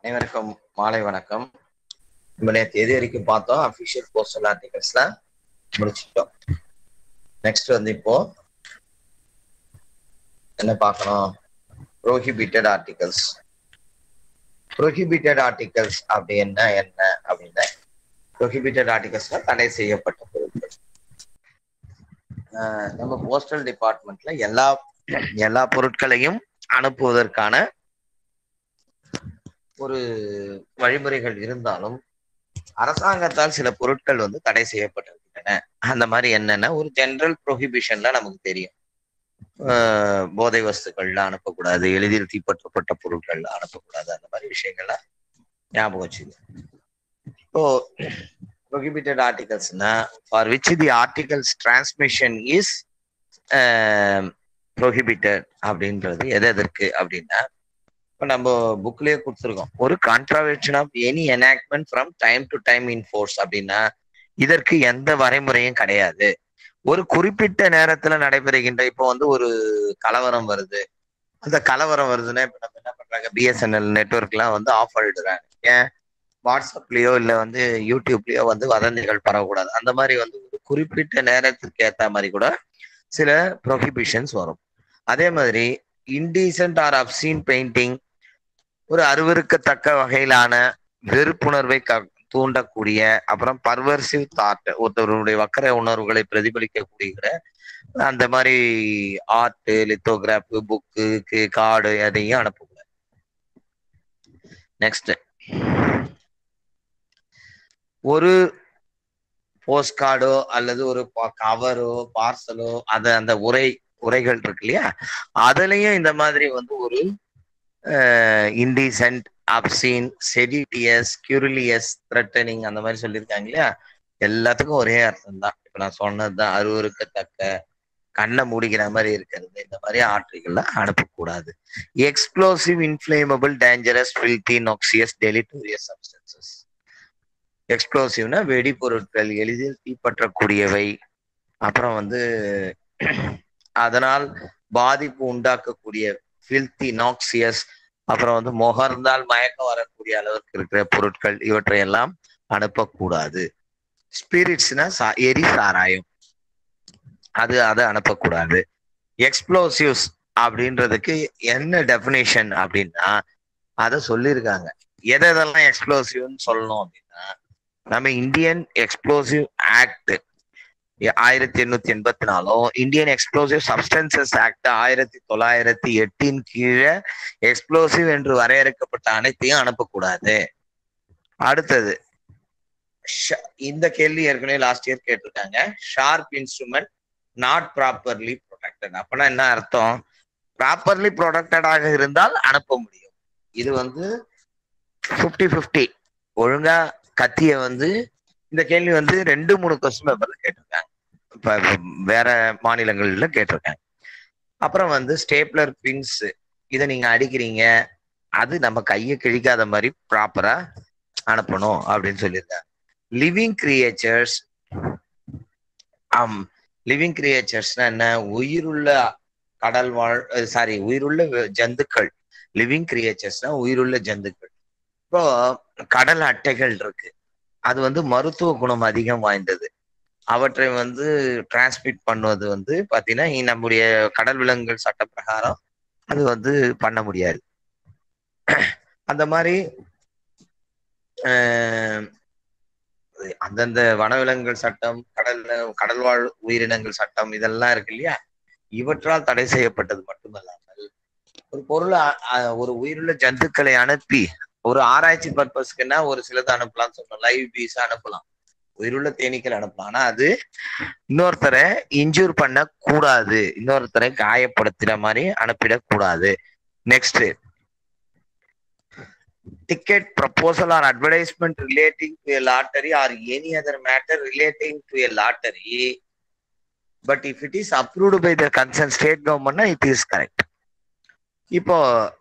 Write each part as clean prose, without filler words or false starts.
அனைவருக்கும் மாலை வணக்கம். நம்ம நேற்று எது வரைக்கும் பார்த்தோம்? அபிஷியல் போஸ்டல் ஆர்டிகல்ஸ்ல முடிச்சுட்டோம். நெக்ஸ்ட் இப்போ என்ன பார்க்கணும்? Prohibited articles. ப்ரோஹிபிட்டட் ஆர்டிகல்ஸ் அப்படி என்ன அப்படின்னா, ப்ரோஹிபிட்டட் ஆர்டிகல்ஸ்னா தடை செய்யப்பட்ட பொருட்கள். நம்ம போஸ்டல் டிபார்ட்மெண்ட்ல எல்லா பொருட்களையும் அனுப்புவதற்கான ஒரு வழிமுறைகள் இருந்தாலும் அரசாங்கத்தால் சில பொருட்கள் தடை செய்யப்பட்டிருக்கின்றன. அந்த மாதிரி என்னன்னா, ஒரு ஜெனரல் ப்ரொஹிபிஷன்ல நமக்கு தெரியும். போதை வஸ்துக்கள்ல அனுப்பக்கூடாது, எளிதில் தீப்பற்றப்பட்ட பொருட்கள்ல அனுப்பக்கூடாது, அந்த மாதிரி விஷயங்கள்லாம் ஞாபகம் வச்சுங்க. இப்போ ப்ரொஹிபிட்டட் ஆர்டிகல்ஸ்னா for which the articles transmission is prohibited அப்படின்றது எதற்கு அப்படின்னா, இப்போ நம்ம புக்லயே கொடுத்துருக்கோம், ஒரு contravention of any enactment from time to time in force அப்படின்னா இதற்கு எந்த வரைமுறையும் கிடையாது. ஒரு குறிப்பிட்ட நேரத்துல நடைபெறுகின்ற இப்போ ஒரு கலவரம் வருது, அந்த கலவரம் வருதுன்னா இப்ப நம்ம என்ன பண்றாங்க, பிஎஸ்என்எல் நெட்வொர்க் எல்லாம் ஆஃப் பண்ணிடுறாங்க. ஏன்? வாட்ஸ்அப்லயோ இல்ல யூடியூப்லயோ வதந்திகள் பரவக்கூடாது. அந்த மாதிரி ஒரு குறிப்பிட்ட நேரத்துக்கு ஏத்த மாதிரி கூட சில ப்ரொஹிபிஷன்ஸ் வரும். அதே மாதிரி இன்டீசென்ட் ஆர் அப்சீன் பெயிண்டிங், ஒரு அருவருக்கத்தக்க வகையிலான வெறுப்புணர்வை தூண்டக்கூடிய, அப்புறம் பர்வர்சிவ் தாட், ஒருத்தருடைய வக்கர உணர்வுகளை பிரதிபலிக்கக்கூடிய அந்த மாதிரி ஆர்ட், லித்தோகிராஃபு, புக்கு, கார்டு எதையும் அனுப்பக்கூடாது. நெக்ஸ்ட், ஒரு போஸ்ட் கார்டோ அல்லது ஒரு கவரோ பார்சலோ அந்த உரைகள் இருக்கு இல்லையா, அதுலயும் இந்த மாதிரி ஒரு indecent, obscene, seditious, scurrilous, threatening அந்த மாதிரி சொல்லியிருக்காங்க இல்லையா, எல்லாத்துக்கும் ஒரே அர்த்தம் தான். இப்ப நான் சொன்னதுதான், அருவருக்கத்தக்க, கண்ணை மூடிக்கிற மாதிரி இருக்கிறது, இந்த மாதிரி ஆர்டிகல்ல அனுப்பக்கூடாது. Explosive, inflammable, dangerous, filthy, noxious, deleterious substances. எக்ஸ்ப்ளோசிவ்னா வெடிபொருட்கள், எளிதில் தீப்பற்றக்கூடியவை, அப்புறம் அதனால் பாதிப்பு உண்டாக்கக்கூடிய ஃபில்தி, நாக்சியஸ், அப்புறம் முகர்ந்தால் மயக்கம் வரக்கூடிய அளவுக்கு இருக்கிற பொருட்கள், இவற்றையெல்லாம் அனுப்பக்கூடாது. ஸ்பிரிட்ஸ்னா எரி சாராயம், அதை அனுப்பக்கூடாது. எக்ஸ்ப்ளோசிவ்ஸ் அப்படின்றதுக்கு என்ன டெஃபினேஷன் அப்படின்னா அதை சொல்லியிருக்காங்க. எதெல்லாம் எக்ஸ்ப்ளோசிவ்னு சொல்லணும் அப்படின்னா, நம்ம Indian explosive act 1884, Indian explosive substances act 1908 கீழே எக்ஸ்ப்ளோசிவ் என்று வரையறுக்கப்பட்ட அனைத்தையும் அனுப்பக்கூடாது. அடுத்தது, இந்த கேள்வி ஏற்கனவே லாஸ்ட் இயர் கேட்டிருக்காங்க. Sharp instrument not properly protected அப்படின்னா என்ன அர்த்தம்? ப்ராப்பர்லி ப்ரொடெக்டடாக இருந்தால் அனுப்ப முடியும். இது 50-50. ஒழுங்கா கத்திய இந்த கேள்வி 2-3 கொஸ்டின் பேப்பர்ல கேட்டிருக்காங்க, இப்ப வேற மாநிலங்கள்ல கேட்டிருக்காங்க. அப்புறம் ஸ்டேப்லர் பின்ஸ், இதை நீங்க அடிக்கிறீங்க, அது நம்ம கையை கிழிக்காத மாதிரி ப்ராப்பரா அனுப்பணும் அப்படின்னு சொல்லியிருக்காங்க. லிவிங் கிரியேச்சர்ஸ், லிவிங் கிரியேச்சர்ஸ்னா என்ன? உயிருள்ள உயிருள்ள ஜந்துக்கள். லிவிங் கிரியேச்சர்ஸ்னா உயிருள்ள ஜந்துக்கள். இப்போ கடல் அட்டைகள் இருக்கு, அது மருத்துவ குணம் அதிகம் வாய்ந்தது. அவற்றை டிரான்ஸ்மிட் பண்ணுவது பாத்தீங்கன்னா நம்முடைய கடல் விலங்குகள் சட்ட பிரகாரம் அது பண்ண முடியாது. அந்த மாதிரி அந்தந்த வனவிலங்குகள் சட்டம், கடல்வாழ் உயிரினங்கள் சட்டம், இதெல்லாம் இருக்கு இல்லையா, இவற்றால் தடை செய்யப்பட்டது மட்டுமல்லாமல் ஒரு பொருளை, ஒரு உயிருள்ள ஜந்துக்களை அனுப்பி ஒரு ஆராய்ச்சி பர்பஸ்க்குன்னா ஒரு சிலது அனுப்பலாம்னு சொன்னோம். லைவ் பீஸ் அனுப்பலாம், உயிருள்ள தேனீக்கள் அனுப்பலாம். ஆனா அது இன்னொருத்தரை இன்ஜூர் பண்ண கூடாது, இன்னொருத்தரை காயப்படுத்துற மாதிரி அனுப்பிடக்கூடாது. Next, ticket, proposal or advertisement relating to a lottery or any other matter relating to a lottery, but if it is approved by the concerned state government, it is correct. இப்போ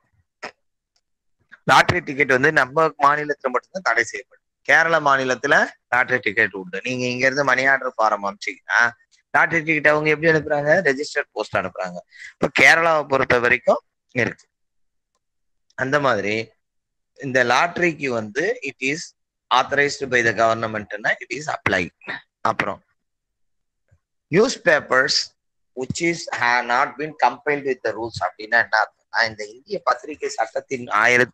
lottery ticket நம்ம மாநிலத்துல மட்டும்தான் தடை செய்யப்படும். கேரள மாநிலத்துல lottery ticket உண்டு. நீங்க இங்க இருந்து மணி ஆர்டர் ஃபாரம் அனுப்பிச்சீங்கன்னா லாட்டரி டிக்கெட் அவங்க எப்படி அனுப்புறாங்க? ரெஜிஸ்டர்ட் போஸ்ட் அனுப்புறாங்க. இப்போ கேரளாவை பொறுத்த வரைக்கும் இருக்கு. அந்த மாதிரி இந்த லாட்டரிக்கு வந்து it is authorised by the கவர்மெண்ட்னா இட் இஸ் அப்ளை. அப்புறம் news papers which is have not been compiled with the rules அப்படின்னா என்ன அர்த்தம்னா, இந்த இந்திய பத்திரிகை சட்டத்தின்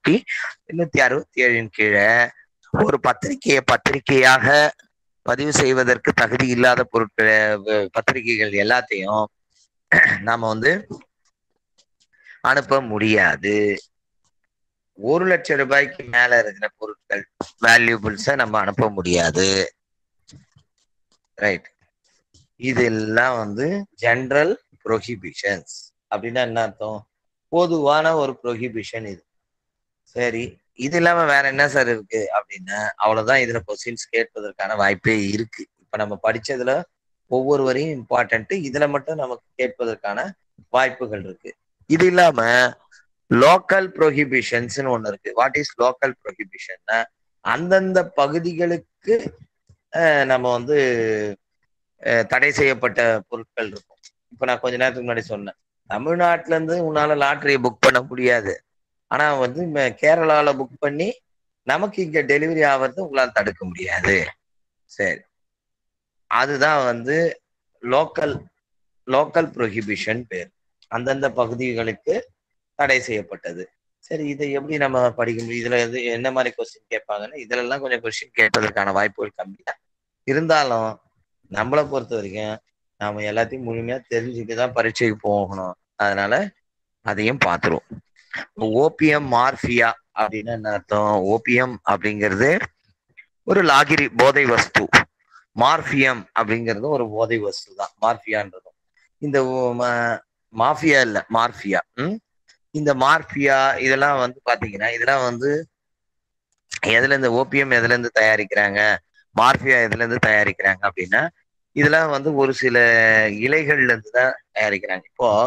1867 கீழே ஒரு பத்திரிகையை பத்திரிகையாக பதிவு செய்வதற்கு தகுதி இல்லாத பொருட்கள் பத்திரிகைகள் எல்லாத்தையும் நாம வந்து அனுப்ப முடியாது. 1,00,000 ரூபாய்க்கு மேல இருக்கிற பொருட்கள் வேல்யூபிள்ஸ நம்ம அனுப்ப முடியாது. ரைட். இதெல்லாம் வந்து ஜெனரல் ப்ரொஹிபிஷன்ஸ். அப்படின்னா என்ன அர்த்தம்? பொதுவான ஒரு ப்ரொஹிபிஷன் இது. சரி, இது இல்லாம வேற என்ன சார் இருக்கு அப்படின்னா, அவ்வளவுதான். இதுல கொஸ்டின்ஸ் கேட்பதற்கான வாய்ப்பே இருக்கு. இப்ப நம்ம படிச்சதுல ஒவ்வொரு வரையும் இம்பார்ட்டன்ட், இதுல மட்டும் நமக்கு கேட்பதற்கான வாய்ப்புகள் இருக்கு. இது இல்லாம லோக்கல் ப்ரொஹிபிஷன்ஸ் ஒண்ணு இருக்கு. வாட் இஸ் லோக்கல் ப்ரொஹிபிஷன்னா, அந்தந்த பகுதிகளுக்கு நம்ம வந்து தடை செய்யப்பட்ட பொருட்கள் இருக்கும். இப்ப நான் கொஞ்ச நேரத்துக்கு முன்னாடி சொன்னேன், தமிழ்நாட்டுல இருந்து உன்னால லாட்டரியை புக் பண்ண முடியாது, ஆனா வந்து கேரளால புக் பண்ணி நமக்கு இங்க டெலிவரி ஆகிறது உங்களால் தடுக்க முடியாது. சரி, அதுதான் வந்து லோக்கல் லோக்கல் ப்ரொஹிபிஷன் பேர். அந்தந்த பகுதிகளுக்கு தடை செய்யப்பட்டது. சரி, இதை எப்படி நம்ம படிக்க முடியும்? இதுல எது என்ன மாதிரி கொஸ்டின் கேட்பாங்கன்னா, இதுல எல்லாம் கொஞ்சம் கொஸ்டின் கேட்பதற்கான வாய்ப்புகள் கம்மி தான். இருந்தாலும் நம்மளை பொறுத்த வரைக்கும் நாம எல்லாத்தையும் முழுமையா தெரிஞ்சுட்டு தான் பரீட்சைக்கு போகணும். அதனால அதையும் பார்த்துருவோம். ஓபிஎம் மார்பியா அப்படின்னு என்ன அர்த்தம்? ஓபிஎம் அப்படிங்கிறது ஒரு லாகிரி போதை வஸ்து. மார்பியம் அப்படிங்கிறது ஒரு போதை வஸ்து தான் மார்பியான்றதும். இந்த மாஃபியா இல்ல, மார்பியா. இந்த மார்பியா இதெல்லாம் வந்து பாத்தீங்கன்னா, இதெல்லாம் வந்து எதுல இருந்து ஓபிஎம் எதுல இருந்து தயாரிக்கிறாங்க, மார்பியா எதுல இருந்து தயாரிக்கிறாங்க அப்படின்னா, இதெல்லாம் வந்து ஒரு சில இலைகள்ல இருந்து தான் தயாரிக்கிறாங்க.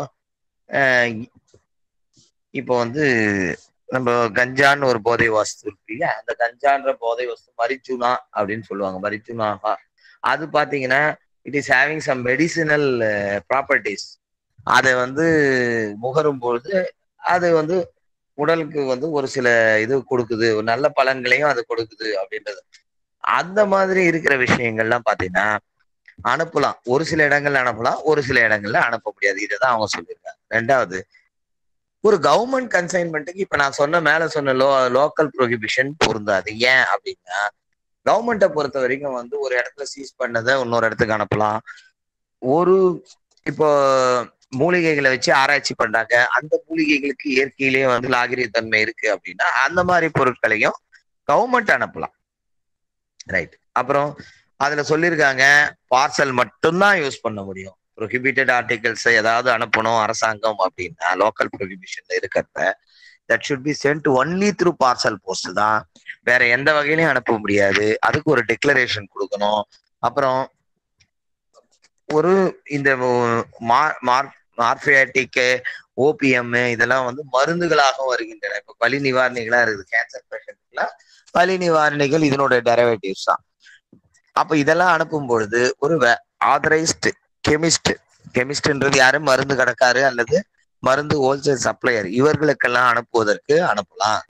இப்போ வந்து நம்ம கஞ்சான்னு ஒரு போதை வஸ்து இருக்கு, அந்த கஞ்சான்ற போதை வஸ்து மரிஜுனா அப்படின்னு சொல்லுவாங்க, மரிஜுனாகா. அது பாத்தீங்கன்னா it is having some medicinal properties. அதை வந்து முகரும் பொழுது அது வந்து உடலுக்கு வந்து ஒரு சில இது கொடுக்குது, நல்ல பலன்களையும் அது கொடுக்குது அப்படின்றது. அந்த மாதிரி இருக்கிற விஷயங்கள்லாம் பாத்தீங்கன்னா அனுப்பலாம். ஒரு சில இடங்கள்ல அனுப்பலாம், ஒரு சில இடங்கள்ல அனுப்ப முடியாது. இதுதான் அவங்க சொல்லியிருக்காங்க. ரெண்டாவது, ஒரு கவர்மெண்ட் கன்சைன்மெண்ட்டுக்கு இப்ப நான் மேல சொன்ன லோக்கல் ப்ரொஹிபிஷன் பொருந்தாது. ஏன் அப்படின்னா, கவர்மெண்ட்டை பொறுத்த வரைக்கும் வந்து ஒரு இடத்துல சீஸ் பண்ணதை இன்னொரு இடத்துக்கு அனுப்பலாம். ஒரு இப்போ மூலிகைகளை வச்சு ஆராய்ச்சி பண்றாங்க, அந்த மூலிகைகளுக்கு இயற்கையிலேயே வந்து லாகிரிய தன்மை இருக்கு அப்படின்னா அந்த மாதிரி பொருட்களையும் கவர்மெண்ட் அனுப்பலாம். ரைட். அப்புறம் அதுல சொல்லியிருக்காங்க, பார்சல் மட்டும்தான் யூஸ் பண்ண முடியும். ப்ரொஹிபிட்டட் ஆர்டிகல்ஸ் ஏதாவது அனுப்பணும் அரசாங்கம் அப்படின்னா லோக்கல் ப்ரொஹிபிஷன்ல இருக்கிறத that should be sent only through parcel post தான், வேற எந்த வகையிலையும் அனுப்ப முடியாது. அதுக்கு ஒரு டிக்ளரேஷன் கொடுக்கணும். அப்புறம் ஒரு இந்த மார்பியாட்டிக், ஓபிஎம் இதெல்லாம் வந்து மருந்துகளாக வருகின்றன. இப்ப வலி நிவாரணிகளா இருக்குது. கேன்சர் பேஷண்ட்லாம் வலி நிவாரணிகள் இதனோட டெரிவேட்டிவ்ஸ் தான். அப்ப இதெல்லாம் அனுப்பும் பொழுது ஒரு ஆதரைஸ்டு கெமிஸ்ட்ன்றது யாரு? மருந்து கடைக்காரு அல்லது மருந்து ஹோல்சேல் சப்ளையர், இவர்களுக்கெல்லாம் அனுப்புவதற்கு அனுப்பலாம்.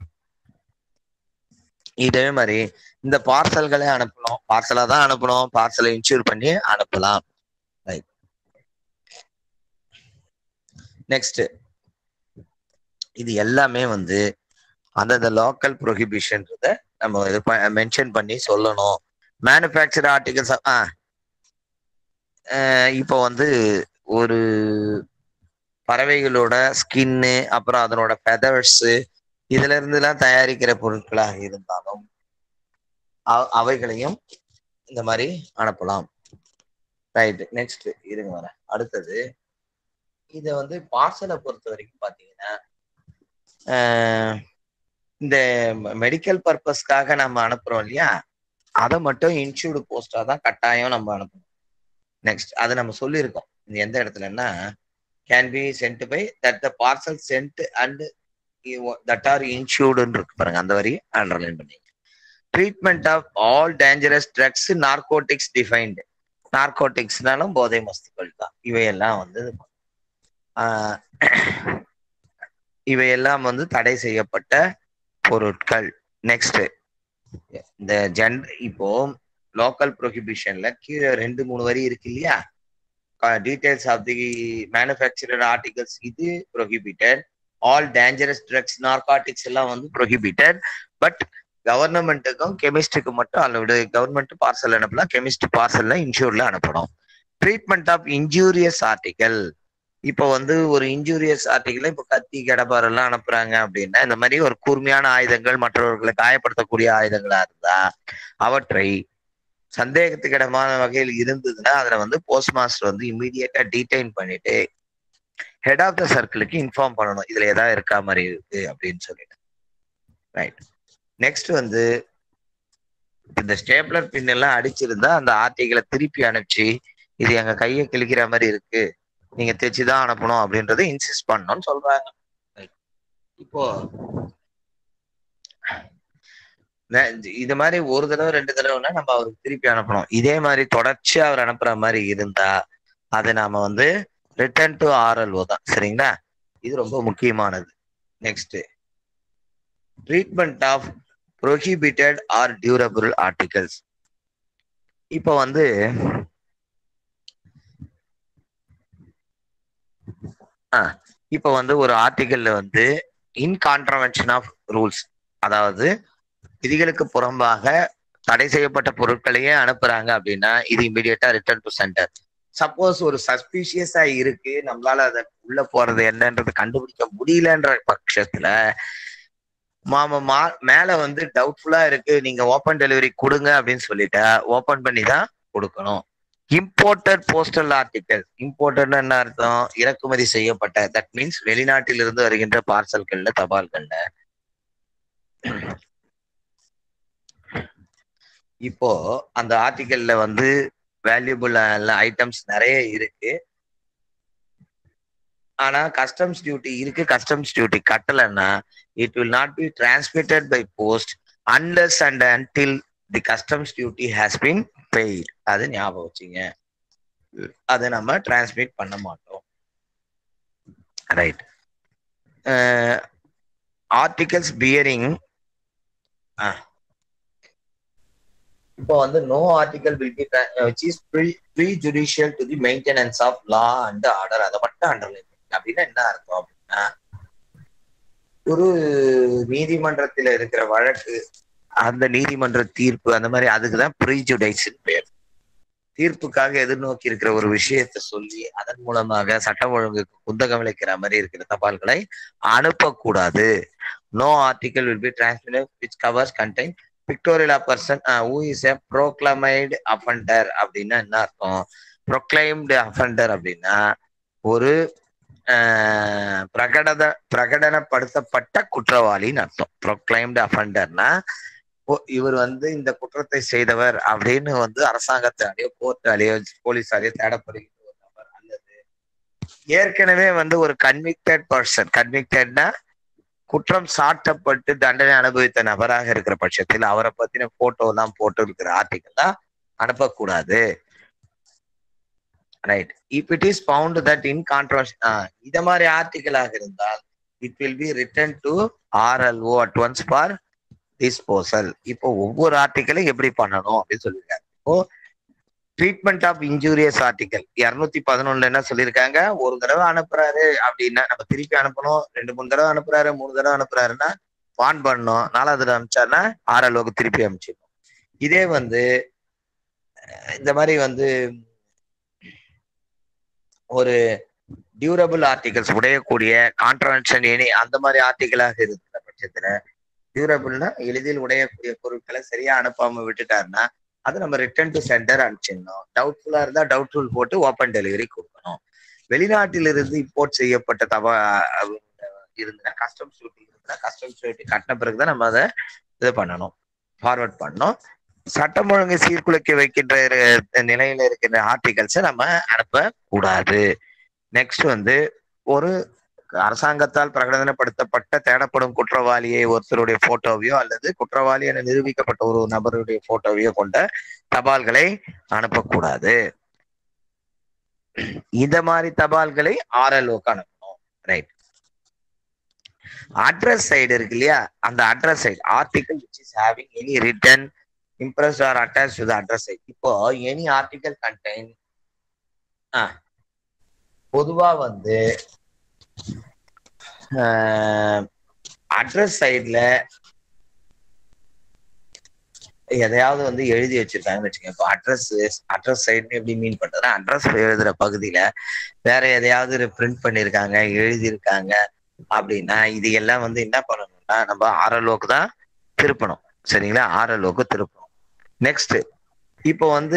இதே மாதிரி இந்த பார்சல்களை அனுப்பணும், பார்சலா தான் அனுப்பணும், பார்சலை இன்சூர் பண்ணி அனுப்பலாம். நெக்ஸ்ட், இது எல்லாமே வந்து அந்தந்த லோக்கல் ப்ரொஹிபிஷன்றத நம்ம இது மென்ஷன் பண்ணி சொல்லணும். மேனுஃபேக்சர் ஆர்டிகல்ஸ், இப்போ வந்து ஒரு பறவைகளோட ஸ்கின்னு, அப்புறம் அதனோட ஃபெதர்ஸ், இதுல இருந்துலாம் தயாரிக்கிற பொருட்களாக இருந்தாலும் அவைகளையும் இந்த மாதிரி அனுப்பலாம். ரைட். நெக்ஸ்ட் இருங்க வர அடுத்தது, இத வந்து பார்சலை பொறுத்த வரைக்கும் பாத்தீங்கன்னா இந்த மெடிக்கல் பர்பஸ்க்காக நம்ம அனுப்புறோம் இல்லையா, அதை மட்டும் இன்சூர்டு போஸ்டா தான் கட்டாயம் நம்ம அனுப்பணும். நெக்ஸ்ட், அதை நம்ம சொல்லியிருக்கோம் எந்த இடத்துலன்னா, can be sent by that the parcel sent and that are இன்சூர்டுன்னு இருக்கு பாருங்க, அந்த வரி அண்டர்லைன் பண்ணி. Treatment of all dangerous drugs, narcotics defined. நார்கோட்டிக்ஸ்னாலும் போதை மஸ்துக்கள் தான். இவையெல்லாம் வந்து இவையெல்லாம் வந்து தடை செய்யப்பட்ட பொருட்கள். நெக்ஸ்ட் இந்த இப்போ லோக்கல் ப்ரொஹிபிஷன்ல கீழே 2-3 வரி இருக்கு இல்லையா, details of the manufacturer articles இது prohibited, all dangerous drugs narcotics எல்லாம் வந்து ப்ரொஹிபிட்டட். பட் கவர்மெண்ட்டுக்கும் கெமிஸ்டுக்கு மட்டும் அல்லது கவர்மெண்ட் பார்சல் அனுப்பலாம், கெமிஸ்ட் பார்சல்ல இன்சூர்ல அனுப்பணும். ட்ரீட்மெண்ட் ஆஃப் இன்ஜூரியஸ் ஆர்டிகல், இப்போ வந்து ஒரு இன்ஜூரியஸ் ஆர்டிகல், இப்போ கத்தி கடப்பார் எல்லாம் அனுப்புறாங்க அப்படின்னா, இந்த மாதிரி ஒரு கூர்மையான ஆயுதங்கள் மற்றவர்களை காயப்படுத்தக்கூடிய ஆயுதங்களா இருந்தா அவற்றை சந்தேகத்துக்கிடமான வகையில் இருந்ததுன்னா அதுல வந்து போஸ்ட் மாஸ்டர் வந்து இம்மீடியட்டா டீடைன் பண்ணிட்டு ஹெட் ஆஃப் த சர்க்கிளுக்கு இன்ஃபார்ம் பண்ணணும், இதுல ஏதாவது இருக்கா மாதிரி இருக்கு அப்படின்னு சொல்லிட்டு. ரைட். நெக்ஸ்ட் வந்து இந்த ஸ்டேப்லர் பின் எல்லாம் அடிச்சிருந்தா அந்த ஆர்டிகளை திருப்பி அனுப்பிச்சு இது எங்க கையை கிழிக்கிற மாதிரி இருக்கு, நீங்க தைச்சுதான் அனுப்பணும் அப்படின்றத இன்சிஸ்ட் பண்ணணும்னு சொல்றாங்க. இப்போ இது மாதிரி ஒரு தடவை 2 தடவைனா நம்ம அவருக்கு திருப்பி அனுப்பணும். இதே மாதிரி தொடர்ச்சியா அவர் அனுப்புற மாதிரி இருந்தா அதை நாம வந்து ரிட்டர்ன் டு RLO தான். சரிங்களா, இது ரொம்ப முக்கியமானது. Next treatment of prohibited or durable articles. இப்போ வந்து இப்போ வந்து ஒரு ஆர்டிகல்ல வந்து இன் கான்ட்ரவென்ஷன் ஆஃப் ரூல்ஸ், அதாவது விதிகளுக்கு புறம்பாக தடை செய்யப்பட்ட பொருட்களையே அனுப்புறாங்க அப்படின்னா இது இமீடியட்டா ரிட்டர்ன் டு சென்டர். சப்போஸ் ஒரு சஸ்பீஷியஸா இருக்கு, நம்மளால அதை உள்ள போறது என்னன்றது கண்டுபிடிக்க முடியலன்ற பட்சத்துல மேல வந்து டவுட்ஃபுல்லா இருக்கு, நீங்க ஓப்பன் டெலிவரி கொடுங்க அப்படின்னு சொல்லிட்டா ஓப்பன் பண்ணி தான் கொடுக்கணும். இம்போர்ட்டட் போஸ்டல் ஆர்டிகல், இம்போர்ட்டட் என்ன அர்த்தம், இறக்குமதி செய்யப்பட்ட, தட் மீன்ஸ் வெளிநாட்டிலிருந்து வருகின்ற பார்சல்கள்ல தபால்கள்ல. இப்போ அந்த ஆர்டிகல்ல வந்து வேல்யூபிள் ஐட்டம்ஸ் நிறைய இருக்கு, ஆனா கஸ்டம்ஸ் டியூட்டி இருக்கு, கஸ்டம்ஸ் டியூட்டி கட்டலைன்னா it will not be transmitted by post unless and until the customs duty has been paid. அது ஞாபகம் வச்சுங்க, அதை நம்ம டிரான்ஸ்மிட் பண்ண மாட்டோம். ரைட். ஆர்டிகல்ஸ் பியரிங், இப்போ வந்து no article will be which is prejudicial to the maintenance of law and order. அதை மட்டும் அண்டர்லைன் அப்படின்னா என்ன அர்த்தம் அப்படின்னா, ஒரு நீதிமன்றத்துல இருக்கிற வழக்கு, அந்த நீதிமன்ற தீர்ப்பு, அந்த மாதிரி அதுக்குதான் ப்ரீஜுடைஸ் பேர். தீர்ப்புக்காக எதிர்நோக்கி இருக்கிற ஒரு விஷயத்த சொல்லி அதன் மூலமாக சட்டம் ஒழுங்குக்கு குந்தகம் விளைக்கிற மாதிரி இருக்கிற தபால்களை அனுப்பக்கூடாது. No article will be transmitted which covers contain pictorial of person who is a proclaimed offender. அப்படின்னா என்ன அர்த்தம், proclaimed offender அப்படின்னா ஒரு பிரகடனப்படுத்தப்பட்ட குற்றவாளின்னு அர்த்தம். proclaimed offenderனா இவர் வந்து இந்த குற்றத்தை செய்தவர் அப்படின்னு வந்து அரசாங்கத்தாலேயோ கோர்ட்டாலேயோ போலீஸாலேயோ தேடப்படுகின்ற ஒரு நபர், அல்லது ஏற்கனவே வந்து ஒரு கன்விக்டட் பர்சன், கன்விக்டட்னா குற்றம் சாட்டப்பட்டு தண்டனை அனுபவித்த நபராக இருக்கிற பட்சத்தில் அவரை பத்தின போட்டோ எல்லாம் போட்டு இருக்கிற ஆர்டிகல் தான் அனுப்பக்கூடாது. Right. If it is found that in contravention, இத மாதிரி ஆர்டிகலாக இருந்தால் it will be return to RLO at once for disposal. இப்போ ஒவ்வொரு ஆர்டிகலும் எப்படி பண்ணணும் அப்படின்னு சொல்லியிருக்காங்க. இப்போ ட்ரீட்மெண்ட் ஆஃப் இன்ஜூரியஸ் ஆர்டிகல் 211 என்ன சொல்லியிருக்காங்க, ஒரு தடவை அனுப்புறாரு அப்படின்னா நம்ம திருப்பி அனுப்பணும், 2-3 தடவை அனுப்புறாரு, 3 தடவை அனுப்புறாருன்னா வான் பண்ணணும், 4வது தடவை அனுப்பிச்சாருன்னா RLOக்கு திருப்பி அனுப்பிச்சிடணும். இதே வந்து இந்த மாதிரி வந்து ஒரு டியூரபிள் ஆர்டிகல்ஸ் உடையக்கூடிய கான்ட்ரவென்ஷன் எனி அந்த மாதிரி ஆர்டிகலாக இருக்கிற பட்சத்துல, டியூரபிள்னா எளிதில் உடையக்கூடிய பொருட்களை சரியா அனுப்பாம விட்டுட்டாருன்னா அது நம்ம ரிட்டர்ன் டு சென்டர் அனுப்பிச்சிடணும். டவுட்ஃபுல்லா இருந்தா டவுட்ஃபுல் போட்டு ஓப்பன் டெலிவரி கொடுக்கணும். வெளிநாட்டிலிருந்து இம்போர்ட் செய்யப்பட்ட இருந்ததுன்னா கஸ்டம்ஸ் டியூட்டி இருந்தா கஸ்டம்ஸ் டியூட்டி கட்டின பிறகுதான் நம்ம அதை இது பண்ணணும், ஃபார்வர்ட் பண்ணணும். சட்டம் ஒழுங்கு சீர்குலைக்க வைக்கின்ற நிலையில இருக்கின்ற ஆர்டிகல்ஸை நம்ம அனுப்பக்கூடாது. நெக்ஸ்ட் வந்து ஒரு அரசாங்கத்தால் பிரகடனப்படுத்தப்பட்ட தேடப்படும் குற்றவாளியை ஒருத்தருடைய போட்டோவையோ அல்லது குற்றவாளி என நிரூபிக்கப்பட்ட ஒரு நபருடைய போட்டோவையோ கொண்ட தபால்களை அனுப்பக்கூடாது. இந்த மாதிரி தபால்களை RLOக்கு அனுப்பணும். ரைட். அட்ரஸ் சைடு இருக்கு இல்லையா, அந்த address side article which is having any written impress or attach to the address side. இப்போ எனி ஆர்டிகல் கண்டெயின் பொதுவா வந்து அட்ரஸ் சைட்ல எதையாவது வந்து எழுதி வச்சிருக்காங்கன்னு வச்சுக்கோங்க. இப்போ அட்ரஸ் சைடுன்னு எப்படி மீன் பண்றதுன்னா, அட்ரஸ் எழுதுற பகுதியில வேற எதையாவது பிரிண்ட் பண்ணிருக்காங்க, எழுதியிருக்காங்க அப்படின்னா இது எல்லாம் வந்து என்ன பண்ணணும்னா நம்ம ஆர்எல்ஓக்கு தான் திருப்பணும். சரிங்களா, ஆர்எல்ஓக்கு திருப்பணும். நெக்ஸ்ட், இப்போ வந்து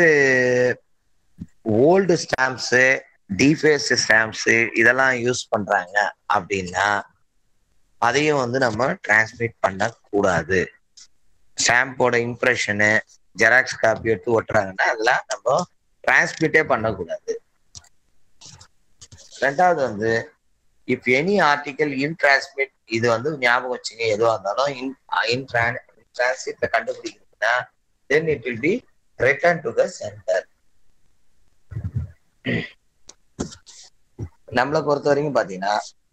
ஓல்டு ஸ்டாம்ப்ஸு, டிஃபேஸ் ஸ்டாம்ப்ஸ் இதெல்லாம் யூஸ் பண்றாங்க அப்படின்னா அதையும் வந்து நம்ம டிரான்ஸ்மிட் பண்ண கூடாது. ஸ்டாம்போட இம்ப்ரெஷனு, ஜெராக்ஸ் காப்பி எடுத்து ஒட்டுறாங்கன்னா அதெல்லாம் நம்ம டிரான்ஸ்மிட்டே பண்ணக்கூடாது. ரெண்டாவது வந்து if any article in transmit, இது வந்து ஞாபகம் வச்சுங்க, எதுவாக இருந்தாலும் இன் டிரான்சிட்ல கண்டுபிடிக்கிறதுனா then it will be return to the sender. நம்மளை பொறுத்த வரைக்கும் பாத்தீங்கன்னா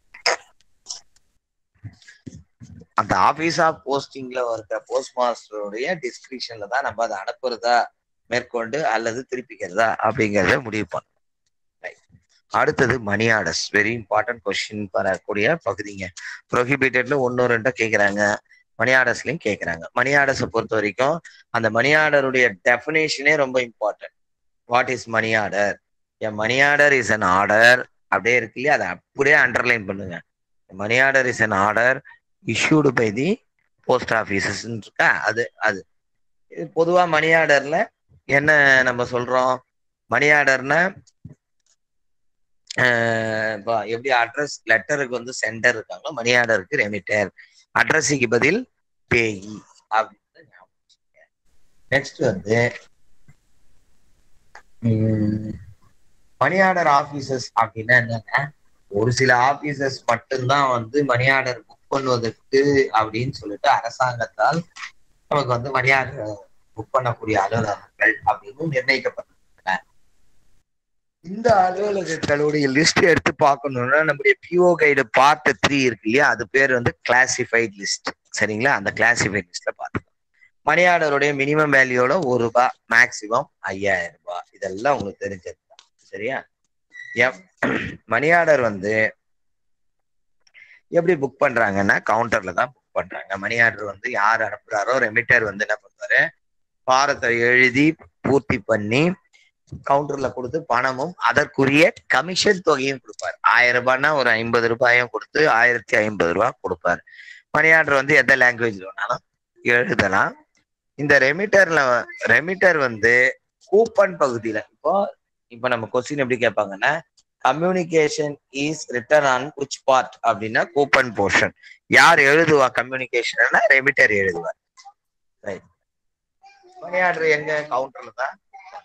அந்த ஆபீஸ் ஆஃப் போஸ்டிங்ல இருக்க போஸ்ட் மாஸ்டருடைய டிஸ்கிரிப்ஷன்ல தான் நம்ம அதை அனுப்புறதா மேற்கொண்டு அல்லது திருப்பிக்கிறதா அப்படிங்கிறத முடிவு பண்ணணும். அடுத்தது money orders, very important question வரக்கூடிய பகுதிங்க. ப்ரொஹிபிட்டட்ல 1-2 கேட்கறாங்க, மணி ஆர்டர்ஸ்லயும் கேட்கறாங்க. மணி ஆர்டர்ஸை பொறுத்த வரைக்கும் அந்த மணி ஆர்டருடைய டெஃபினேஷனே ரொம்ப important. What is money order? A money order is an order, அப்படியே இருக்கு இல்லையா, அதை அப்படியே அண்டர்லைன் பண்ணுங்க. Money order is an order issued by the post offices இருக்கா, அது அது பொதுவா மணி ஆர்டர்ல என்ன நம்ம சொல்றோம்? மணி ஆர்டர்னா எப்படி அட்ரஸ் லெட்டருக்கு வந்து சென்டர் இருக்காங்களோ மணி ஆர்டருக்கு ரெமிட்டர், அட்ரஸுக்கு பதில் பேயி அப்படின்னு ஞாபகம். நெக்ஸ்ட் வந்து மணி ஆர்டர் ஆபீசர்ஸ் அப்படின்னா என்னன்னா, ஒரு சில ஆபீசர்ஸ் மட்டும்தான் வந்து மணி ஆர்டர் புக் பண்ணுவதற்கு அப்படின்னு சொல்லிட்டு அரசாங்கத்தால் நமக்கு வந்து மணி ஆர்டர் புக் பண்ணக்கூடிய அலுவலகங்கள் அப்படின்னு நிர்ணயிக்கப்பட்டிருக்கின்றன. இந்த அலுவலகங்களுடைய லிஸ்ட் எடுத்து பார்க்கணும்னா நம்முடைய பிஓ கைடு பார்ட் 3 இருக்கு இல்லையா, அது பேர் வந்து கிளாசிஃபைட் லிஸ்ட். சரிங்களா, அந்த கிளாசிஃபைட் லிஸ்ட்ல பார்த்துக்கலாம். மணி ஆர்டருடைய மினிமம் வேல்யூட ₹1, மேக்சிமம் ₹5000. இதெல்லாம் உங்களுக்கு தெரிஞ்சது தான். சரியா, மணி ஆர்டர் வந்து எப்படி புக் பண்றாங்கன்னா கவுண்டர்ல தான் புக் பண்றாங்க. மணி ஆர்டர் வந்து யார் அனுப்புறாரோ ரெமிட்டர் வந்து என்ன பண்ணுவாரு, பாரத்தை எழுதி பூர்த்தி பண்ணி கவுண்டர்ல கொடுத்து பணமும் அதற்குரிய கமிஷன் தொகையும் கொடுப்பாரு. ₹1000 ஒரு ₹50 கொடுத்து ₹1050 கொடுப்பாரு. மணி ஆர்டர் வந்து எந்த லாங்குவேஜ்ல வேணாலும் எழுதலாம். இந்த ரெமிட்டர் வந்து கூப்பன் பகுதியில இப்போ நம்ம கொஸ்டின் எப்படி கேட்பாங்கன்னா, communication is written on which part அப்படின்னா கூப்பன் போர்ஷன். யார் எழுதுவா கம்யூனிகேஷன்? ரெமிட்டர் எழுதுவார். ரைட், மணி ஆர்டர் எங்க? கவுண்டர்ல தான்.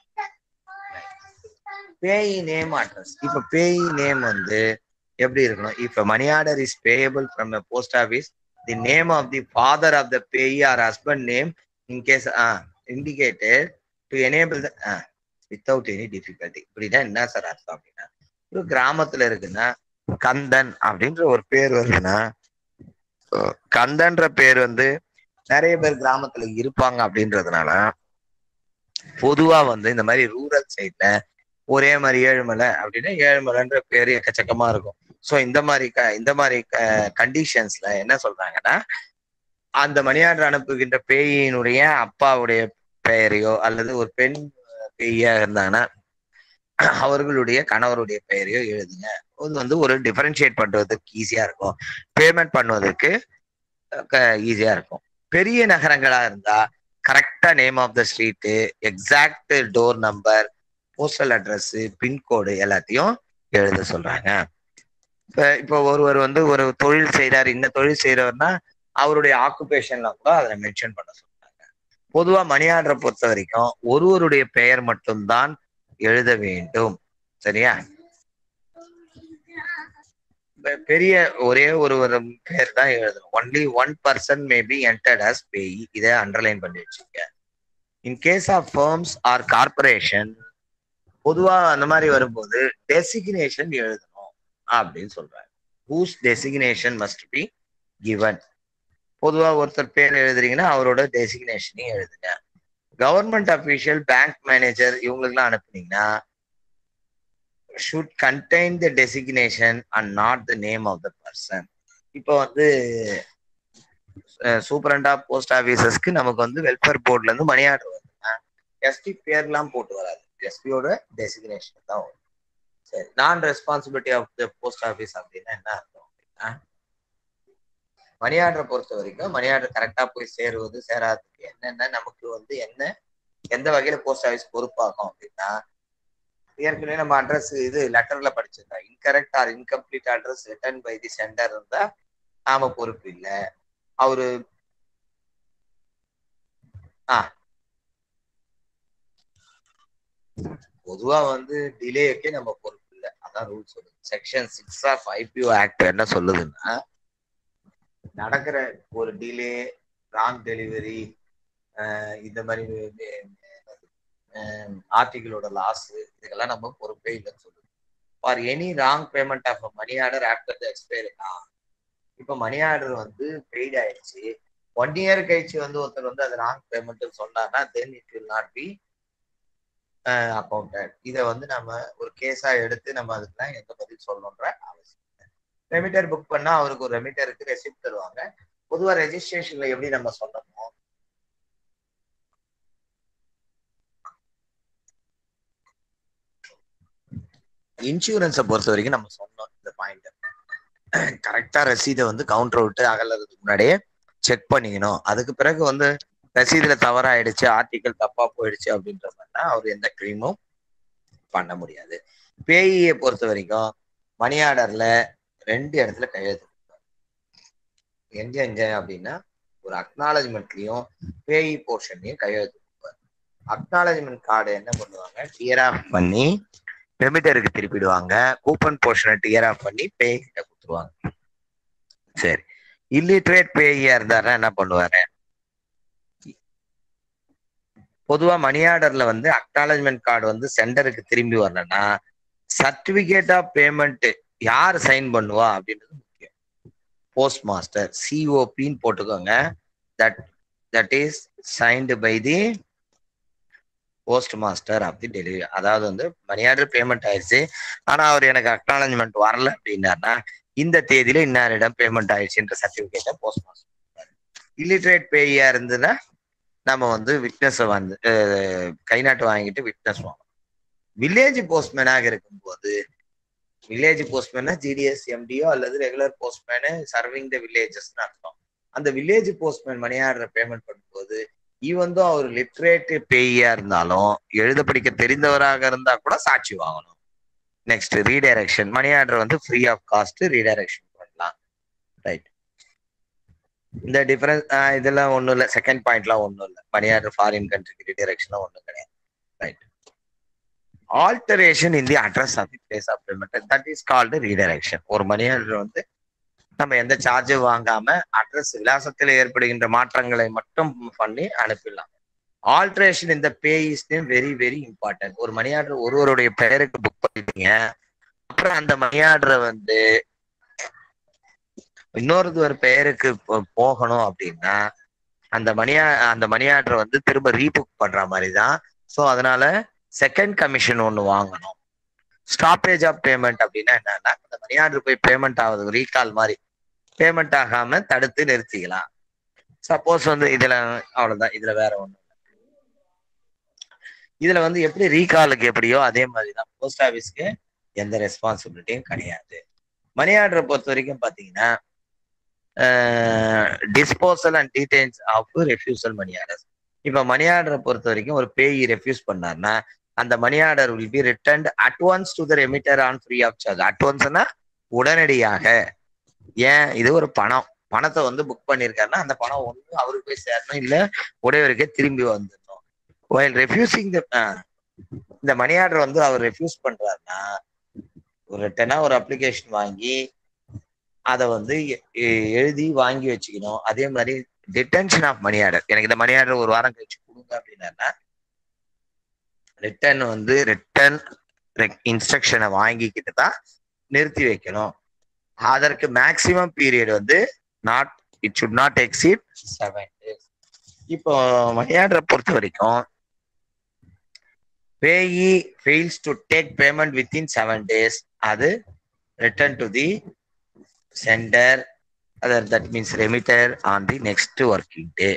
Payee name address. இப்ப பேயி நேம் வந்து எப்படி இருக்கணும்? இப்ப money order is payable from a post office, the name of the father of the payee or husband name in case indicated to enable the without any difficulty. இப்படின்னா என்ன sir அர்த்தம் அப்படின்னா, ஒரு கிராமத்துல இருக்குன்னா கந்தன் அப்படின்ற ஒரு பேர் வருதுன்னா, கந்தன்ற பேர் வந்து நிறைய பேர் கிராமத்துல இருப்பாங்க அப்படின்றதுனால பொதுவா வந்து இந்த மாதிரி ரூரல் சைட்ல ஒரே மாதிரி ஏழுமலை அப்படின்னா ஏழுமலைன்ற பேரு எக்கச்சக்கமா இருக்கும். ஸோ இந்த மாதிரி கண்டிஷன்ஸ்ல என்ன சொல்றாங்கன்னா, அந்த மணி ஆர்டர் அனுப்புகின்ற பேயினுடைய அப்பாவுடைய பெயரையோ அல்லது ஒரு பெண் பேயா இருந்தாங்கன்னா அவர்களுடைய கணவருடைய பெயரையோ எழுதுங்க. அது வந்து ஒரு டிஃபரன்ஷியேட் பண்றதுக்கு ஈஸியா இருக்கும், பேமெண்ட் பண்ணுவதற்கு ஈஸியா இருக்கும். பெரிய நகரங்களா இருந்தா கரெக்டா name of the street, exact door number, postal address, pincode எல்லாத்தையும் எழுத சொல்றாங்க. இப்போ ஒருவர் வந்து ஒரு தொழில் செய்யறாரு, இந்த தொழில் செய்யறவர்னா அவருடைய ஆக்குபேஷன்ல கூட அதை மென்ஷன் பண்ண சொல்றாங்க. பொதுவா மணி ஆர்டரை பொறுத்த வரைக்கும் ஒருவருடைய பெயர் மட்டும்தான் எழுத வேண்டும். சரியா, பெரிய ஒரே ஒரு பேர் தான் எழுதணும். Only one person may be entered as payee. இதை அண்டர்லைன் பண்ணி வச்சுக்க. In case of firms or corporation, பொதுவா அந்த மாதிரி வரும்போது டெசிக்னேஷன் எழுதணும் அப்படின்னு சொல்றாங்க. Whose designation must be given. பொதுவா ஒருத்தர் பேர் எழுதுறீங்கன்னா அவரோட டெசிக்னேஷனையும் எழுதுங்க. கவர்மெண்ட் அபிஷியல், பேங்க் மேனேஜர் இவங்களுக்குலாம் அனுப்புனீங்கன்னா should contain the designation and not the name of the person. இப்போ வந்து சூப்பரண்டா போஸ்ட் ஆபீசஸ்க்கு நமக்கு வந்து வெல்ஃபேர் போர்ட்ல இருந்து மணி ஆர்டர் வருதுன்னா எஸ்பி பேர்லாம் போட்டு வராது, எஸ்பியோட டெசிக்னேஷன் தான் வரும். சரி, நான் responsibility of the post office அப்படின்னா என்ன அர்த்தம் அப்படின்னா, மணி ஆர்டரை பொறுத்த வரைக்கும் மணி ஆர்டர் கரெக்டா போய் சேருவது சேராததுக்கு என்னென்ன நமக்கு வந்து என்ன எந்த வகையில போஸ்ட் ஆஃபீஸ் பொறுப்பாகும் அப்படின்னா, ஏற்கனவே நம்ம அட்ரஸ் இது லெட்டர்ல படிச்சிருந்தோம், incorrect or incomplete address written by the sender இருந்தா நாம பொறுப்பு இல்லை. அவரு பொதுவா வந்து டிலேக்கே நம்ம பொறுப்பு இல்லை, அதான் ரூல் சொல்லுது. செக்ஷன் 6 ஆஃப் ஐபிஓ ஆக்ட் என்ன சொல்லுதுன்னா, நடக்கிற ஒரு டிலே, ராங் டெலிவரி, இந்த மாதிரி ஆர்டிகிளோட லாஸ், இதுக்கெல்லாம் நம்ம பொறுப்பே இல்லைன்னு சொல்லுது. For any wrong payment of money order after the expiry. இப்போ மணி ஆர்டர் வந்து பெய்ட் ஆயிடுச்சு, 1 இயர் கழிச்சு வந்து ஒருத்தர் வந்து அது ராங் பேமெண்ட் சொன்னார்னா then it will not be accounted. இதை வந்து நம்ம ஒரு கேஸா எடுத்து நம்ம அதுக்குலாம் எந்த பதில் சொல்லணுன்ற அவசியம் இல்லை. ரெமிட்டர் புக் பண்ணா அவருக்கு ஒரு ரெமிட்டருக்கு ரெசிப்ட் தருவாங்க. பொதுவா ரெஜிஸ்ட்ரேஷன்ல எப்படி நம்ம சொன்னோமோ இன்சூரன்ஸை பொறுத்த வரைக்கும் நம்ம சொன்னோம் இந்த பாயிண்ட், கரெக்டா ரசீதை வந்து கவுண்டர் விட்டு அகலறதுக்கு முன்னாடியே செக் பண்ணிக்கணும். அதுக்கு பிறகு வந்து ரசீதுல தவறாயிடுச்சு, ஆர்டிக்கல் தப்பா போயிடுச்சு அப்படின்ற மாதிரினா அவர் எந்த கிளைமும் பண்ண முடியாது. பேஇயை பொறுத்த வரைக்கும் மணி ஆர்டர்ல 2 இடத்துல கையெழுத்து, எங்க அப்படின்னா ஒரு அக்னாலஜ்மெண்ட்லயும் பேஇ போர்ஷன்லயும் கையெழுத்து. அக்னாலஜ்மெண்ட் கார்டு என்ன பண்ணுவாங்க, டியர் ஆஃப் பண்ணி ரெமிட்டருக்கு திருப்பிடுவாங்க, கூப்பன் போர்ஷனை டியர் ஆஃப் பண்ணி பே கிட்ட கொடுத்துருவாங்க. சரி, இல்லிட்ரேட் பேஇயா இருந்தாருன்னா என்ன பண்ணுவாரு, பொதுவா மணி ஆர்டர்ல வந்து அக்னாலஜ்மெண்ட் கார்டு வந்து சென்டருக்கு திரும்பி வரலன்னா சர்டிபிகேட் ஆஃப் பேமெண்ட் யார் சைன் பண்ணுவா அப்படின்றது முக்கியம். போஸ்ட் மாஸ்டர், சிஓபின்னு போட்டுக்கோங்க. That is signed by the post master of the delivery. அதாவது வந்து மணி ஆர்டர் பேமெண்ட் ஆயிடுச்சு, ஆனா அவர் எனக்கு அக்னாலஜ்மெண்ட் வரல அப்படின்னாருன்னா இந்த தேதியில இன்னாரிடம் பேமெண்ட் ஆயிடுச்சுன்ற சர்டிபிகேட்டை போஸ்ட் மாஸ்டர். இல்லிட்ரேட் பேயா இருந்ததுன்னா நம்ம வந்து விட்னஸை வந்து கை நாட்டு வாங்கிட்டு விட்னஸ் வாங்கணும். வில்லேஜ் போஸ்ட்மேனாக இருக்கும்போது, வில்லேஜ் போஸ்ட்மேனா ஜிடிஎஸ் எம்டிஓ அல்லது regular postman serving the villages அர்த்தம். அந்த village postman money order payment பண்ணும்போது ஈவன் அவர் லிட்ரேட் பேயா இருந்தாலும் எழுத படிக்க தெரிந்தவராக இருந்தா கூட சாட்சி வாங்கணும். நெக்ஸ்ட் ரீடைரக்ஷன், மணி ஆர்டர் வந்து ஃப்ரீ ஆஃப் காஸ்ட் ரீடைரக்ஷன் பண்ணலாம். ரைட், இந்த டிஃபரன்ஸ் இதெல்லாம் ஒன்றும் இல்லை, செகண்ட் பாயிண்ட்லாம் ஒன்றும் இல்லை. மணி ஆர்டர் ஃபாரின் கண்ட்ரிக்கு ரீடைரக்ஷன்லாம் ஒன்றும் கிடையாது. Right, alteration in the address of the place of payment, that is called redirection. ஒரு மணி ஆர்டர் வந்து நம்ம எந்த சார்ஜும் வாங்காம அட்ரஸ் விலாசத்தில் ஏற்படுகின்ற மாற்றங்களை மட்டும் பண்ணி அனுப்பிடலாம். ஆல்டரேஷன் இந்த pay is very very important. ஒரு மணி ஆர்டர் ஒருவருடைய பெயருக்கு புக் பண்ணிட்டீங்க, அப்புறம் அந்த மணி ஆர்டரை வந்து இன்னொரு பெயருக்கு போகணும் அப்படின்னா அந்த மணி ஆர்டரை வந்து திரும்ப ரீபுக் பண்ற மாதிரி தான். ஸோ அதனால செகண்ட் கமிஷன் ஒன்று வாங்கணும். ஸ்டாப்பேஜ் ஆஃப் பேமெண்ட் அப்படின்னா என்னன்னா, அந்த மணி ஆர்டர் போய் பேமெண்ட் ஆகுது, ரீகால் மாதிரி பேமெண்ட் ஆகாம தடுத்து நிறுத்திக்கலாம். சப்போஸ் வந்து இதுல அவ்வளவுதான், இதுல வேற ஒண்ணு இல்லை. இதுல வந்து எப்படி ரீகாலுக்கு எப்படியோ அதே மாதிரிதான் போஸ்ட் ஆபீஸ்க்கு எந்த ரெஸ்பான்சிபிலிட்டியும் கிடையாது. மணி ஆர்டரை பொறுத்த வரைக்கும் பாத்தீங்கன்னா disposal and details of refusal money order. இப்ப மணி ஆர்டரை பொறுத்த வரைக்கும் ஒரு பேயி ரெஃப்யூஸ் பண்ணார்னா அந்த money order will be returned advance to the remitter on free of charge. அட்வான்ஸ்னா உடனடியாக. ஏன், இது ஒரு பணத்தை வந்து புக் பண்ணியிருக்காருன்னா அந்த பணம் ஒன்று அவருக்கு போய் சேரணும், இல்ல உடையவருக்கே திரும்பி வந்துடணும். while refusing இந்த மணி ஆர்டர் வந்து அவர் ரெஃப்யூஸ் பண்றாருன்னா ஒரு ரிட்டனா ஒரு அப்ளிகேஷன் வாங்கி அதை வந்து எழுதி வாங்கி வச்சுக்கணும். அதே மாதிரி டிடென்ஷன் ஆஃப் மணி ஆர்டர், எனக்கு இந்த மணி ஆர்டர் ஒரு வாரம் கழிச்சு கொடுங்க அப்படின்னா ரிட்டர்ன் இன்ஸ்ட்ரக்ஷனை வாங்கிக்கிட்டு தான் நிறுத்தி வைக்கணும். அதற்கு மேக்சிமம் பீரியட் வந்து not it should not exceed 7 days. இப்போ மணி ஆர்டரை பொறுத்த வரைக்கும் payee fails to take payment within 7 days, அது return to the sender, that means remitter on the next working day.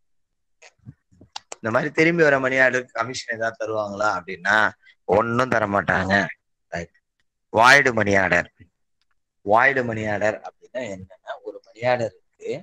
இந்த மாதிரி திரும்பி வர மணி ஆர்டருக்கு கமிஷன் ஏதாவது தருவாங்களா அப்படின்னா ஒன்னும் தர மாட்டாங்க. Void money order. Void money order அப்படின்னா என்னன்னா, ஒரு மணி ஆர்டர் இருக்கு,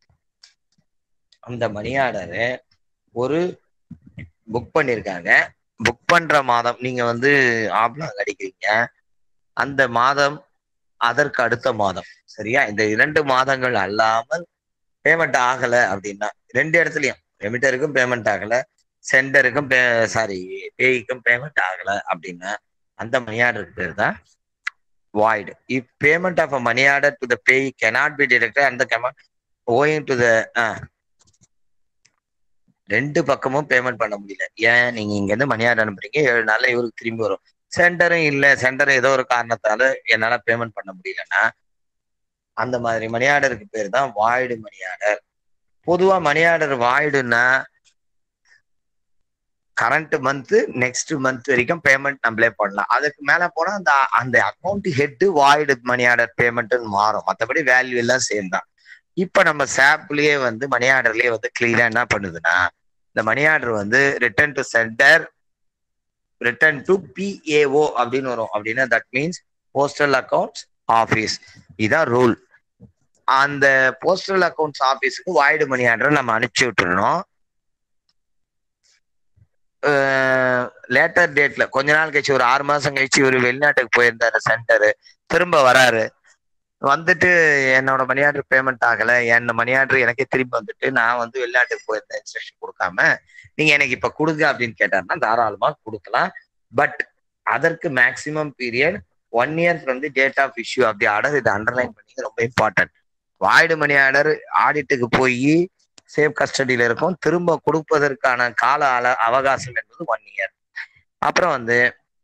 அந்த மணி ஆர்டரு ஒரு புக் பண்ணிருக்காங்க, புக் பண்ற மாதம் நீங்க வந்து ஆப்லாங் அடிக்கிறீங்க, அந்த மாதம் அதற்கு அடுத்த மாதம், சரியா, இந்த 2 மாதங்கள் அல்லாமல் பேமெண்ட் ஆகல அப்படின்னா, 2 இடத்துலயும் ரெமிட்டருக்கும் பேமெண்ட் ஆகல, சென்டருக்கும் பேய்க்கும் பேமெண்ட் ஆகல அப்படின்னா அந்த மணி ஆர்டருக்கு பேர் தான் void. If payment of a money order to the payee cannot be deducted and the amount owing to the 2 பக்கமும் பேமெண்ட் பண்ண முடியல. ஏன், நீங்க இங்க இருந்து மணி ஆர்டர் அனுப்புறீங்க, 7 நாள்ல இவருக்கு திரும்பி வரும், சென்டரும் இல்ல, சென்டர் ஏதோ ஒரு காரணத்தால என்னால பேமெண்ட் பண்ண முடியலன்னா அந்த மாதிரி மணி ஆர்டருக்கு பேர் தான் வாய்டு மணி ஆர்டர். பொதுவா மணி ஆர்டர் வாய்டுன்னா கரண்ட் மந்த் நெக்ஸ்ட் மந்த் வரைக்கும் பேமெண்ட் நம்மளே பண்ணலாம். அதுக்கு மேல போனா அந்த account head void money order payment மாறும், மற்றபடி வேல்யூ எல்லாம் சேம் தான். இப்ப நம்ம சாப்லயே வந்து மணி ஆர்டர்லயே வந்து கிளியரா என்ன பண்ணுதுன்னா, இந்த மணி ஆர்டர் வந்து return to sender, return to PAO அப்படின்னு வரும். அப்படின்னா that means postal accounts office. இதான் ரூல். அந்த போஸ்டல் அக்கௌண்ட்ஸ் ஆபீஸுக்கு வாய்டு மணி ஆர்டர் நம்ம அனுப்பிச்சு விட்டுறணும். லேட்டர் டேட்ல கொஞ்ச நாள் கழிச்சு, ஒரு 6 மாசம் கழிச்சு ஒரு வெளிநாட்டுக்கு போயிருந்தாரு சென்டரு, திரும்ப வராரு, வந்துட்டு என்னோட மணி ஆர்டர் பேமெண்ட் ஆகல, என்ன மணி ஆர்டர் எனக்கே திரும்பி வந்துட்டு நான் வந்து வெளிநாட்டுக்கு போயிருந்தேன் இன்ஸ்ட்ரக்ஷன் கொடுக்காம, நீங்க எனக்கு இப்ப கொடுங்க அப்படின்னு கேட்டாருன்னா தாராளமா கொடுக்கலாம். பட் அதற்கு maximum period 1 year from the date of issue of the order. இதை அண்டர்லைன் பண்ணி ரொம்ப இம்பார்ட்டன்ட். வாய்டு மணி ஆர்டர் ஆடிட்டுக்கு போய் சேஃப் கஸ்டடியில இருக்கும், திரும்ப கொடுப்பதற்கான கால அவகாசம் என்பது 1 year. அப்புறம் வந்து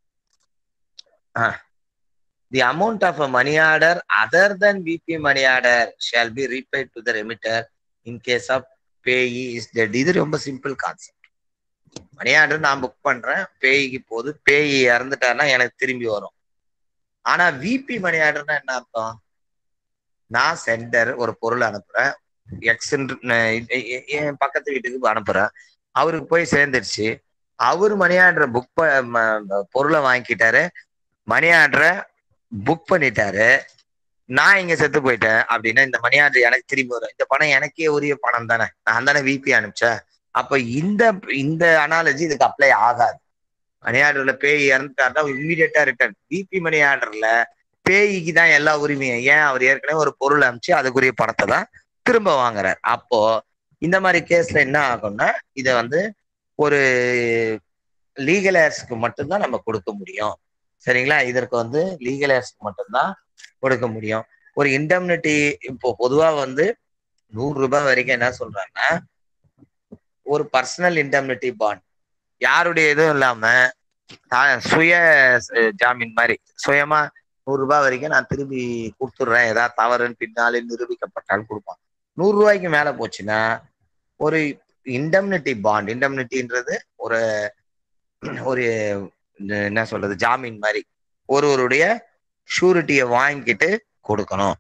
the amount of a money order other than VP money order shall be repaid to the remitter in case of payee is dead. இது ரொம்ப சிம்பிள் கான்செப்ட். மணி ஆர்டர் நான் புக் பண்றேன், பேய்க்கு போது, பேய் இறந்துட்டாருன்னா எனக்கு திரும்பி வரும். ஆனா விபி மணி ஆர்டர்னா என்ன அர்த்தம்? நான் சென்டர் ஒரு பொருள் அனுப்புறேன், எக்ஸ் என் பக்கத்து வீட்டுக்கு அனுப்புறேன், அவருக்கு போய் சேர்ந்துருச்சு, அவரு மணி ஆர்டரை பொருளை வாங்கிக்கிட்டாரு, மணி ஆர்டரை புக் பண்ணிட்டாரு, நான் இங்க செத்து போயிட்டேன் அப்படின்னா இந்த மணி ஆர்டர் எனக்கு திரும்பி வரும். இந்த பணம் எனக்கே உரிய பணம் தானே, நான் தானே விபி அனுப்பிச்சேன். அப்ப இந்த அனாலஜி இதுக்கு அப்ளை ஆகாது. மணி ஆர்டர்ல பேய் இறந்துட்டாருன்னா இம்மீடியட்டா ரிட்டர்ன். விபி மணி ஆர்டர்ல பேய்க்கு தான் எல்லா உரிமையும். ஏன், அவர் ஏற்கனவே ஒரு பொருள் அனுப்பிச்சு அதுக்குரிய பணத்தை தான் திரும்ப வாங்குறார். அப்போ இந்த மாதிரி கேஸ்ல என்ன ஆகும்னா, இதை வந்து ஒரு லீகல் ஏர்ஸ்க்கு மட்டும்தான் நம்ம கொடுக்க முடியும், சரிங்களா? இதற்கு வந்து லீகல் ஏர்ஸ்க்கு மட்டும்தான் கொடுக்க முடியும். ஒரு இண்டம்னிட்டி இப்போ பொதுவா வந்து 100 ரூபாய் வரைக்கும் என்ன சொல்றாங்கன்னா, ஒரு பர்சனல் இண்டம்னிட்டி பாண்ட், யாருடைய இதுவும் இல்லாம சுய ஜாமீன் மாதிரி சுயமா 100 ரூபாய் வரைக்கும் நான் திரும்பி கொடுத்துடுறேன், ஏதாவது தவறுன்னு பின்னாலே நிரூபிக்கப்பட்டாலும் கொடுப்பான். 100 ரூபாய்க்கு மேல போச்சுன்னா ஒரு இண்டம்னிட்டி பாண்ட், இண்டம்னிட்டின்றது ஒரு ஒரு என்ன சொல்றது, ஜாமீன் மாதிரி, ஒருவருடைய ஷூரிட்டியை வாங்கிக்கிட்டு கொடுக்கணும்.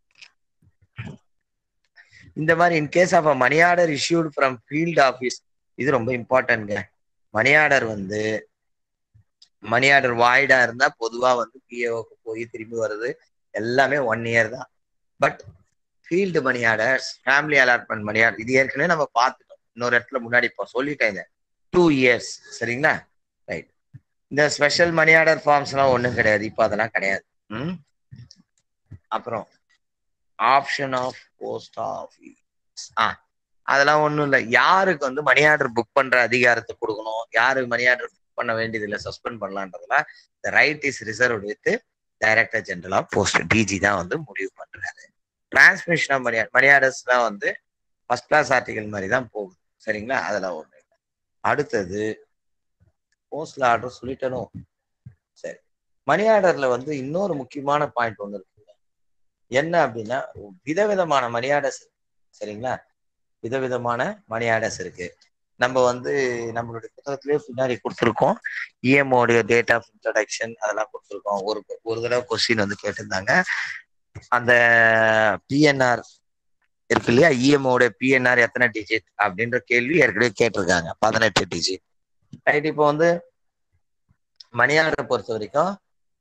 இந்த மாதிரி in case of money order issued from field office, இது ரொம்ப இம்பார்ட்டன்ட்ங்க. மணி ஆர்டர் வந்து மணி ஆர்டர் வாய்டா இருந்தா பொதுவா வந்து பிஏஓக்கு போய் திரும்பி வருது எல்லாமே 1 year தான். But field money orders, family allotment money order, இது ஏற்கனவே நம்ம பார்த்துட்டோம் இன்னொரு இடத்துல முன்னாடி, இப்போ சொல்லிட்டேன் 2 years, சரிங்களா? ரைட். இந்த ஸ்பெஷல் மணி ஆர்டர் ஃபார்ம்ஸ் எல்லாம் ஒன்றும் கிடையாது, இப்போ அதெல்லாம் கிடையாது. அப்புறம் ஆப்ஷன் ஆஃப் போஸ்ட் ஆஃபீஸ், அதெல்லாம் ஒன்றும் இல்லை. யாருக்கு வந்து மணி ஆர்டர் புக் பண்ற அதிகாரத்தை கொடுக்கணும், யாருக்கு மணி ஆர்டர் புக் பண்ண வேண்டியதில்லை, சஸ்பெண்ட் பண்ணலான்றதுல the right is reserved with director general of post, DG தான் வந்து முடிவு பண்றாரு. டிரான்ஸ்மிஷன் ஆஃப் மணி ஆர்டர்ஸ்லாம் வந்து ஃபர்ஸ்ட் கிளாஸ் ஆர்டிகல் மாதிரி தான் போகுது, சரிங்களா? அதெல்லாம் ஒண்ணு இல்லை. அடுத்தது போஸ்ட்ல ஆர்டர் சொல்லிட்டனும். சரி, மணி ஆர்டர்ல வந்து இன்னொரு முக்கியமான பாயிண்ட் ஒன்று இருக்குங்க. என்ன அப்படின்னா விதவிதமான மணி ஆர்டர்ஸ் சரிங்களா, விதவிதமான மணி ஆர்டர்ஸ் இருக்கு. நம்ம வந்து நம்மளுடைய புத்தகத்திலேயே பின்னாடி கொடுத்துருக்கோம், இஎம்ஓடைய டேட் ஆஃப் இன்ட்ரடக்ஷன் அதெல்லாம் கொடுத்துருக்கோம். ஒரு தடவை கொஸ்டின் வந்து கேட்டிருந்தாங்க, அந்த பிஎன்ஆர் இருக்கு இல்லையா, இஎம்ஓட பிஎன்ஆர் எத்தனை டிஜிட் அப்படின்ற கேள்வி ஏற்கனவே கேட்டிருக்காங்க, 18 டிஜிட். ரைட். இப்போ வந்து மணி ஆர்டரை பொறுத்த வரைக்கும்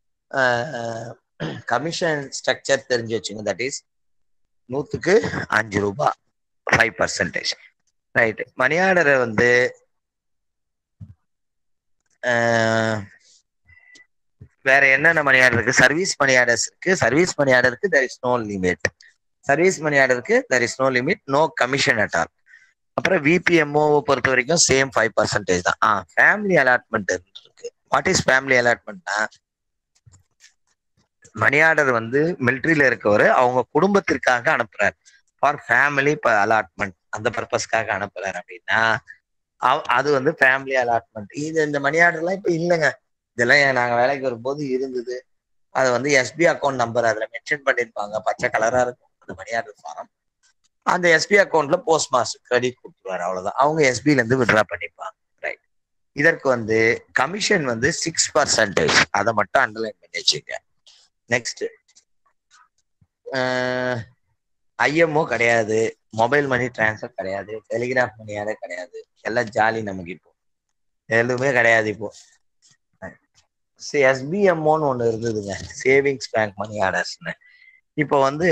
கமிஷன் ஸ்ட்ரக்சர் தெரிஞ்சு வச்சுங்க. தட் இஸ் 100க்கு 5 ரூபாய், 5%. ரைட். மணி ஆர்டரை வந்து வேற என்னென்ன மணி ஆர்டர் இருக்கு? சர்வீஸ் மணி ஆர்டர்ஸ் இருக்கு. சர்வீஸ் மணி ஆர்டருக்கு there is no limit. Service money ஆர்டருக்கு there is no limit, no commission at all. அப்புறம் விபிஎம்ஓ பொறுத்த வரைக்கும் சேம் 5% தான். ஃபேமிலி அலாட்மெண்ட் இருக்கு. வாட் இஸ் ஃபேமிலி அலாட்மெண்ட்னா, மணி ஆர்டர் வந்து மிலிட்ரியில இருக்கவர் அவங்க குடும்பத்திற்காக அனுப்புறாரு, ஃபார் ஃபேமிலி அலாட்மெண்ட், அந்த பர்பஸ்க்காக அனுப்புறாரு அப்படின்னா அது வந்து ஃபேமிலி அலாட்மெண்ட். இந்த மணி ஆர்டர்லாம் இப்ப இல்லைங்க, இதெல்லாம் நாங்க வேலைக்கு வரும்போது இருந்தது. அது வந்து எஸ்பி அக்கௌண்ட் நம்பர் அதுல மென்ஷன் பண்ணிருப்பாங்க, பச்சை கலரா இருக்கும் அந்த மணி ஆர்டர் ஃபாரம். அந்த எஸ்பி அக்கௌண்ட்ல போஸ்ட் மாஸ்டர் கிரெடிட் கொடுத்துருவாரு, அவ்வளவுதான். அவங்க எஸ்பில இருந்து விட்ரா பண்ணிப்பாங்க. ரைட். இதற்கு வந்து கமிஷன் வந்து 6%, அதை மட்டும் அண்டர்லைன் பண்ணி வச்சுக்க. நெக்ஸ்ட், ஐஎம்ஓ கிடையாது, மொபைல் மணி டிரான்ஸ்ஃபர் கிடையாது, டெலிகிராஃப் மணி ஆர்டர் கிடையாது, எல்லாம் ஜாலி நமக்கு. இப்போ எதுவுமே கிடையாது. இப்போ எஸ்பிஎம்ஓன்னு ஒண்ணு இருந்ததுங்க, சேவிங்ஸ் பேங்க் மணி ஆர்டர்ஸ்னு. இப்போ வந்து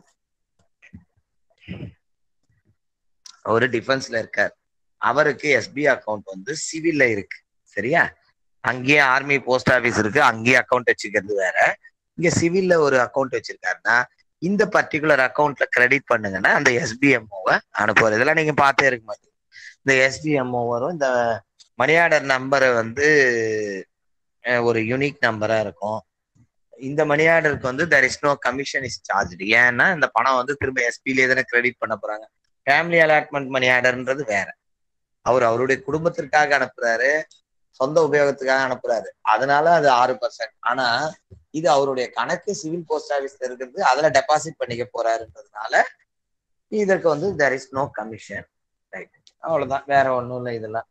ஒரு டிஃபென்ஸ்ல இருக்கார், அவருக்கு எஸ்பி அக்கௌண்ட் வந்து சிவில்ல இருக்கு, சரியா? அங்கேயே ஆர்மி போஸ்ட் ஆபீஸ் இருக்கு, அங்கேயே அக்கௌண்ட் வச்சுக்கிறது வேற. இங்க சிவில்ல ஒரு அக்கௌண்ட் வச்சிருக்காருன்னா இந்த பர்டிகுலர் அக்கௌண்ட்ல கிரெடிட் பண்ணுங்கன்னா அந்த எஸ்பிஎம்ஓவை அனுப்புவார். இதெல்லாம் நீங்க பார்த்தே இருக்க மாட்டீங்க. இந்த எஸ்பிஎம்ஓ வரும், இந்த மணி ஆர்டர் நம்பரை வந்து ஒரு யூனிக் நம்பரா இருக்கும். இந்த மணி ஆர்டருக்கு வந்து there is no commission is charged. ஏன்னா இந்த பணம் வந்து திரும்ப எஸ்பிலே தானே கிரெடிட் பண்ண போறாங்க. ஃபேமிலி அலாட்மெண்ட் மணி ஆர்டர்ன்றது வேற, அவருடைய குடும்பத்திற்காக அனுப்புறாரு, சொந்த உபயோகத்துக்காக அனுப்புறாரு, அதனால அது 6%. ஆனா இது அவருடைய கணக்கு சிவில் போஸ்ட் ஆபீஸ்ல இருக்கிறது, அதுல டெபாசிட் பண்ணிக்க போறாருன்றதுனால இதற்கு வந்து there is no commission. Right. அவ்வளவுதான், வேற ஒண்ணும் இல்லை. இதெல்லாம்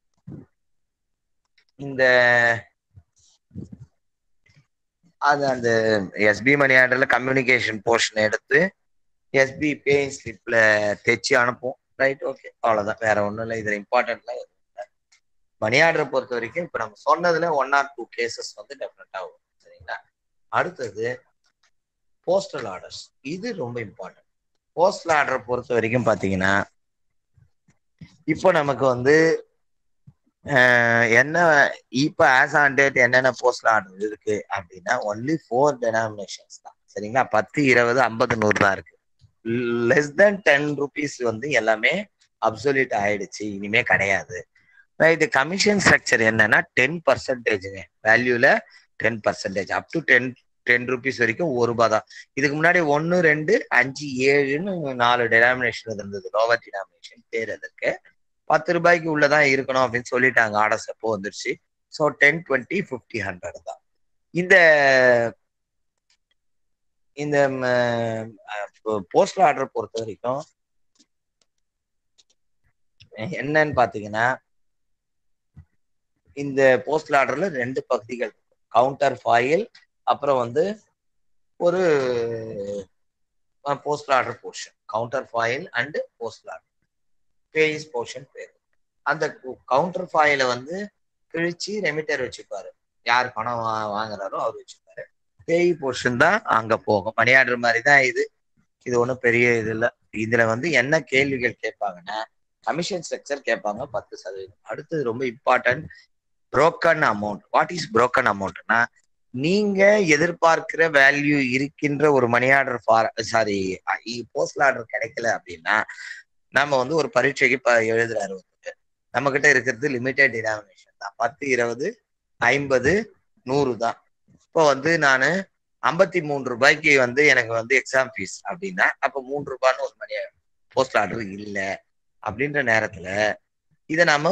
இந்த அந்த எஸ்பி மணி ஆர்டர்ல கம்யூனிகேஷன் போர்ஷன் எடுத்து எஸ்பி பே ஸ்லிப்ல தைச்சு அனுப்பும். ரைட். ஓகே, அவ்வளவுதான், வேற ஒண்ணும் இல்லை. இதுல இம்பார்ட்டன்ட்லாம் மணி ஆர்டரை பொறுத்த வரைக்கும் இப்ப நம்ம சொன்னதுல 1 or 2 கேசஸ் வந்து டெஃபினட்டா வரும், சரிங்களா? அடுத்தது போஸ்டல் ஆர்டர்ஸ். இது ரொம்ப இம்பார்ட்டன்ட். போஸ்டல் ஆர்டரை பொறுத்த வரைக்கும் பாத்தீங்கன்னா இப்போ நமக்கு வந்து என்ன இப்ப ஆஸ் ஆன் டேட் என்னென்ன போஸ்டல் ஆர்டர் இருக்கு அப்படின்னா ஒன்லி 4 denominations தான், சரிங்களா? 10, 20, 50, 100 தான் இருக்கு. லெஸ் தென் 10 rupees வந்து எல்லாமே அப்சல்யூட் ஆயிடுச்சு, இனிமே கிடையாது. ரைட். கமிஷன் ஸ்ட்ரக்சர் என்னன்னா 10%, வேல்யூல 10%, அப் டு 10 rupees வரைக்கும் 1 ரூபாய் தான். இதுக்கு முன்னாடி 1, 2, 5, 7ன்னு 4 டெனாமினேஷன் இருந்தது, லோவர் டினாமினேஷன் பேர். அதற்கு 10 ரூபாய்க்கு உள்ளதான் இருக்கணும் அப்படின்னு சொல்லிட்டாங்க, ஆர்டர்ஸ் எப்போ வந்துருச்சு. ஸோ 10, 20, 50, 100 தான். இந்த இந்த போஸ்டல் ஆர்டர் பொறுத்த வரைக்கும் என்னன்னு பாத்தீங்கன்னா இந்த போஸ்டல் ஆர்டர்ல 2 பகுதிகள், கவுண்டர் ஃபாயில், அப்புறம் வந்து ஒரு postal order portion. Counter foil and postal order base portion பேர். அந்த கவுண்டர் ஃபாயில வந்து கிழிச்சு ரெமிட்டர் வச்சுப்பாரு, யார் பணம் வாங்குறாரோ அவர் வச்சுப்பாரு. பேய் போர்ஷன் தான் அங்க போகும். மணி ஆர்டர் மாதிரி தான் இது ஒன்றும் பெரிய இது இல்லை. இதுல வந்து என்ன கேள்விகள் கேட்பாங்கன்னா கமிஷன் ஸ்ட்ரக்சர் கேட்பாங்க, 10%. அடுத்தது ரொம்ப important, broken amount. What is broken அமௌண்ட்னா, நீங்க எதிர்பார்க்கிற வேல்யூ இருக்கின்ற ஒரு மணி ஆர்டர் போஸ்டல் ஆர்டர் கிடைக்கல அப்படின்னா, நம்ம வந்து ஒரு பரீட்சைக்கு எழுதுறாரு, நம்ம கிட்ட இருக்கிறது லிமிடெட் டினாமினேஷன் தான், 10, 20, 50, 100 தான். இப்போ வந்து நான் 53 ரூபாய்க்கு வந்து எனக்கு வந்து எக்ஸாம் ஃபீஸ் அப்படின்னா, அப்ப 3 ரூபான்னு ஒரு மணி போஸ்டல் ஆர்டர் இல்லை அப்படின்ற நேரத்துல இதை நம்ம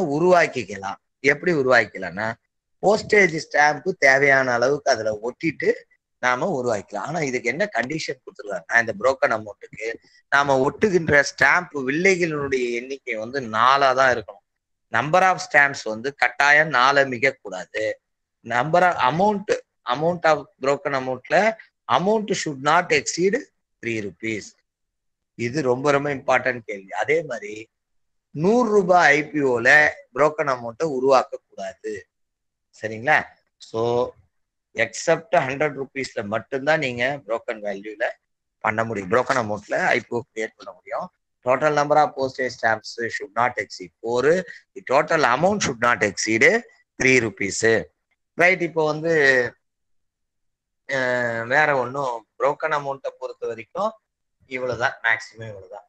உருவாக்கிக்கலாம். எப்படி உருவாக்கலாம்னா, போஸ்டேஜ் ஸ்டாம்ப்பு தேவையான அளவுக்கு அதுல ஒட்டிட்டு நாம உருவாக்கலாம். ஆனா இதுக்கு என்ன கண்டிஷன் கொடுத்துருக்காங்க? இந்த புரோக்கன் அமௌண்ட்டுக்கு நாம ஒட்டுகின்ற ஸ்டாம்ப் வில்லைகளினுடைய எண்ணிக்கை வந்து 4ஆ தான் இருக்கணும். நம்பர் ஆஃப் ஸ்டாம்ப்ஸ் வந்து கட்டாயம் 4 மிக கூடாது. Number of amount of broken அமௌண்ட்ல amount should not exceed 3 rupees. இது ரொம்ப ரொம்ப இம்பார்ட்டன்ட் கேள்வி. அதே மாதிரி 100 ரூபாய் ஐபிஓல புரோக்கன் அமௌண்ட்டை உருவாக்க கூடாது. சரிங்களா? ஸோ எக்ஸப்ட் 100 rupeesல மட்டும்தான் நீங்க புரோக்கன் வேல்யூல பண்ண முடியும். புரோக்கன் அமௌண்ட்ல ஐபிஓ கிரியேட் பண்ண முடியும். Total number of postage stamps should not exceed 4. The total amount should not exceed 3 rupees. Right. இப்போ வந்து வேற ஒன்றும் புரோக்கன் அமௌண்ட்டை பொறுத்த வரைக்கும் இவ்வளவுதான், மேக்சிமம் இவ்வளவுதான்.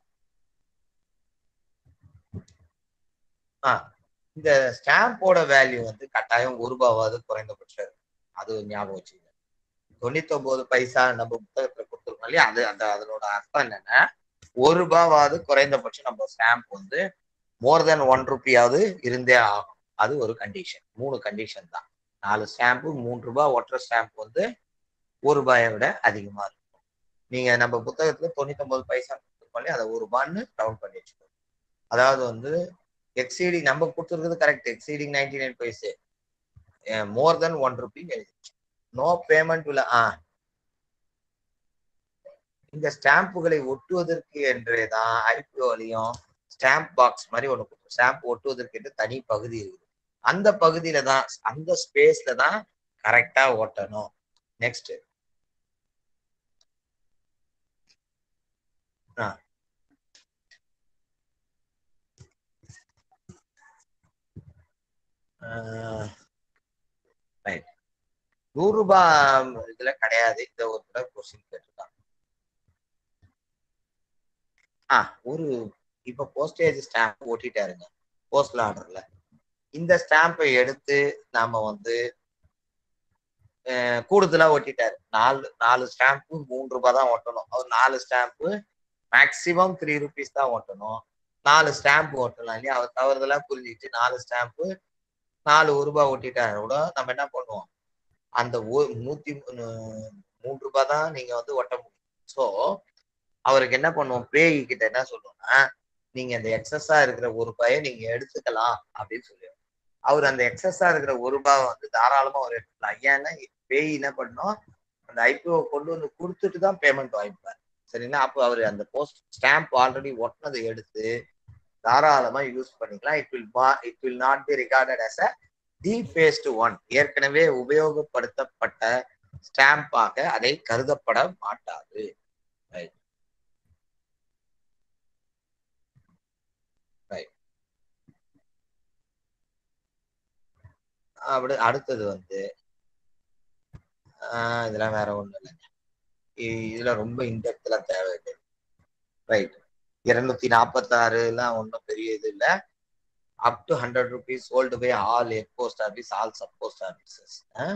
இந்த ஸ்டாம்போட வேல்யூ வந்து கட்டாயம் 1 ரூபாவது குறைந்தபட்சம் இருக்கு. அது ஞாபகம் வச்சுக்கோங்க. 99 பைசா நம்ம புத்தகத்துல கொடுத்துருக்கோம் இல்லையா, அது அதனோட அர்த்தம் என்னன்னா 1 ரூபாவது குறைந்தபட்சம் நம்ம ஸ்டாம்ப் வந்து மோர் தென் 1 ரூபியாவது இருந்தே ஆகும். அது ஒரு கண்டிஷன். 3 கண்டிஷன் தான். 4 ஸ்டாம்பு 3 ரூபாய் ஒற்றை ஸ்டாம்ப் வந்து 1 ரூபாயை விட அதிகமா இருக்கும். நீங்க நம்ம புத்தகத்துல 99 பைசா கொடுத்துருக்கோம் இல்லையா, அதை 1 ரூபான்னு டவுன் பண்ணி வச்சுக்கோங்க. அதாவது வந்து எக்ஸீடிங் நம்ம கொடுத்துருக்குது correct, exceeding 99 paise more then 1 rupee எழுதிச்சு. நோ பேமெண்ட் உள்ள இந்த ஸ்டாம்புகளை ஒட்டுவதற்கு என்றேதான் ஐபிஓலையும் ஸ்டாம்ப் பாக்ஸ் மாதிரி ஒண்ணு கொடுக்கும். ஸ்டாம்ப் ஒட்டுவதற்கு என்று தனி பகுதி இருக்குது. அந்த பகுதியில தான், அந்த ஸ்பேஸ்ல தான் கரெக்டா ஒட்டணும். Next right. 100 ரூபாய் இதுல கிடையாது. இந்த ஒரு தடவை கொஸ்டின் கேட்டிருக்காங்க. ஒரு இப்ப போஸ்டேஜ் ஸ்டாம்ப் ஒட்டிட்டாருங்க போஸ்டல் ஆர்டர்ல. இந்த ஸ்டாம்பை எடுத்து நாம வந்து கூடுதலா ஒட்டிட்டாரு. 4 ஸ்டாம்பு 3 ரூபாய் தான் ஒட்டணும். அவர் 4 ஸ்டாம்பு மேக்சிமம் 3 rupees தான் ஒட்டணும். 4 ஸ்டாம்பு ஒட்டலாம் இல்லையா? அவர் தவறுதலா புரிஞ்சுட்டு 4 ஸ்டாம்பு 4 ரூபாய் ஒட்டிட்டாரு கூட நம்ம என்ன பண்ணுவோம், அந்த 103 ரூபாய் தான் நீங்க வந்து ஒட்ட முடியும். ஸோ அவருக்கு என்ன பண்ணுவோம், பேய் கிட்ட என்ன சொல்லுவோம்னா, நீங்க அந்த எக்ஸஸா இருக்கிற 1 ரூபாயை நீங்க எடுத்துக்கலாம் அப்படின்னு சொல்லுவோம். அவர் அந்த எக்ஸஸா இருக்கிற 1 ரூபாய் வந்து தாராளமா அவர் எடுத்துக்கலாம். ஏன்னா பேய் என்ன பண்ணோம், அந்த ஐபிஓ கொண்டு வந்து கொடுத்துட்டு தான் பேமெண்ட் வாங்கிப்பார். சரிங்களா? அப்போ அவர் அந்த போஸ்ட் ஸ்டாம்ப் ஆல்ரெடி ஒட்டினதை எடுத்து தாராளமா யூஸ் பண்ணிக்கலாம். It will not be recorded as a defaced one. ஏற்கனவே உபயோகப்படுத்தப்பட்ட ஸ்டாம்பாக அதை கருதப்பட மாட்டாது. அப்படி அடுத்தது வந்து இதெல்லாம் வேற ஒண்ணும் இல்லைங்க. இதுல ரொம்ப இன்டெப்த்ல தேவையில்லை. ரைட். 246 எல்லாம் ஒன்றும் பெரிய இது இல்லை. up to 100 rupees sold by all head post office, all sub post offices.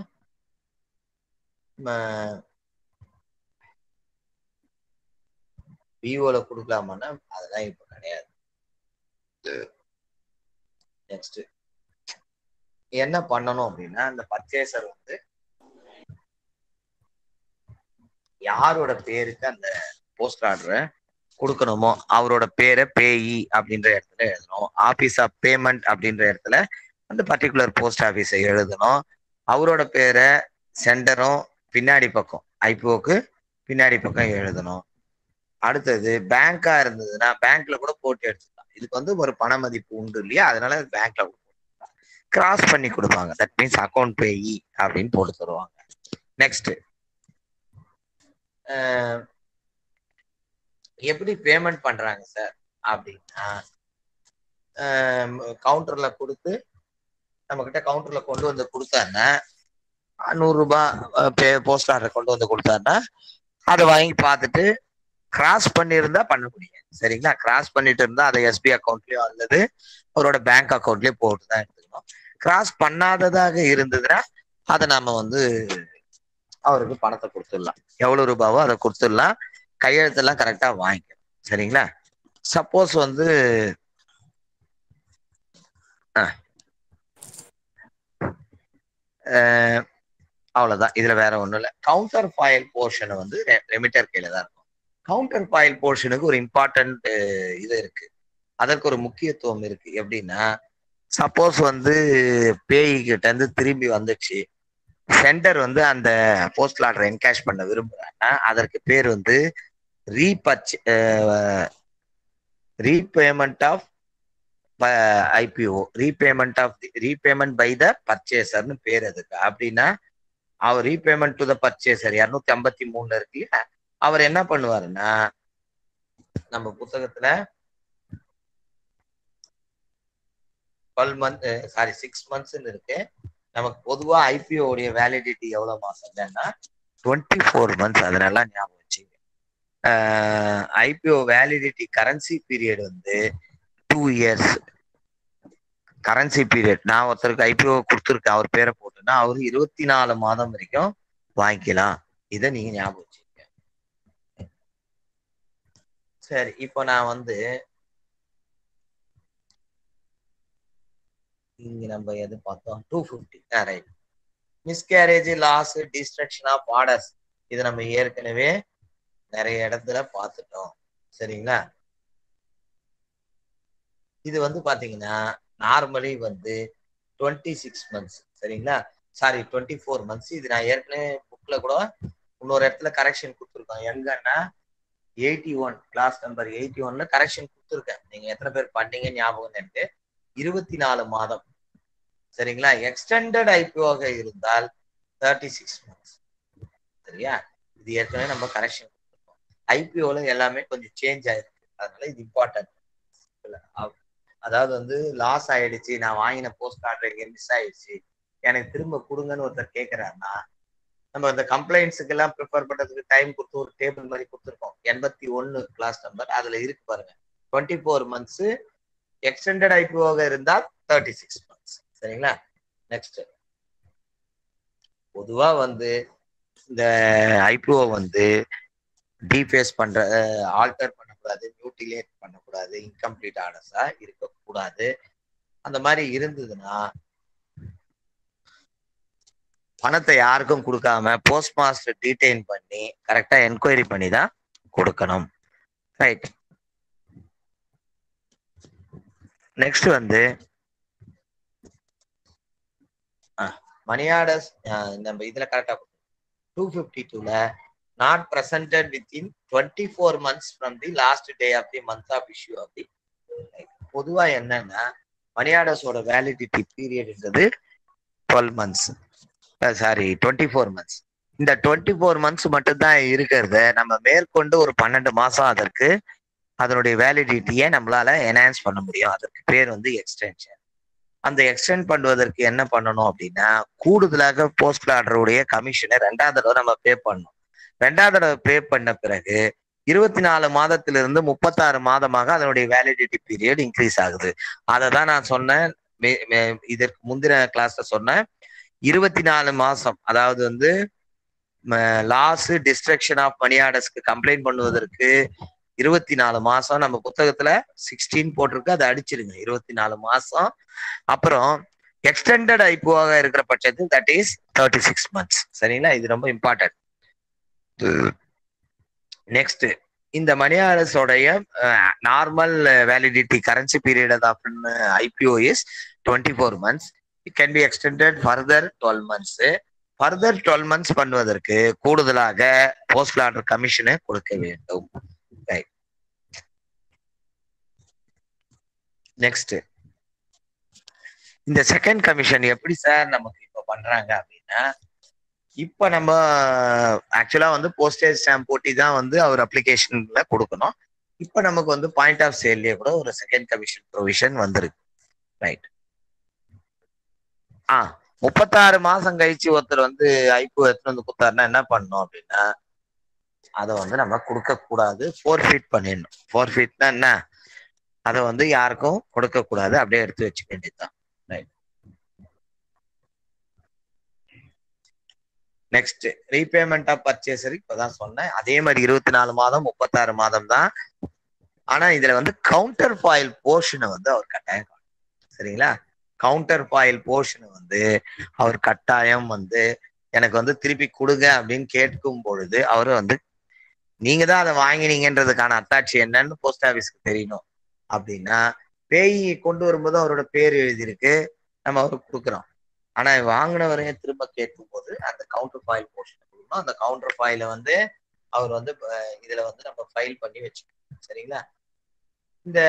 விவோல கொடுக்கலாமான்னா அதெல்லாம் இப்ப கிடையாது. நெக்ஸ்ட் என்ன பண்ணணும் அப்படின்னா, அந்த பர்ச்சேசர் வந்து யாரோட பேருக்கு அந்த போஸ்ட் ஆர்டரை கொடுக்கணுமோ அவரோட பேரை பேயி அப்படின்ற இடத்துல எழுதணும். ஆபீஸ் ஆஃப் பேமெண்ட் அப்படின்ற இடத்துல அந்த பர்டிகுலர் போஸ்ட் ஆஃபீஸை எழுதணும். அவரோட பேரை சென்டரும் பின்னாடி பக்கம், ஐபிஓக்கு பின்னாடி பக்கம் எழுதணும். அடுத்தது பேங்கா இருந்ததுன்னா பேங்க்ல கூட போட்டு எடுத்துக்கலாம். இதுக்கு வந்து ஒரு பண மதிப்பு உண்டு இல்லையா, அதனால பேங்க்ல கிராஸ் பண்ணி கொடுப்பாங்க. தட் மீன்ஸ் அக்கௌண்ட் பேயி அப்படின்னு போட்டு தருவாங்க. நெக்ஸ்ட் எப்படி பேமெண்ட் பண்றாங்க சார் அப்படின்னா, கவுண்டர்ல கொடுத்து நம்ம கிட்ட கவுண்டர்ல கொண்டு வந்து கொடுத்தாருன்னா 100 ரூபாய் போஸ்ட் ஆர்டர் கொண்டு வந்து கொடுத்தாருன்னா அதை வாங்கி பார்த்துட்டு கிராஸ் பண்ணியிருந்தா பண்ண முடியும். சரிங்களா? கிராஸ் பண்ணிட்டு இருந்தா அதை எஸ்பி அக்கௌண்ட்லயோ அல்லது அவரோட பேங்க் அக்கௌண்ட்லயோ போட்டு தான் எடுத்துக்கணும். கிராஸ் பண்ணாததாக இருந்ததுன்னா அதை நாம வந்து அவருக்கு பணத்தை கொடுத்துடலாம். எவ்வளவு ரூபாவோ அதை கொடுத்துடலாம். கையெழுத்தெல்லாம் கரெக்டா வாங்கிக்கணும். சரிங்களா? சப்போஸ் வந்து அவ்வளவுதான். இதுல வேற ஒண்ணும் இல்லை. கவுண்டர் ஃபாயில் போர்ஷன் வந்து ரெமிட்டர் கையில தான் இருக்கும். கவுண்டர் ஃபாயில் போர்ஷனுக்கு ஒரு இம்பார்ட்டன்ட் இது இருக்கு, அதற்கு ஒரு முக்கியத்துவம் இருக்கு. எப்படின்னா, சப்போஸ் வந்து பேய் கிட்ட இருந்து திரும்பி வந்துச்சு, சென்டர் வந்து அந்த போஸ்டல் ஆர்டர் என்கேஷ் பண்ண விரும்புறாங்கன்னா அதற்கு பேர் வந்து repayment of IPO, repayment by the பர்ச்சேசர்னு பேர். அதுக்கு அப்படின்னா அவர் ரீபேமெண்ட் டு த பர்ச்சேசர் 253 இருக்கு. அவர் என்ன பண்ணுவாருன்னா, நம்ம புத்தகத்துல 6 months இருக்கு. நமக்கு பொதுவா ஐபிஓ உடைய வேலிடிட்டி எவ்வளவு மாசம்னா 24 months. அதனால ஞாபகம் வச்சுங்க. ஐபிஓ வேலிடிட்டி கரன்சி பீரியட் வந்து 2 years. கரன்சி பீரியட் நான் ஒருத்தருக்கு ஐபிஓ கொடுத்துருக்கேன், அவர் பேரை போட்டுன்னா அவரு 24 மாதம் வரைக்கும் வாங்கிக்கலாம். இதை நீங்க ஞாபகம் வச்சுக்க. சரி, இப்போ நான் வந்து இங்க நம்ம எது பார்த்தோம், 250. Right. Miscarriage, loss, destruction of orders, இது நம்ம ஏற்கனவே நிறைய இடத்துல பார்த்துட்டோம். சரிங்களா? இது வந்து பாத்தீங்கன்னா நார்மலி வந்து 26 months. சரிங்களா? Sorry, 24 months. இது நான் ஏற்கனவே புக்ல கூட இன்னொரு இடத்துல கரெக்ஷன் கொடுத்துருக்கோம். எங்கன்னா 81, கிளாஸ் நம்பர் 81ல கரெக்ஷன் கொடுத்துருக்கேன். நீங்க எத்தனை பேர் பண்ணீங்க ஞாபகம் எனக்கு. 24 மாதம். சரிங்களா? எக்ஸ்டெண்டட் ஐபிஓக இருந்தால் 36 months. சரியா? இது ஏற்கனவே நம்ம கரெக்ஷன் கொடுத்துருக்கோம். ஐபிஓல எல்லாமே கொஞ்சம் சேஞ்ச் ஆயிருக்கு, அதனால இது இம்பார்ட்டன்ட். அதாவது வந்து லாஸ் ஆயிடுச்சு, நான் வாங்கின போஸ்ட் ஆர்டர் இங்க மிஸ் ஆயிடுச்சு, எனக்கு திரும்ப கொடுங்கன்னு ஒருத்தர் கேட்கிறாருன்னா, நம்ம இந்த கம்ப்ளைண்ட்ஸுக்கு எல்லாம் ப்ரிஃபர் பண்றதுக்கு டைம் கொடுத்து ஒரு டேபிள் மாதிரி கொடுத்துருக்கோம். 81 கிளாஸ் நம்பர், அதுல இருக்கு பாருங்க. 24 months. எக்ஸ்டெண்டட் ஐபிஓக இருந்தால் 36 months. சரிங்களா? நெக்ஸ்ட், பொதுவா வந்து இந்த ஐபிஓ வந்து டிஃபேஸ் பண்ற, ஆல்டர் பண்ணக்கூடாது, மியூட்டிலேட் பண்ணக்கூடாது, இன்கம்ப்ளீட் ஆர்டர்ஸா இருக்கக்கூடாது. அந்த மாதிரி இருந்ததுன்னா பணத்தை யாருக்கும் கொடுக்காம போஸ்ட் மாஸ்டர் டீடைன் பண்ணி கரெக்டா என்கொயரி பண்ணி தான் கொடுக்கணும். ரைட். நெக்ஸ்ட் வந்து மணி ஆர்டர்ஸ். நம்ம இதுல கரெக்டா 252ல not presented within 24 months from the last day of the month of issue of the. பொதுவா என்னன்னா, மணி ஆர்டர்ஸோட வேலிடிட்டி பீரியட்ன்றது 12 months. Sorry, 24 months. இந்த 24 months மட்டும்தான் இருக்கிறத நம்ம மேற்கொண்டு ஒரு 12 மாசம் அதற்கு அதனுடைய வேலிடிட்டியை நம்மளால என்ஹான்ஸ் பண்ண முடியும். அதற்கு பேர் வந்து எக்ஸ்டென்ஷன். அந்த எக்ஸ்டெண்ட் பண்ணுவதற்கு என்ன பண்ணணும் அப்படின்னா, கூடுதலாக போஸ்ட் ஆர்டருடைய கமிஷனை 2வது தடவை நம்ம பே பண்ணணும். 2வது தடவை பே பண்ண பிறகு 24 மாதத்திலிருந்து 36 மாதமாக அதனுடைய வேலிடிட்டி பீரியட் இன்க்ரீஸ் ஆகுது. அதை தான் நான் சொன்னேன், இதற்கு முந்தின கிளாஸ்ல சொன்னேன். 24 மாசம், அதாவது வந்து லாஸ், டிஸ்ட்ரக்ஷன் ஆஃப் மணி ஆர்டர்ஸ்க்கு கம்ப்ளைண்ட் பண்ணுவதற்கு 24 மாசம். நம்ம புத்தகத்துல 16 போட்டிருக்கு, அதை அடிச்சிருங்க. 24 மாசம். அப்புறம் எக்ஸ்டெண்டட் ஐபிஓவாக இருக்கிற பட்சத்தில் தட் இஸ் 36 months. சரிங்களா? இது ரொம்ப இம்பார்ட்டன்ட். நெக்ஸ்ட், இந்த மணி ஆர்டர்ஸோடைய normal validity currency period of IPO is 24 months. It can be extended further 12 months. further 12 months பண்ணுவதற்கு கூடுதலாக போஸ்ட் ஆர்டர் கமிஷனை கொடுக்க வேண்டும். நெக்ஸ்ட், இந்த செகண்ட் கமிஷன் எப்படி சார் நமக்கு இப்ப பண்றாங்க அப்படின்னா, இப்ப நம்ம ஆக்சுவலா வந்து போஸ்டேஜ் ஸ்டாம்ப் போட்டி தான் வந்து அவர் அப்ளிகேஷன்ல கொடுக்கணும். இப்ப நமக்கு வந்து பாயிண்ட் ஆஃப் சேல்லயே கூட ஒரு செகண்ட் கமிஷன் ப்ரொவிஷன் வந்துருக்கு. ரைட். 36 மாசம் கழிச்சு ஒருத்தர் வந்து ஐபிஓ எடுத்துட்டு வந்து கொடுத்தாருன்னா என்ன பண்ணணும் அப்படின்னா, அதை வந்து நம்ம கொடுக்க கூடாது, ஃபோர்ஃபிட் பண்ணிடணும். ஃபோர்ஃபிட்னா என்ன, அதை வந்து யாருக்கும் கொடுக்க கூடாது, அப்படியே எடுத்து வச்சுக்க வேண்டியதுதான். Right. Next, repayment of purchaser. இப்பதான் சொன்னேன், அதே மாதிரி 24 மாதம் 36 மாதம் தான். ஆனா இதுல வந்து கவுண்டர் ஃபாயில் போர்ஷனை வந்து அவர் கட்டாயம். சரிங்களா? கவுண்டர் ஃபாயில் போர்ஷனை வந்து அவர் கட்டாயம் வந்து எனக்கு வந்து திருப்பி கொடுங்க அப்படின்னு கேட்கும் பொழுது அவரு வந்து நீங்க தான் அதை வாங்கினீங்கன்றதுக்கான அத்தாட்சி என்னன்னு போஸ்ட் ஆபீஸ்க்கு தெரியணும். அப்படின்னா பேய் கொண்டு வரும்போது அவரோட பேர் எழுதியிருக்கு, நம்ம அவருக்கு கொடுக்குறோம். ஆனா வாங்கினவரைய திரும்ப கேட்கும் போது அந்த கவுண்டர் ஃபாயில் போர்ஷன் கொடுக்கணும். அந்த கவுண்டர் ஃபாயில வந்து அவர் வந்து இதுல வந்து நம்ம ஃபைல் பண்ணி வச்சுக்கணும். சரிங்களா? இந்த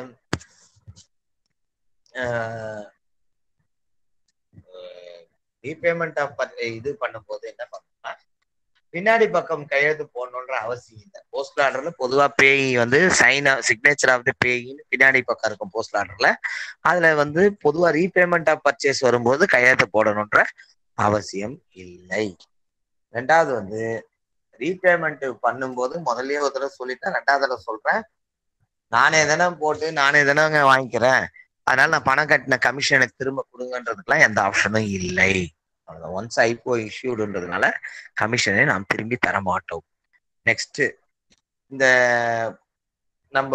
ரீபேமெண்ட் ஆஃப் இது பண்ணும்போது என்ன பண்ணணும்னா பின்னாடி பக்கம் கையெழுத்து போடணுன்ற அவசியம் இல்லை. போஸ்ட் ஆர்டர்ல பொதுவா பேய் வந்து சிக்னேச்சர் ஆஃப் தி பேயின்னு பின்னாடி பக்கம் இருக்கும் போஸ்ட் ஆர்டர்ல. அதுல வந்து பொதுவா ரீபேமெண்ட் ஆஃப் பர்ச்சேஸ் வரும்போது கையெழுத்து போடணுன்ற அவசியம் இல்லை. ரெண்டாவது வந்து ரீபேமெண்ட் பண்ணும்போது முதல்லயே ஒரு தடவை சொல்லிட்டேன், ரெண்டாவது தடவை சொல்றேன், நானே தானே போட்டு நானே தானே வாங்கிக்கிறேன், அதனால நான் பணம் கட்டின கமிஷன் எனக்கு திரும்ப கொடுங்கன்றதுக்கெல்லாம் எந்த ஆப்ஷனும் இல்லை. ஒன்ஸ் ஐபோ இஷ்யூடுன்றதுனால கமிஷனை நாம் திரும்பி தர மாட்டோம். நெக்ஸ்ட் இந்த நம்ம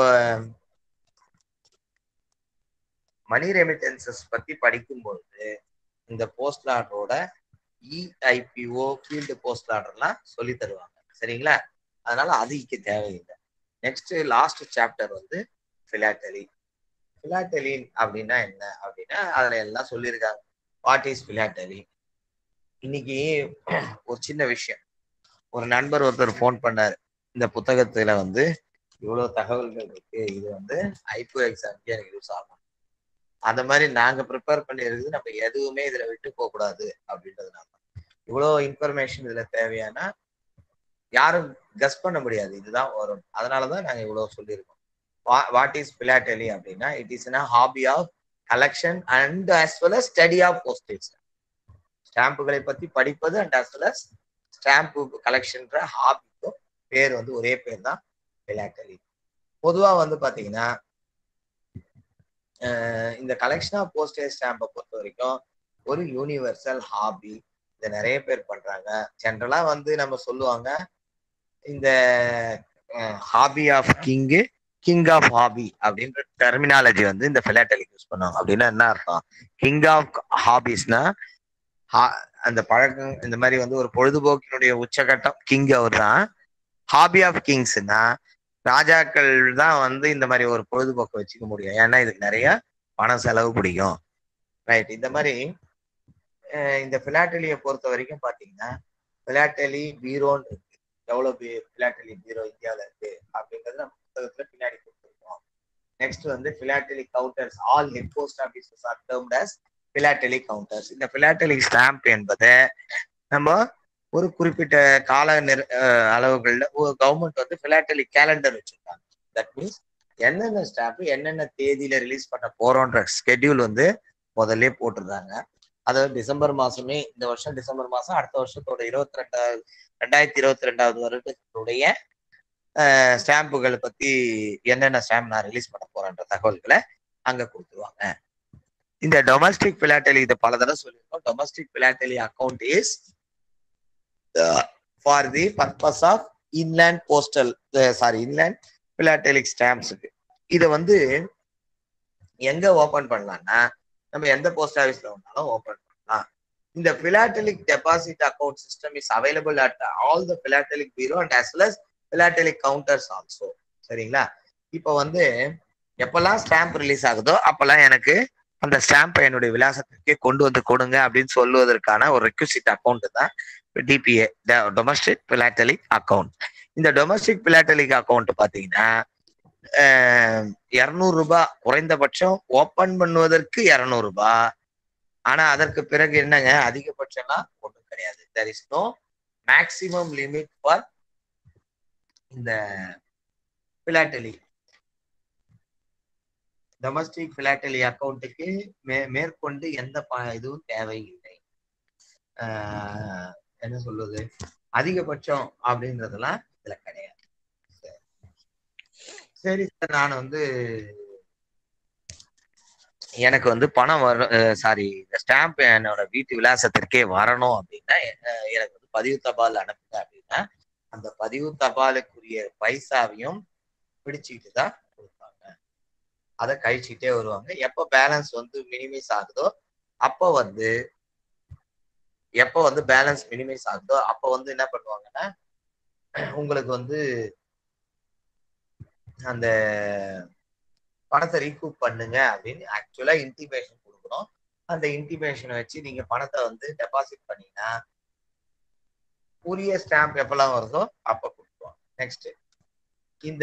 மணி ரெமிட்டன்சஸ் பத்தி படிக்கும்போது இந்த போஸ்ட் ஆர்டரோட இஐபிஓ ஃபீல்டு போஸ்ட் ஆர்டர்லாம் சொல்லி தருவாங்க. சரிங்களா? அதனால அதுக்கு தேவையில்லை. நெக்ஸ்ட் லாஸ்ட் சாப்டர் வந்து பிலாட்டலி. பிலாட்டலின் அப்படின்னா என்ன அப்படின்னா அதுல எல்லாம் சொல்லியிருக்காங்க. What is philately? இன்னைக்கு ஒரு சின்ன விஷயம், ஒரு நண்பர் ஒருத்தர் போன் பண்ணாரு, இந்த புத்தகத்துல வந்து இவ்வளவு தகவல்கள் இருக்கு, இது வந்து ஐபோ எக்ஸாம்க்கு எனக்கு யூஸ் ஆகும். அந்த மாதிரி நாங்க ப்ரிப்பேர் பண்ணிருக்கு, நம்ம எதுவுமே இதுல விட்டு போக கூடாது அப்படின்றதுனால இவ்வளவு இன்ஃபர்மேஷன் இதுல தேவையானா யாரும் கஸ் பண்ண முடியாது, இதுதான் வரும். அதனாலதான் நாங்க இவ்வளவு சொல்லியிருக்கோம். வாட் இஸ் பிலாட்டலி அப்படின்னா it is a hobby of collection and as well as study of postage. ஸ்டாம்புகளை பத்தி படிப்பது and as well as stamp கலெக்ஷன்ற ஹாபிக்கும் பேர் வந்து ஒரே பேர் தான், பிலாட்டலி. பொதுவா வந்து பாத்தீங்கன்னா இந்த கலெக்ஷன் ஆஃப் போஸ்டேஜ் ஸ்டாம்பை பொறுத்த வரைக்கும் ஒரு யூனிவர்சல் ஹாபி. இதை நிறைய பேர் பண்றாங்க. ஜென்ரலா வந்து நம்ம சொல்லுவாங்க இந்த hobby of king, king of hobby அப்படின்ற டெர்மினாலஜி வந்து இந்த பிலாட்டலிக்கு யூஸ் பண்ணுவாங்க. அப்படின்னா என்ன அர்த்தம்? கிங் ஆஃப் ஹாபிஸ்னா அந்த பழக்கம், இந்த மாதிரி வந்து ஒரு பொழுதுபோக்கினுடைய உச்சகட்டம் கிங் அவர் தான். ஹாபி ஆஃப் கிங்ஸ்னா ராஜாக்கள் தான் வந்து இந்த மாதிரி ஒரு பொழுதுபோக்கை வச்சுக்க முடியும், ஏன்னா இதுக்கு நிறைய பணம் செலவு பிடிக்கும். ரைட். இந்த மாதிரி இந்த பிலாட்டலியை பொறுத்த வரைக்கும் பாத்தீங்கன்னா பிலாட்டலி பீரோன்னு இருக்கு. எவ்வளவு பிலாட்டலி பீரோ இந்தியாவில இருக்கு அப்படிங்கிறது நம்ம புத்தகத்துல பின்னாடி கொடுத்துருக்கோம். நெக்ஸ்ட் வந்து philately counters. All head post offices are termed as philately counters. இந்த பிலாட்டலி ஸ்டாம்ப் என்பதை நம்ம ஒரு குறிப்பிட்ட கால அளவுகள்ல கவர்மெண்ட் வந்து பிலாட்டலி கேலண்டர் வச்சிருக்காங்க. தட் மீன்ஸ் என்னென்ன ஸ்டாம்ப் என்னென்ன தேதியில ரிலீஸ் பண்ண போறோன்ற ஸ்கெட்யூல் வந்து முதல்ல போட்டிருந்தாங்க. அதாவது டிசம்பர் மாசமே, இந்த வருஷம் டிசம்பர் மாசம், அடுத்த வருஷத்தோட 2022 வருடத்துடைய ஸ்டாம்புகளை பத்தி என்னென்ன ஸ்டாம்ப் நான் ரிலீஸ் பண்ண போறேன்ற தகவல்களை அங்க கொடுத்துருவாங்க. இந்த டொமஸ்டிக் பிலாட்டலி, இதை பல தடவை சொல்லியிருக்கோம். Domestic philately account is for the purpose of inland postal inland philatelic ஸ்டாம்ப்ஸுக்கு. இதை வந்து எங்க ஓபன் பண்ணலாம்னா நம்ம எந்த போஸ்ட் ஆஃபீஸ்ல வேணாலும் ஓபன் பண்ணலாம். இந்த philatelic deposit account system is available at all the philatelic bureau and as well as philatelic counters also. சரிங்களா? இப்போ வந்து எப்பெல்லாம் ஸ்டாம்ப் ரிலீஸ் ஆகுதோ அப்பெல்லாம் எனக்கு அந்த ஸ்டாம்பை என்னுடைய விலாசத்திற்கே கொண்டு வந்து கொடுங்க அப்படின்னு சொல்லுவதற்கான ஒரு ரெக்யூசிட் அக்கௌண்ட் தான் டிபிஏ, டொமஸ்டிக் பிலாட்டலிக் அக்கௌண்ட். இந்த டொமஸ்டிக் பிலாட்டலிக் அக்கௌண்ட் பாத்தீங்கன்னா 200 ரூபாய் குறைந்தபட்சம் ஓபன் பண்ணுவதற்கு 200 ரூபாய். ஆனா அதற்கு பிறகு என்னங்க, அதிகபட்சம்லாம் ஒன்றும் கிடையாது. there is no maximum limit for இந்த பிலாட்டலி டொமஸ்டிக் பிலாட்டலி அக்கௌண்ட்டுக்கு மேற்கொண்டு எந்த இதுவும் தேவையில்லை. என்ன சொல்லுது, அதிகபட்சம் அப்படின்றதெல்லாம் இதுல கிடையாது. சரி சார், நான் வந்து எனக்கு வந்து பணம் வரும், இந்த ஸ்டாம்ப் என்னோட வீட்டு விலாசத்திற்கே வரணும் அப்படின்னா எனக்கு வந்து பதிவு தபால் அனுப்புங்க அப்படின்னா அந்த பதிவு தபாலுக்குரிய பைசாவையும் பிடிச்சிட்டு தான் கொடுப்பாங்க. அதை கழிச்சுட்டே வருவாங்க. எப்போ பேலன்ஸ் வந்து மினிமைஸ் ஆகுதோ அப்போ வந்து எப்போ வந்து பேலன்ஸ் மினிமைஸ் ஆகுதோ அப்போ வந்து என்ன பண்ணுவாங்கன்னா உங்களுக்கு வந்து அந்த பணத்தை ரீகூப் பண்ணுங்க அப்படின்னு ஆக்சுவலா இன்டிமேஷன் கொடுக்கணும். அந்த இன்டிமேஷனை வச்சு நீங்க பணத்தை வந்து டெபாசிட் பண்ணீங்கன்னா உரிய ஸ்டாம்ப் எப்பெல்லாம் வருதோ அப்ப கொடுத்துருவாங்க. நெக்ஸ்ட் இந்த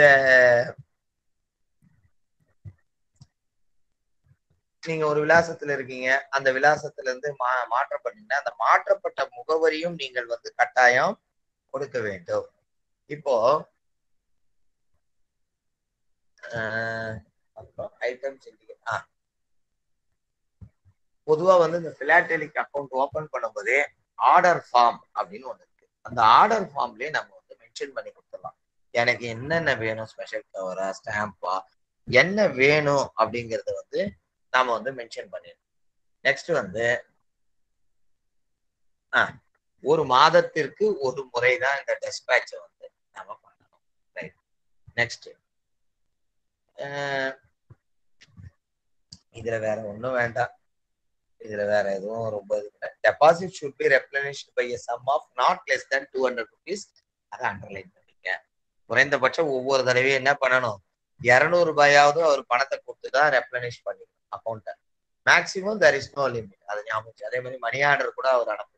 நீங்க ஒரு விலாசத்துல இருக்கீங்க, அந்த விலாசத்துல இருந்து மாற்றம் பண்ணீங்கன்னா அந்த மாற்றப்பட்ட முகவரியும் நீங்கள் வந்து கட்டாயம் கொடுக்க வேண்டும். இப்போ ஐட்டம்ஸ் பொதுவா வந்து இந்த பிலாட்டலிக் அக்கௌண்ட் ஓபன் பண்ணும்போதே ஆர்டர் ஃபார்ம் அப்படின்னு ஒண்ணு இருக்கு. அந்த ஆர்டர் ஃபார்ம்லயே நம்ம வந்து மென்ஷன் பண்ணி கொடுத்துடலாம் எனக்கு என்னென்ன வேணும், ஸ்பெஷல் கவரா ஸ்டாம்பா என்ன வேணும் அப்படிங்கறத வந்து நாம வந்து மென்ஷன் பண்ணிடலாம். நெக்ஸ்ட் வந்து ஒரு மாதத்திற்கு ஒரு முறைதான் இந்த டெஸ்பேட்சை வந்து நாம பண்ணணும். ரைட். நெக்ஸ்ட் இதுல வேற ஒண்ணும் வேண்டாம். இதுல வேற எதுவும் ரொம்ப deposit should be replenished by a sum of not less then 200 rupees. அதை அண்டர்லைன் பண்ணிக்க. குறைந்தபட்சம் ஒவ்வொரு தடவையும் என்ன பண்ணணும், 200 ரூபாயாவது அவர் பணத்தை கொடுத்துதான் ரெப்ளனிஷ் பண்ணிக்கணும் அக்கௌண்ட்டை. Maximum there is no limit. அதை ஞாபகம். அதே மாதிரி மணி ஆர்டர் கூட அவர் அனுப்பலாம்.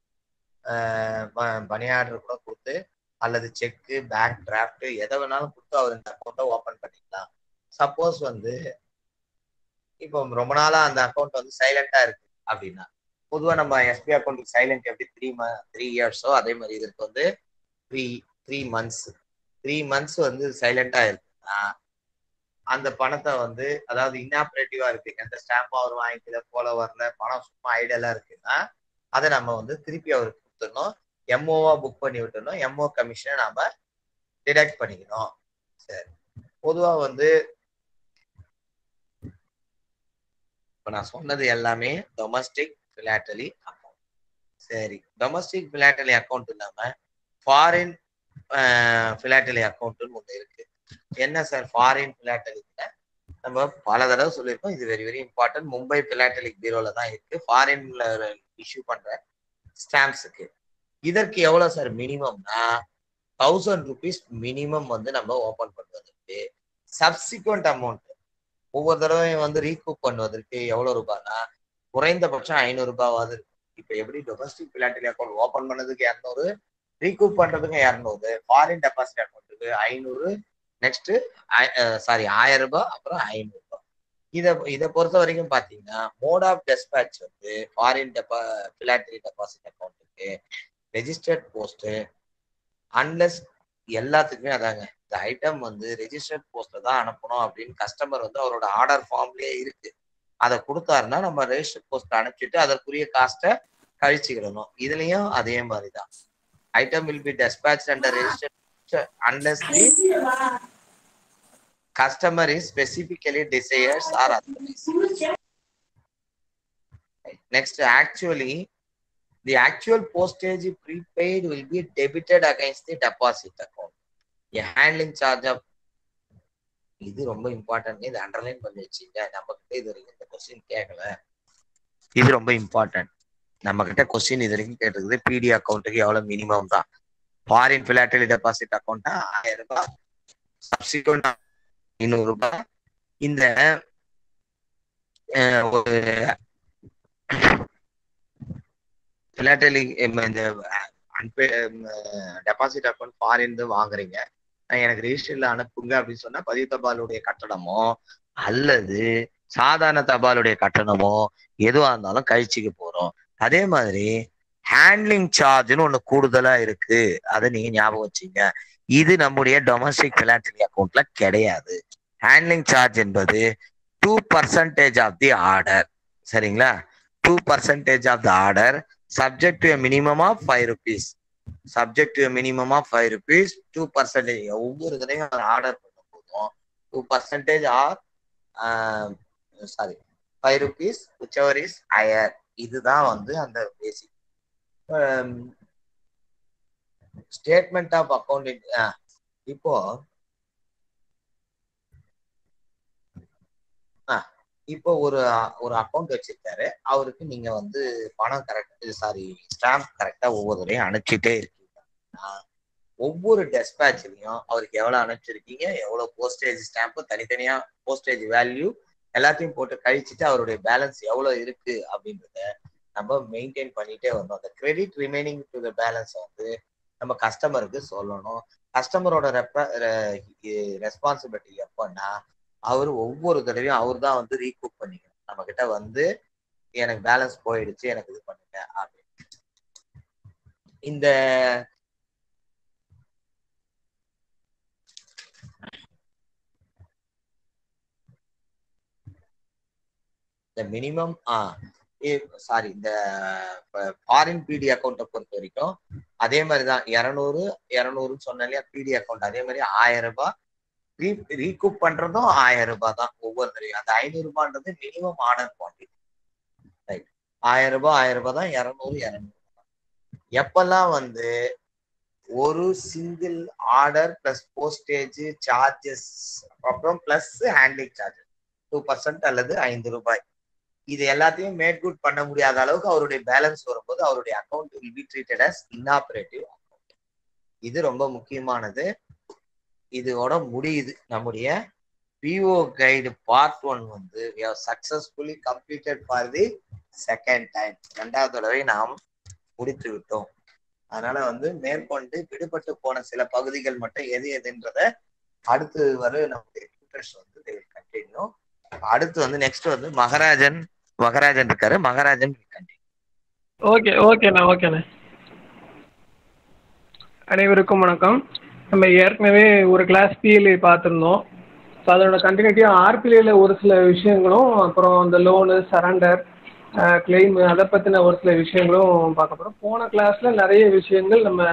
மணி ஆர்டர் கூட கொடுத்து அல்லது செக்கு, பேங்க் டிராஃப்ட் எதை வேணாலும் கொடுத்து அவர் இந்த அக்கௌண்ட்டை ஓபன் பண்ணிக்கலாம். சப்போஸ் வந்து இப்போ ரொம்ப நாளா அந்த அக்கௌண்ட் வந்து சைலண்டா இருக்கு அப்படின்னா, பொதுவா நம்ம எஸ்பி அக்கௌண்ட் சைலண்ட் எப்படி 3 இயர்ஸோ அதே மாதிரி இதற்கு வந்து 3 months 3 months வந்து சைலண்டா இருக்குன்னா அந்த பணத்தை வந்து அதாவது இன்னாபரேட்டிவா இருக்கு, எந்த ஸ்டாம்பும் அவர் வாங்கிக்கல, போல வரல, பணம் சும்மா ஐடியலா இருக்குன்னா அதை நம்ம வந்து திருப்பி அவருக்கு கொடுத்துடணும். எம்ஓவா புக் பண்ணி விட்டுணும். எம்ஓ கமிஷனை நாம டிடக்ட் பண்ணிக்கணும். சரி. பொதுவா வந்து இப்ப நான் சொன்னது எல்லாமே டொமஸ்டிக் பிலாட்டலி அக்கௌண்ட். சரி, டொமஸ்டிக் பிலாட்டலி அக்கௌண்ட் இல்லாம ஃபாரின் பிலாட்டலி அக்கௌண்ட்னு ஒண்ணு இருக்கு. என்ன சார் ஃபாரின் பிலாட்டலிக்ல? நம்ம பல தடவை சொல்லியிருக்கோம், இது very very important. Mumbai philatelic பீரோல தான் இருக்கு ஃபாரின்ல இஷ்யூ பண்ற ஸ்டாம்ப்ஸுக்கு. இதற்கு எவ்வளவு சார் மினிமம்னா 1000 rupees மினிமம் வந்து நம்ம ஓபன் பண்ணுவதற்கு. சப்சிக்வெண்ட் அமௌண்ட் ஒவ்வொரு தடவையும் வந்து ரீகூப் பண்ணுவதற்கு எவ்வளவு ரூபாய்னா குறைந்தபட்சம் 500 ரூபாயாவது இருக்கு. இப்ப எப்படி டொமஸ்டிக் பிலாட்டலி அக்கௌண்ட் ஓபன் பண்ணதுக்கு 200, ரீகூப் பண்றதுக்கு 200, ஃபாரின் டெபாசிட் அக்கௌண்ட்டுக்கு 500, நெக்ஸ்ட் 1000 ரூபாய், அப்புறம் 500 ரூபாய். இதை பொறுத்த வரைக்கும் பாத்தீங்கன்னா மோட் ஆஃப் டெஸ்பேட்ச் வந்து ஃபாரின் பிலாட்டலி டெபாசிட் அக்கௌண்ட்டுக்கு ரெஜிஸ்டர்ட் போஸ்ட் அன்லெஸ் எல்லாத்துக்குமே அதாங்க, இந்த ஐட்டம் வந்து ரெஜிஸ்டர்ட் போஸ்ட்ல தான் அனுப்பணும் அப்படின்னு கஸ்டமர் வந்து அவரோட ஆர்டர் ஃபார்ம்லயே இருக்கு. அதை கொடுத்தாருன்னா நம்ம ரெஜிஸ்டர்ட் போஸ்ட் அனுப்பிச்சுட்டு அதற்குரிய காஸ்ட்டை கழிச்சுக்கிடணும். இதுலயும் அதே மாதிரிதான் item will be dispatched under registered unless the customer is specifically desires or authorized. Next, actually the actual postage prepaid will be debited against the deposit account. A handling charge of இது ரொம்ப important. இது underline பண்ணி வச்சுங்க. நம்ம கிட்ட இது வரைக்கும் இந்த கொஸ்டின் கேட்கல. இது ரொம்ப இம்பார்ட்டன்ட். நம்ம கிட்ட கொஸ்டின் இது வரைக்கும் கேட்டிருக்குது பிடி அக்கௌண்ட்டுக்கு எவ்வளவு மினிமம் தான். ஃபாரின் பிலாட்டலி டெபாசிட் அக்கௌண்ட்டா 1000 ரூபாய், சப்சிக்வெண்ட் 500 ரூபாய். இந்த ஒரு பிலாட்டலி இந்த டெபாசிட் அக்கௌண்ட் ஃபாரின் வாங்குறீங்க, எனக்கு ரெஜிஸ்டர்ல அனுப்புங்க அப்படின்னு சொன்னா பதிவு தபாலுடைய கட்டணமோ அல்லது சாதாரண தபாலுடைய கட்டணமோ எதுவா இருந்தாலும் கழிச்சுக்க போறோம். அதே மாதிரி ஹேண்ட்லிங் சார்ஜ்னு ஒண்ணு கூடுதலா இருக்கு, அதை நீங்க ஞாபகம் வச்சுங்க. இது நம்முடைய டொமஸ்டிக் பிலாட்டலி அக்கௌண்ட்ல கிடையாது. ஹேண்ட்லிங் சார்ஜ் என்பது 2% ஆஃப் தி ஆர்டர். சரிங்களா? 2% of the order subject to a minimum of 5 rupees. Subject to a minimum of 5 rupees, 2%. ஒவ்வொரு தடவையும் ஆர்டர் பண்ணும் போதும் 2% or 5 rupees whichever is higher. இதுதான் வந்து அந்த பேசிக் ஸ்டேட்மெண்ட் ஆஃப் அக்கௌண்ட். இப்போ இப்போ ஒரு ஒரு அக்கௌண்ட் வச்சிருக்காரு, அவருக்கு நீங்க வந்து பணம் ஸ்டாம்ப் கரெக்டா ஒவ்வொரு தடவையும் அனுப்பிச்சிட்டே இருக்கீங்கன்னா, ஒவ்வொரு டெஸ்பேட்ச்லயும் அவருக்கு எவ்வளவு அனுப்பிச்சிருக்கீங்க, எவ்வளவு போஸ்டேஜ் ஸ்டாம்ப் தனித்தனியா போஸ்டேஜ் வேல்யூ எல்லாத்தையும் போட்டு கழிச்சுட்டு அவருடைய பேலன்ஸ் எவ்வளவு இருக்கு அப்படின்றத நம்ம மெயின்டைன் பண்ணிட்டே வரணும். அந்த credit remaining to the balance வந்து நம்ம கஸ்டமருக்கு சொல்லணும். கஸ்டமரோட ரெஸ்பான்சிபிலிட்டி எப்பன்னா, அவர் ஒவ்வொரு தடவையும் அவர் தான் வந்து ரீகூப் பண்ணிக்கணும். நம்ம கிட்ட வந்து எனக்கு பேலன்ஸ் போயிடுச்சு, எனக்கு இது பண்ணுங்க அப்படின்னு. இந்த மினிமம் இந்த ஃபாரின் பிடி அக்கௌண்ட்டை பொறுத்த வரைக்கும் அதே மாதிரிதான் 200 சொன்ன இல்லையா பிடி அக்கௌண்ட், அதே மாதிரி 1000 ரூபாய் ரீகூப் பண்றதும் 1000 ரூபாய் தான் ஒவ்வொரு தடவையும். அந்த 500 ரூபான்றது மினிமம் ஆர்டர் குவான்டிட்டி. ரைட், 1000 ரூபாய் தான், 200 எப்பெல்லாம் வந்து ஒரு single order plus postage charges அப்புறம் பிளஸ் ஹேண்ட்லிங் சார்ஜஸ் 2% அல்லது 5 ரூபாய் இது எல்லாத்தையும் மேட் குட் பண்ண முடியாத அளவுக்கு அவருடைய பேலன்ஸ் வரும்போது அவருடைய account will be treated as inoperative account. இது ரொம்ப முக்கியமானது. இதோட முடியுது நம்முடைய PO கைடு பார்ட் 1 வந்து we have successfully completed for the second time. 2வது தடவை நாம் முடித்து விட்டோம். அதனால வந்து மேற்கொண்டு விடுபட்டு போன சில பகுதிகள் மட்டும் எது எதுன்றத அடுத்து வர நம்முடைய டியூட்டர்ஸ் வந்து கண்டினியூ. அடுத்து வந்து நெக்ஸ்ட் வந்து மகராஜன் இருக்காரு. மகராஜன் ஓகேண்ணா. அனைவருக்கும் வணக்கம். நம்ம ஏற்கனவே ஒரு கிளாஸ் பிஎல்ஐ பார்த்துருந்தோம். ஸோ அதோட கண்டினியூட்டியா ஆர்பிஐல ஒரு சில விஷயங்களும், அப்புறம் அந்த லோனு சரண்டர் கிளைம் அதை பற்றின ஒரு சில விஷயங்களும் பார்க்க போகிறோம். போன கிளாஸ்ல நிறைய விஷயங்கள் நம்ம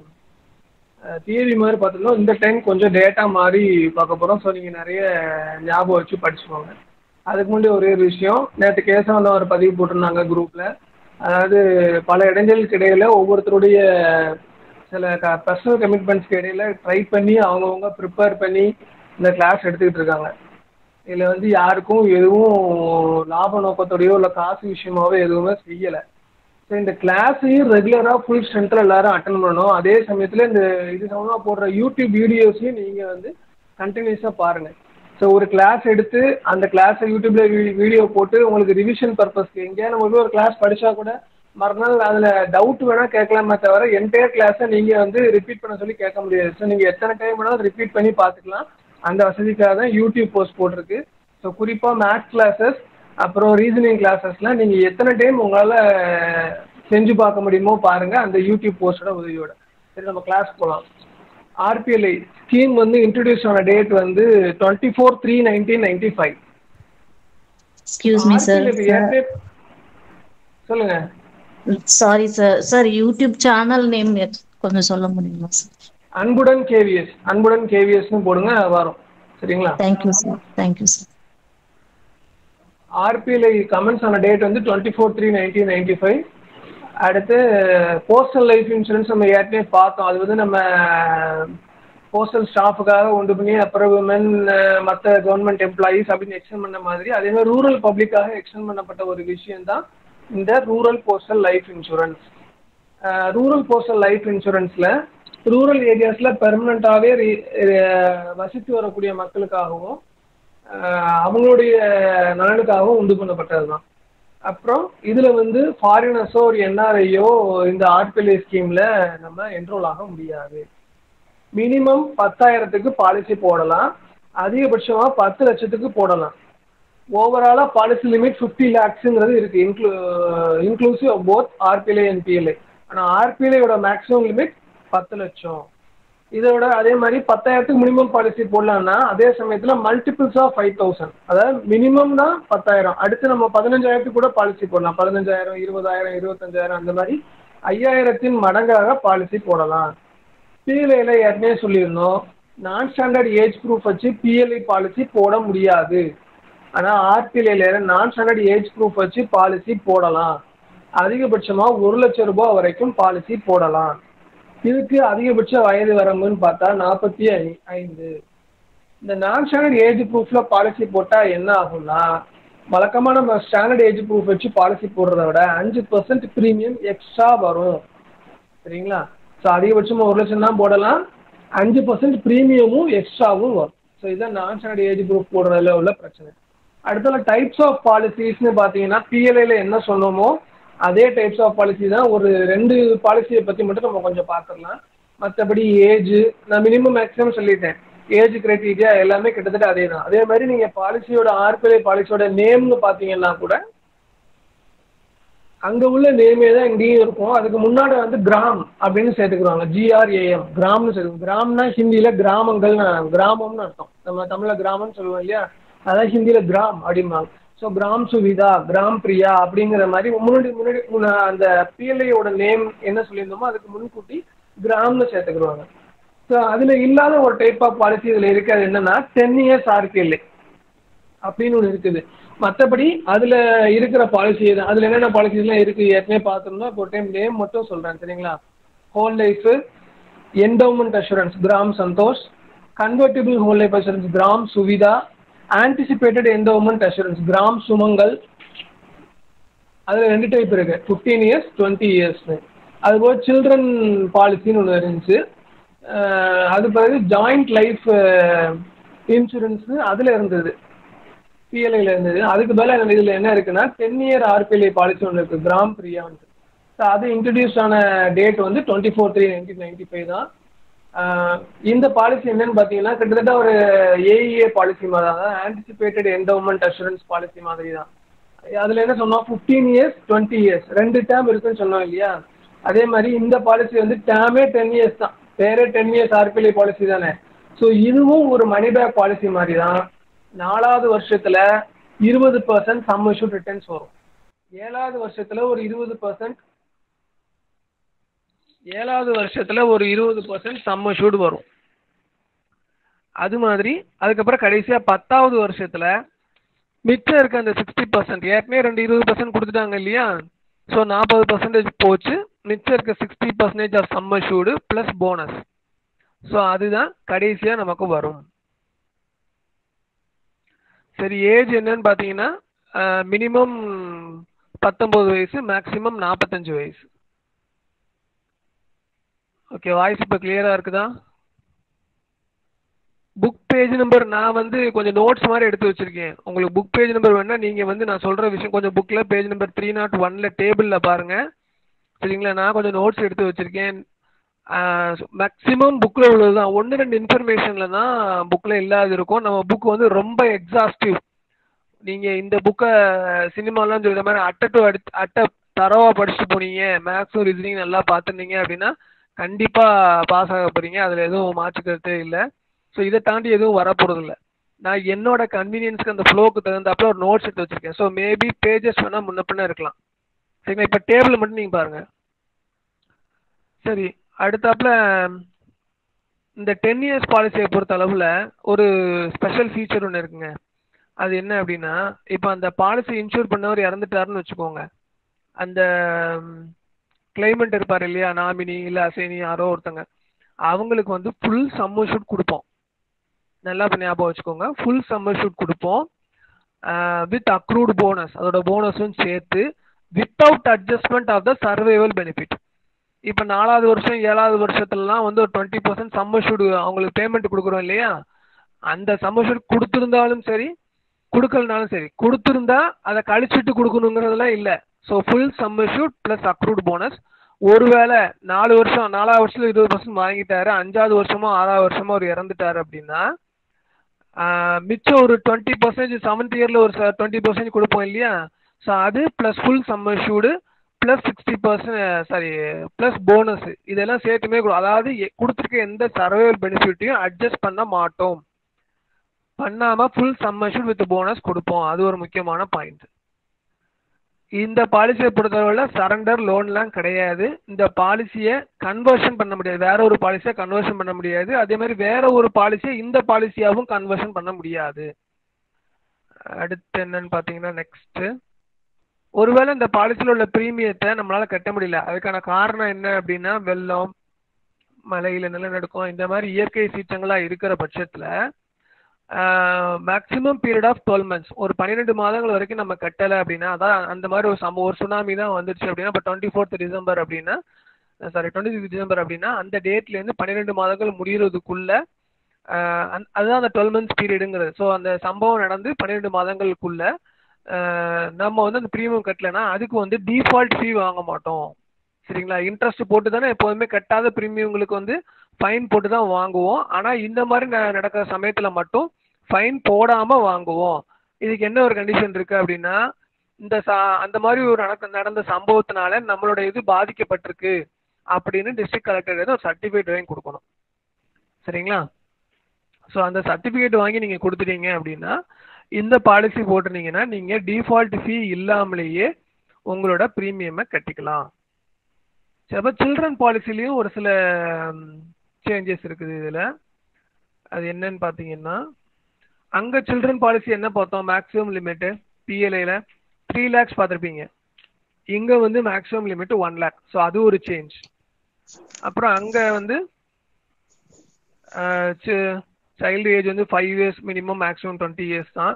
தியரி மாதிரி பார்த்துருந்தோம். இந்த டைம் கொஞ்சம் டேட்டா மாதிரி பார்க்க போகிறோம். ஸோ நீங்கள் நிறைய ஞாபகம் வச்சு படிச்சுக்கோங்க. அதுக்கு முன்னாடி ஒரே ஒரு விஷயம், நேற்று கேசவன் ஒரு பதிவு போட்டிருந்தாங்க குரூப்பில். அதாவது பல இடைஞ்சலுக்கு இடையில ஒவ்வொருத்தருடைய சில பர்சனல் கமிட்மெண்ட்ஸ்க்கு இடையில ட்ரை பண்ணி அவங்கவுங்க ப்ரிப்பேர் பண்ணி இந்த கிளாஸ் எடுத்துக்கிட்டு இருக்காங்க. இதில் வந்து யாருக்கும் எதுவும் லாப நோக்கத்தோடையோ இல்லை காசு விஷயமாவோ எதுவுமே செய்யலை. ஸோ இந்த கிளாஸையும் ரெகுலராக ஃபுல் ஸ்ட்ரென்த்தில் எல்லாரும் அட்டன் பண்ணணும். அதே சமயத்தில் இந்த இது சம்மந்தமாக போடுற யூடியூப் வீடியோஸையும் நீங்கள் வந்து கண்டினியூஸாக பாருங்கள். ஸோ ஒரு கிளாஸ் எடுத்து அந்த கிளாஸை யூடியூப்ல வீடியோ போட்டு உங்களுக்கு ரிவிஷன் பர்பஸ்க்கு எங்கேயா நம்ம ஒரு கிளாஸ் படித்தா கூட மறுநாள் அதில் டவுட் வேணால் கேட்கலாமே தவிர என்டையர் கிளாஸை நீங்கள் வந்து ரிப்பீட் பண்ண சொல்லி கேட்க முடியாது. ஸோ நீங்கள் எத்தனை டைம் வேணாலும் ரிப்பீட் பண்ணி பார்த்துக்கலாம். அந்த வசதிக்காக தான் யூடியூப் போஸ்ட் போட்டிருக்கு. ஸோ குறிப்பாக மேத்ஸ் கிளாஸஸ் அப்புறம் ரீசனிங் கிளாஸஸ்லாம் நீங்கள் எத்தனை டைம் உங்களால் செஞ்சு பார்க்க முடியுமோ பாருங்கள், அந்த யூடியூப் போஸ்டோட உதவியோட. சரி, நம்ம கிளாஸ் போகலாம். ஆர்பிஎல்ஐ ஸ்கீம் வந்து இன்ட்ரோடியூஸ் ஆன டேட் வந்து 24/3/1995. Excuse me sir. சொல்லுங்க. Sorry sir. Sir YouTube channel name கொஞ்சம் சொல்ல முடியுமா சார்? அன்புடன் கேவிஎஸ்னு போடுங்க, வரும். சரிங்களா? Thank you sir. ஆர்பிஎல்ஐ கமெண்ட்ஸ் ஆன டேட் வந்து 24/3/1995. அடுத்து போஸ்டல் லைஃப் இன்சூரன்ஸ் நம்ம ஏற்கனவே பார்த்தோம். அது வந்து நம்ம போஸ்டல் ஸ்டாஃபுக்காக உண்டு பண்ணி அப்புறம் விமன் மற்ற கவர்மெண்ட் எம்ப்ளாயீஸ் அப்படின்னு எக்ஸ்டெண்ட் பண்ண மாதிரி, அதே மாதிரி ரூரல் பப்ளிக்காக எக்ஸ்டெண்ட் பண்ணப்பட்ட ஒரு விஷயம் தான் இந்த rural postal life insurance. Rural postal life இன்சூரன்ஸில் ரூரல் ஏரியாஸில் பெர்மனண்ட்டாகவே வசித்து வரக்கூடிய மக்களுக்காகவும் அவங்களுடைய நலனுக்காகவும் உண்டு பண்ணப்பட்டது தான். அப்புறம் இதில் வந்து ஃபாரினர்ஸோ ஒரு என்ஆர்ஐயோ இந்த ஆர்பிஎல்ஐ ஸ்கீமில் நம்ம என்ரோல் ஆக முடியாது. மினிமம் 10,000க்கு பாலிசி போடலாம், அதிகபட்சமாக 10 லட்சத்துக்கு போடலாம். ஓவராலாக பாலிசி லிமிட் 50 lakhsங்கிறது இருக்கு, inclusive of both RPLI and PLI. ஆனால் ஆர்பிஎல்ஐயோட மேக்ஸிமம் லிமிட் 10 லட்சம். இதோட அதே மாதிரி 10,000க்கு மினிமம் பாலிசி போடலாம்னா அதே சமயத்தில் மல்டிபிள்ஸ் ஆஃப் 5,000, அதாவது மினிமம் தான் 10,000, அடுத்து நம்ம 15,000க்கு கூட பாலிசி போடலாம். 15,000, 20,000, 25,000 அந்த மாதிரி 5,000த்தின் மடங்காக பாலிசி போடலாம். பிஎல்ஐல ஏற்கனவே சொல்லியிருந்தோம், நான் ஸ்டாண்டர்ட் ஏஜ் ப்ரூஃப் வச்சு பிஎல்ஐ பாலிசி போட முடியாது. ஆனால் ஆர்பிஎல்ஐல நான் ஸ்டாண்டர்ட் ஏஜ் ப்ரூஃப் வச்சு பாலிசி போடலாம். அதிகபட்சமாக 1 லட்சம் ரூபாய் வரைக்கும் பாலிசி போடலாம். இதுக்கு அதிகபட்ச வயது வரம்புன்னு பார்த்தா 45. இந்த நான் ஸ்டாண்டர்ட் ஏஜ் ப்ரூஃப்ல பாலிசி போட்டால் என்ன ஆகும்னா, வழக்கமா நம்ம ஸ்டாண்டர்ட் ஏஜ் ப்ரூஃப் வச்சு பாலிசி போடுறத விட 5% ப்ரீமியம் எக்ஸ்ட்ரா வரும். சரிங்களா? ஸோ அதிகபட்சமாக 1 லட்சம் தான் போடலாம், 5% ப்ரீமியமும் எக்ஸ்ட்ராவும் வரும். ஸோ இதுதான் நான் ஸ்டாண்டர்ட் ஏஜ் ப்ரூஃப் போடுறதுல உள்ள பிரச்சனை. அடுத்த டைப்ஸ் ஆஃப் பாலிசிஸ்ன்னு பார்த்தீங்கன்னா பிஎல்ஐல என்ன சொன்னோமோ அதே டைப்ஸ் ஆஃப் பாலிசி தான். ஒரு 2 பாலிசியை பற்றி மட்டும் நம்ம கொஞ்சம் பார்த்துடலாம். மற்றபடி ஏஜ் நான் மினிமம் மேக்ஸிமம் சொல்லிட்டேன். ஏஜ் கிரைட்டீரியா எல்லாமே கிட்டத்தட்ட அதே தான். அதே மாதிரி நீங்கள் பாலிசியோட ஆர்பிஐ பாலிசியோட நேம்னு பார்த்தீங்கன்னா கூட அங்கே உள்ள நேமே தான் இங்கேயும் இருக்கும். அதுக்கு முன்னாடி வந்து கிராம் அப்படின்னு சேர்த்துக்குறாங்க, GRAM கிராம்னு சேர்த்துக்கோங்க. கிராம்னா ஹிந்தியில் கிராமங்கள் கிராமம்னு அர்த்தம். நம்ம தமிழில் கிராமம்னு சொல்லுவோம் இல்லையா, அதான் ஹிந்தியில் கிராம் அப்படிம்பாங்க. ஸோ கிராம் சுவிதா, கிராம் பிரியா அப்படிங்கிற மாதிரி முன்னாடி அந்த பிஎல்ஐயோட நேம் என்ன சொல்லியிருந்தோமோ அதுக்கு முன்கூட்டி கிராம்னு சேர்த்துக்குருவாங்க. ஸோ அதில் இல்லாத ஒரு டைப் ஆஃப் பாலிசி இதில் இருக்குது. அது என்னன்னா 10 இயர்ஸ் ஆர்பிஎல்ஐ அப்படின்னு ஒன்று இருக்குது. மற்றபடி அதில் இருக்கிற பாலிசி தான். அதில் என்னென்ன பாலிசிஸ்லாம் இருக்குது ஏற்கனவே பார்த்துருந்தோம். இப்போ ஒரு டைம் நேம் மட்டும் சொல்கிறேன், சரிங்களா? Whole life endowment assurance Gram Santosh, convertible whole life assurance Gram Suvidha, anticipated endowment assurance Gram Sumangal. அதில் 2 டைப் இருக்குது, 15 இயர்ஸ் 20 இயர்ஸ்னு. அதுபோல் சில்ட்ரன் பாலிசின்னு ஒன்று இருந்துச்சு. அது பிறகு ஜாயிண்ட் லைஃப் இன்சூரன்ஸ் அதில் இருந்தது, பிஎல்ஐல இருந்தது. அதுக்கு மேலே இதில் என்ன இருக்குன்னா 10 இயர் ஆர்பிஎல்ஐ பாலிசி ஒன்று இருக்குது, கிராம் பிரியான்னு. ஸோ அது இன்ட்ரடியூஸ் ஆன டேட் வந்து 24/3/1995 தான். இந்த பாலிசி என்னன்னு பார்த்தீங்கன்னா கிட்டத்தட்ட ஒரு ஏஇஏ பாலிசி மாதிரி தான், ஆன்டிசிபேட்டட் என்டோமெண்ட் அஷூரன்ஸ் பாலிசி மாதிரி தான். அதில் என்ன சொன்னோம், 15 இயர்ஸ் 20 இயர்ஸ் 2 டேர்ம் இருக்குன்னு சொன்னோம் இல்லையா. அதே மாதிரி இந்த பாலிசி வந்து டேர்மே 10 இயர்ஸ் தான், வேற 10 இயர்ஸ் ஆர்பிஎல்ஐ பாலிசி தானே. ஸோ இதுவும் ஒரு மணி பேக் பாலிசி மாதிரி தான். 4வது வருஷத்துல 20% சம் அஷ்யூர்ட் ரிட்டர்ன்ஸ் வரும். 7வது வருஷத்துல ஒரு 20% சம் அஷ்யூர்ட் வரும். அது மாதிரி அதுக்கப்புறம் கடைசியா 10வது வருஷத்துல மிச்சம் இருக்க அந்த 60%, ஏற்கனவே 20% கொடுத்துட்டாங்க இல்லையா. ஸோ 40% போச்சு, மிச்சம் இருக்க 60% of sum assured plus bonus. So அதுதான் கடைசியா நமக்கு வரும். சரி, ஏஜ் என்னன்னு பார்த்தீங்கன்னா மினிமம் 19 வயசு, மேக்ஸிமம் 45 வயசு. ஓகே, வாய்ஸ் இப்போ கிளியரா இருக்குதா? புக் பேஜ் நம்பர் நான் வந்து கொஞ்சம் நோட்ஸ் மாதிரி எடுத்து வச்சிருக்கேன். உங்களுக்கு புக் பேஜ் நம்பர் வேணா நீங்கள் வந்து நான் சொல்கிற விஷயம் கொஞ்சம் புக்கில் பேஜ் நம்பர் 301 டேபிளில் பாருங்கள், சரிங்களா? நான் கொஞ்சம் நோட்ஸ் எடுத்து வச்சுருக்கேன். மேக்ஸிமம் புக்கில் உள்ளது தான், 1-2 இன்ஃபர்மேஷனில் தான் புக்கில் இல்லாத இருக்கும். நம்ம புக் வந்து ரொம்ப எக்ஸாஸ்டிவ். நீங்கள் இந்த புக்கை சினிமாலாம் சொல்கிற மாதிரி அட்டை தரவாக படிச்சுட்டு போனீங்க, மேக்ஸும் ரீசனிங் நல்லா பார்த்துருந்தீங்க அப்படின்னா கண்டிப்பாக பாஸ் ஆக போகிறீங்க, அதில் எதுவும் மாற்றுக்கிறதே இல்லை. ஸோ இதை தாண்டி எதுவும் வரப்போகிறது இல்லை. நான் என்னோட கன்வீனியன்ஸ்க்கு அந்த ஃப்ளோக்கு தகுந்தாப்புல ஒரு நோட்ஸ் எடுத்து வச்சுருக்கேன். ஸோ மேபி பேஜஸ் வேணால் முன்ன பின்ன இருக்கலாம், சரிங்களா? இப்போ டேபிள் மட்டும் நீங்கள் பாருங்கள். சரி, அடுத்தாப்புல இந்த 10 இயர்ஸ் பாலிசியை பொறுத்த அளவில் ஒரு ஸ்பெஷல் ஃபீச்சர் ஒன்று இருக்குங்க. அது என்ன அப்படின்னா, இப்போ அந்த பாலிசி இன்சூர் பண்ணவர் இறந்துட்டாருன்னு வச்சுக்கோங்க, அந்த கிளைமண்ட் இருப்பார் இல்லையா, நாமினி இல்லை அசைனி யாரோ ஒருத்தங்க, அவங்களுக்கு வந்து ஃபுல் சம் அஷ்யூர்ட் கொடுப்போம். நல்லா ஞாபகம் வச்சுக்கோங்க, ஃபுல் சம் அஷ்யூர்ட் கொடுப்போம் வித் அக்ரூட் போனஸ், அதோட போனஸும் சேர்த்து, without adjustment of the survival benefit. இப்போ 4வது வருஷம் 7வது வருஷத்துலலாம் வந்து ஒரு 20% சம் அஷ்யூர்டு அவங்களுக்கு பேமெண்ட் கொடுக்குறோம் இல்லையா, அந்த சம் அஷ்யூர்ட் கொடுத்துருந்தாலும் சரி கொடுக்கலனாலும் சரி, கொடுத்துருந்தா அதை கழிச்சுட்டு கொடுக்கணுங்கிறதுலாம் இல்லை. So full sum assured plus accrued bonus. ஒருவேளை 4வது வருஷத்துல 20% வாங்கிட்டாரு, 5வது வருஷமோ 6வது வருஷமோ அவர் இறந்துட்டாரு அப்படின்னா மிச்சம் ஒரு 20%, 7th இயர்ல ஒரு 20% கொடுப்போம் இல்லையா. ஸோ அது plus full sum assured plus 60% plus bonus, இதெல்லாம் சேர்த்துமே அதாவது கொடுத்துருக்க எந்த சர்வைவல் பெனிஃபிட்டையும் அட்ஜஸ்ட் பண்ண மாட்டோம், பண்ணாமல் full sum assured with bonus கொடுப்போம். அது ஒரு முக்கியமான பாயிண்ட். இந்த பாலிசியை பொறுத்தவரை சரண்டர் லோன்லாம் கிடையாது. இந்த பாலிசியை கன்வர்ஷன் பண்ண முடியாது, வேற ஒரு பாலிசியை கன்வர்ஷன் பண்ண முடியாது. அதே மாதிரி வேற ஒரு பாலிசியை இந்த பாலிசியாகவும் கன்வர்ஷன் பண்ண முடியாது. அடுத்து என்னன்னு பார்த்தீங்கன்னா, நெக்ஸ்ட், ஒருவேளை இந்த பாலிசியில் உள்ள பிரீமியத்தை நம்மளால கட்ட முடியல, அதுக்கான காரணம் என்ன அப்படின்னா, வெள்ளம், மழையில நிலநடுக்கம், இந்த மாதிரி இயற்கை சீற்றங்களா இருக்கிற பட்சத்தில் மேக்ஸிமம் பீரியட் ஆஃப் 12 months, ஒரு 12 மாதங்கள் வரைக்கும் நம்ம கட்டலை அப்படின்னா, அதான் அந்த மாதிரி ஒரு ஒரு சுனாமி தான் வந்துருச்சு அப்படின்னா, இப்போ 24th டிசம்பர் அப்படின்னா, சாரி 26 டிசம்பர் அப்படின்னா, அந்த டேட்லேருந்து 12 மாதங்கள் முடிகிறதுக்குள்ள அதுதான் அந்த 12 months பீரியடுங்கிறது. ஸோ அந்த சம்பவம் நடந்து 12 மாதங்களுக்குள்ள நம்ம வந்து அந்த ப்ரீமியம் கட்டலைன்னா அதுக்கு வந்து டிஃபால்ட் ஃபீ வாங்க மாட்டோம். சரிங்களா? இன்ட்ரெஸ்ட் போட்டு தானே எப்போதுமே கட்டாத ப்ரீமியங்களுக்கு வந்து ஃபைன் போட்டு தான் வாங்குவோம். ஆனால் இந்த மாதிரி நடக்கிற சமயத்தில் மட்டும் ஃபைன் போடாமல் வாங்குவோம். இதுக்கு என்ன ஒரு கண்டிஷன் இருக்குது அப்படின்னா, இந்த அந்த மாதிரி ஒரு நடந்த சம்பவத்தினால நம்மளோட இது பாதிக்கப்பட்டிருக்கு அப்படின்னு டிஸ்ட்ரிக்ட் கலெக்டர் ஒரு சர்டிஃபிகேட் வாங்கி கொடுக்கணும். சரிங்களா? ஸோ அந்த சர்டிஃபிகேட் வாங்கி நீங்கள் கொடுத்துட்டீங்க அப்படின்னா, இந்த பாலிசி போட்டிருந்தீங்கன்னா நீங்கள் டிஃபால்ட் ஃபீ இல்லாமலேயே உங்களோட ப்ரீமியமை கட்டிக்கலாம். சரி, அப்போ சில்ட்ரன் பாலிசிலையும் ஒரு சில சேஞ்சஸ் இருக்குது இதில். அது என்னன்னு பார்த்தீங்கன்னா, அங்கே சில்ட்ரன் பாலிசி என்ன பார்த்தோம்? மேக்ஸிமம் லிமிட்டு பிஎல்ஐல 3 lakhs பார்த்துருப்பீங்க. இங்கே வந்து மேக்ஸிமம் லிமிட் 1 lakh. ஸோ அது ஒரு சேஞ்ச். அப்புறம் அங்கே வந்து சைல்டு ஏஜ் வந்து 5 years மினிமம், மேக்ஸிமம் 20 years தான்.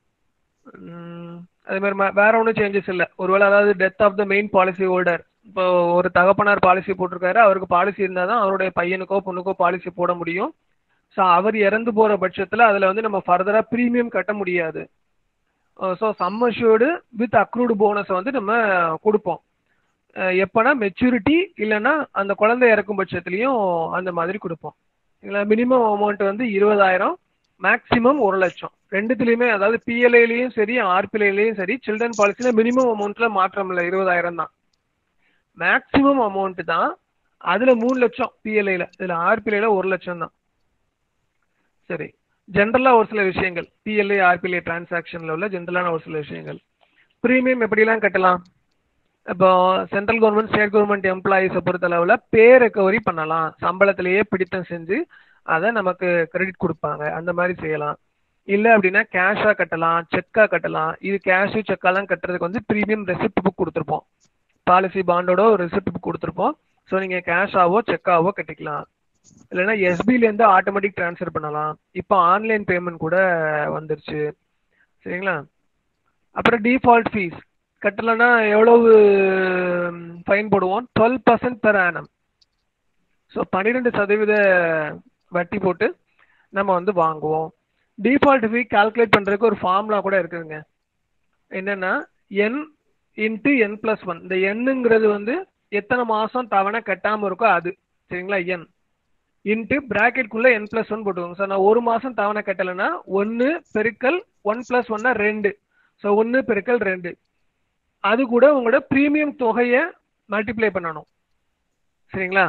அதே மாதிரி வேற ஒன்றும் சேஞ்சஸ் இல்லை. ஒருவேளை அதாவது death of the main policy holder, இப்போ ஒரு தகப்பனார் பாலிசி போட்டிருக்காரு, அவருக்கு பாலிசி இருந்தால் தான் அவருடைய பையனுக்கோ பொண்ணுக்கோ பாலிசி போட முடியும். ஸோ அவர் இறந்து போகிற பட்சத்தில் அதில் வந்து நம்ம ஃபர்தராக ப்ரீமியம் கட்ட முடியாது. So sum assured with accrued போனஸை வந்து நம்ம கொடுப்போம். எப்போனா மெச்சூரிட்டி இல்லைன்னா அந்த குழந்தை இறக்கும் பட்சத்துலையும் அந்த மாதிரி கொடுப்போம். மினிமம் அமௌண்ட் வந்து 20,000, மேக்ஸிமம் 1 லட்சம். ரெண்டுத்துலையுமே, அதாவது பிஎல்ஐலையும் சரி ஆர்பிஎல்ஐலையும் சரி, சில்ட்ரன் பாலிசியில் மினிமம் அமௌண்ட்ல மாற்றம் இல்லை, 20,000 தான். மேக்ஸிமம் அமௌண்ட் தான் அதில் 3 லட்சம் பிஎல்ஐல, இதில் ஆர்பிஎல்ஐல 1 லட்சம் தான். சரி, ஜென்ரலாக ஒரு சில விஷயங்கள் பிஎல்ஐ ஆர்பிஎல்ஐ டிரான்சாக்ஷனில் உள்ள ஜென்ரலான ஒரு சில விஷயங்கள். ப்ரீமியம் எப்படிலாம் கட்டலாம்? இப்போ சென்ட்ரல் கவர்மெண்ட் ஸ்டேட் கவர்மெண்ட் எம்ப்ளாயிஸை பொறுத்தளவில் பே ரெக்கவரி பண்ணலாம். சம்பளத்திலேயே பிடித்தம் செஞ்சு அதை நமக்கு கிரெடிட் கொடுப்பாங்க, அந்த மாதிரி செய்யலாம். இல்லை அப்படின்னா கேஷாக கட்டலாம், செக்காக கட்டலாம். இது கேஷு செக்காலாம் கட்டுறதுக்கு வந்து ப்ரீமியம் ரெசிப்ட் புக் கொடுத்துருப்போம், பாலிசி பாண்டோட ஒரு ரெசிப்ட் புக் கொடுத்துருப்போம். ஸோ நீங்கள் கேஷாவோ செக்காவோ கட்டிக்கலாம். இல்லைன்னா எஸ்பிலேருந்து ஆட்டோமேட்டிக் ட்ரான்ஸ்ஃபர் பண்ணலாம். இப்போ ஆன்லைன் பேமெண்ட் கூட வந்துருச்சு. சரிங்களா? அப்புறம் டிஃபால்ட் ஃபீஸ் கட்டலைன்னா எவ்வளவு ஃபைன் போடுவோம்? 12% per annum. ஸோ 12% வட்டி போட்டு நம்ம வந்து வாங்குவோம். டிஃபால்ட் ஃபீ கால்குலேட் பண்ணுறதுக்கு ஒரு ஃபார்முலா கூட இருக்குதுங்க. என்னென்னா n × n+1. இந்த எண்ணுங்கிறது வந்து எத்தனை மாதம் தவணை கட்டாமல் இருக்கோ அது. சரிங்களா? n இன்ட்டு ப்ராக்கெட்குள்ளே n+1 போட்டுக்கோங்க. ஸோ நான் 1 மாதம் தவணை கட்டலைன்னா 1 பெருக்கல் 1+1 2. ஸோ 1 பெருக்கல் 2. அது கூட உங்களோட ப்ரீமியம் தொகையை மல்டிப்ளை பண்ணணும். சரிங்களா?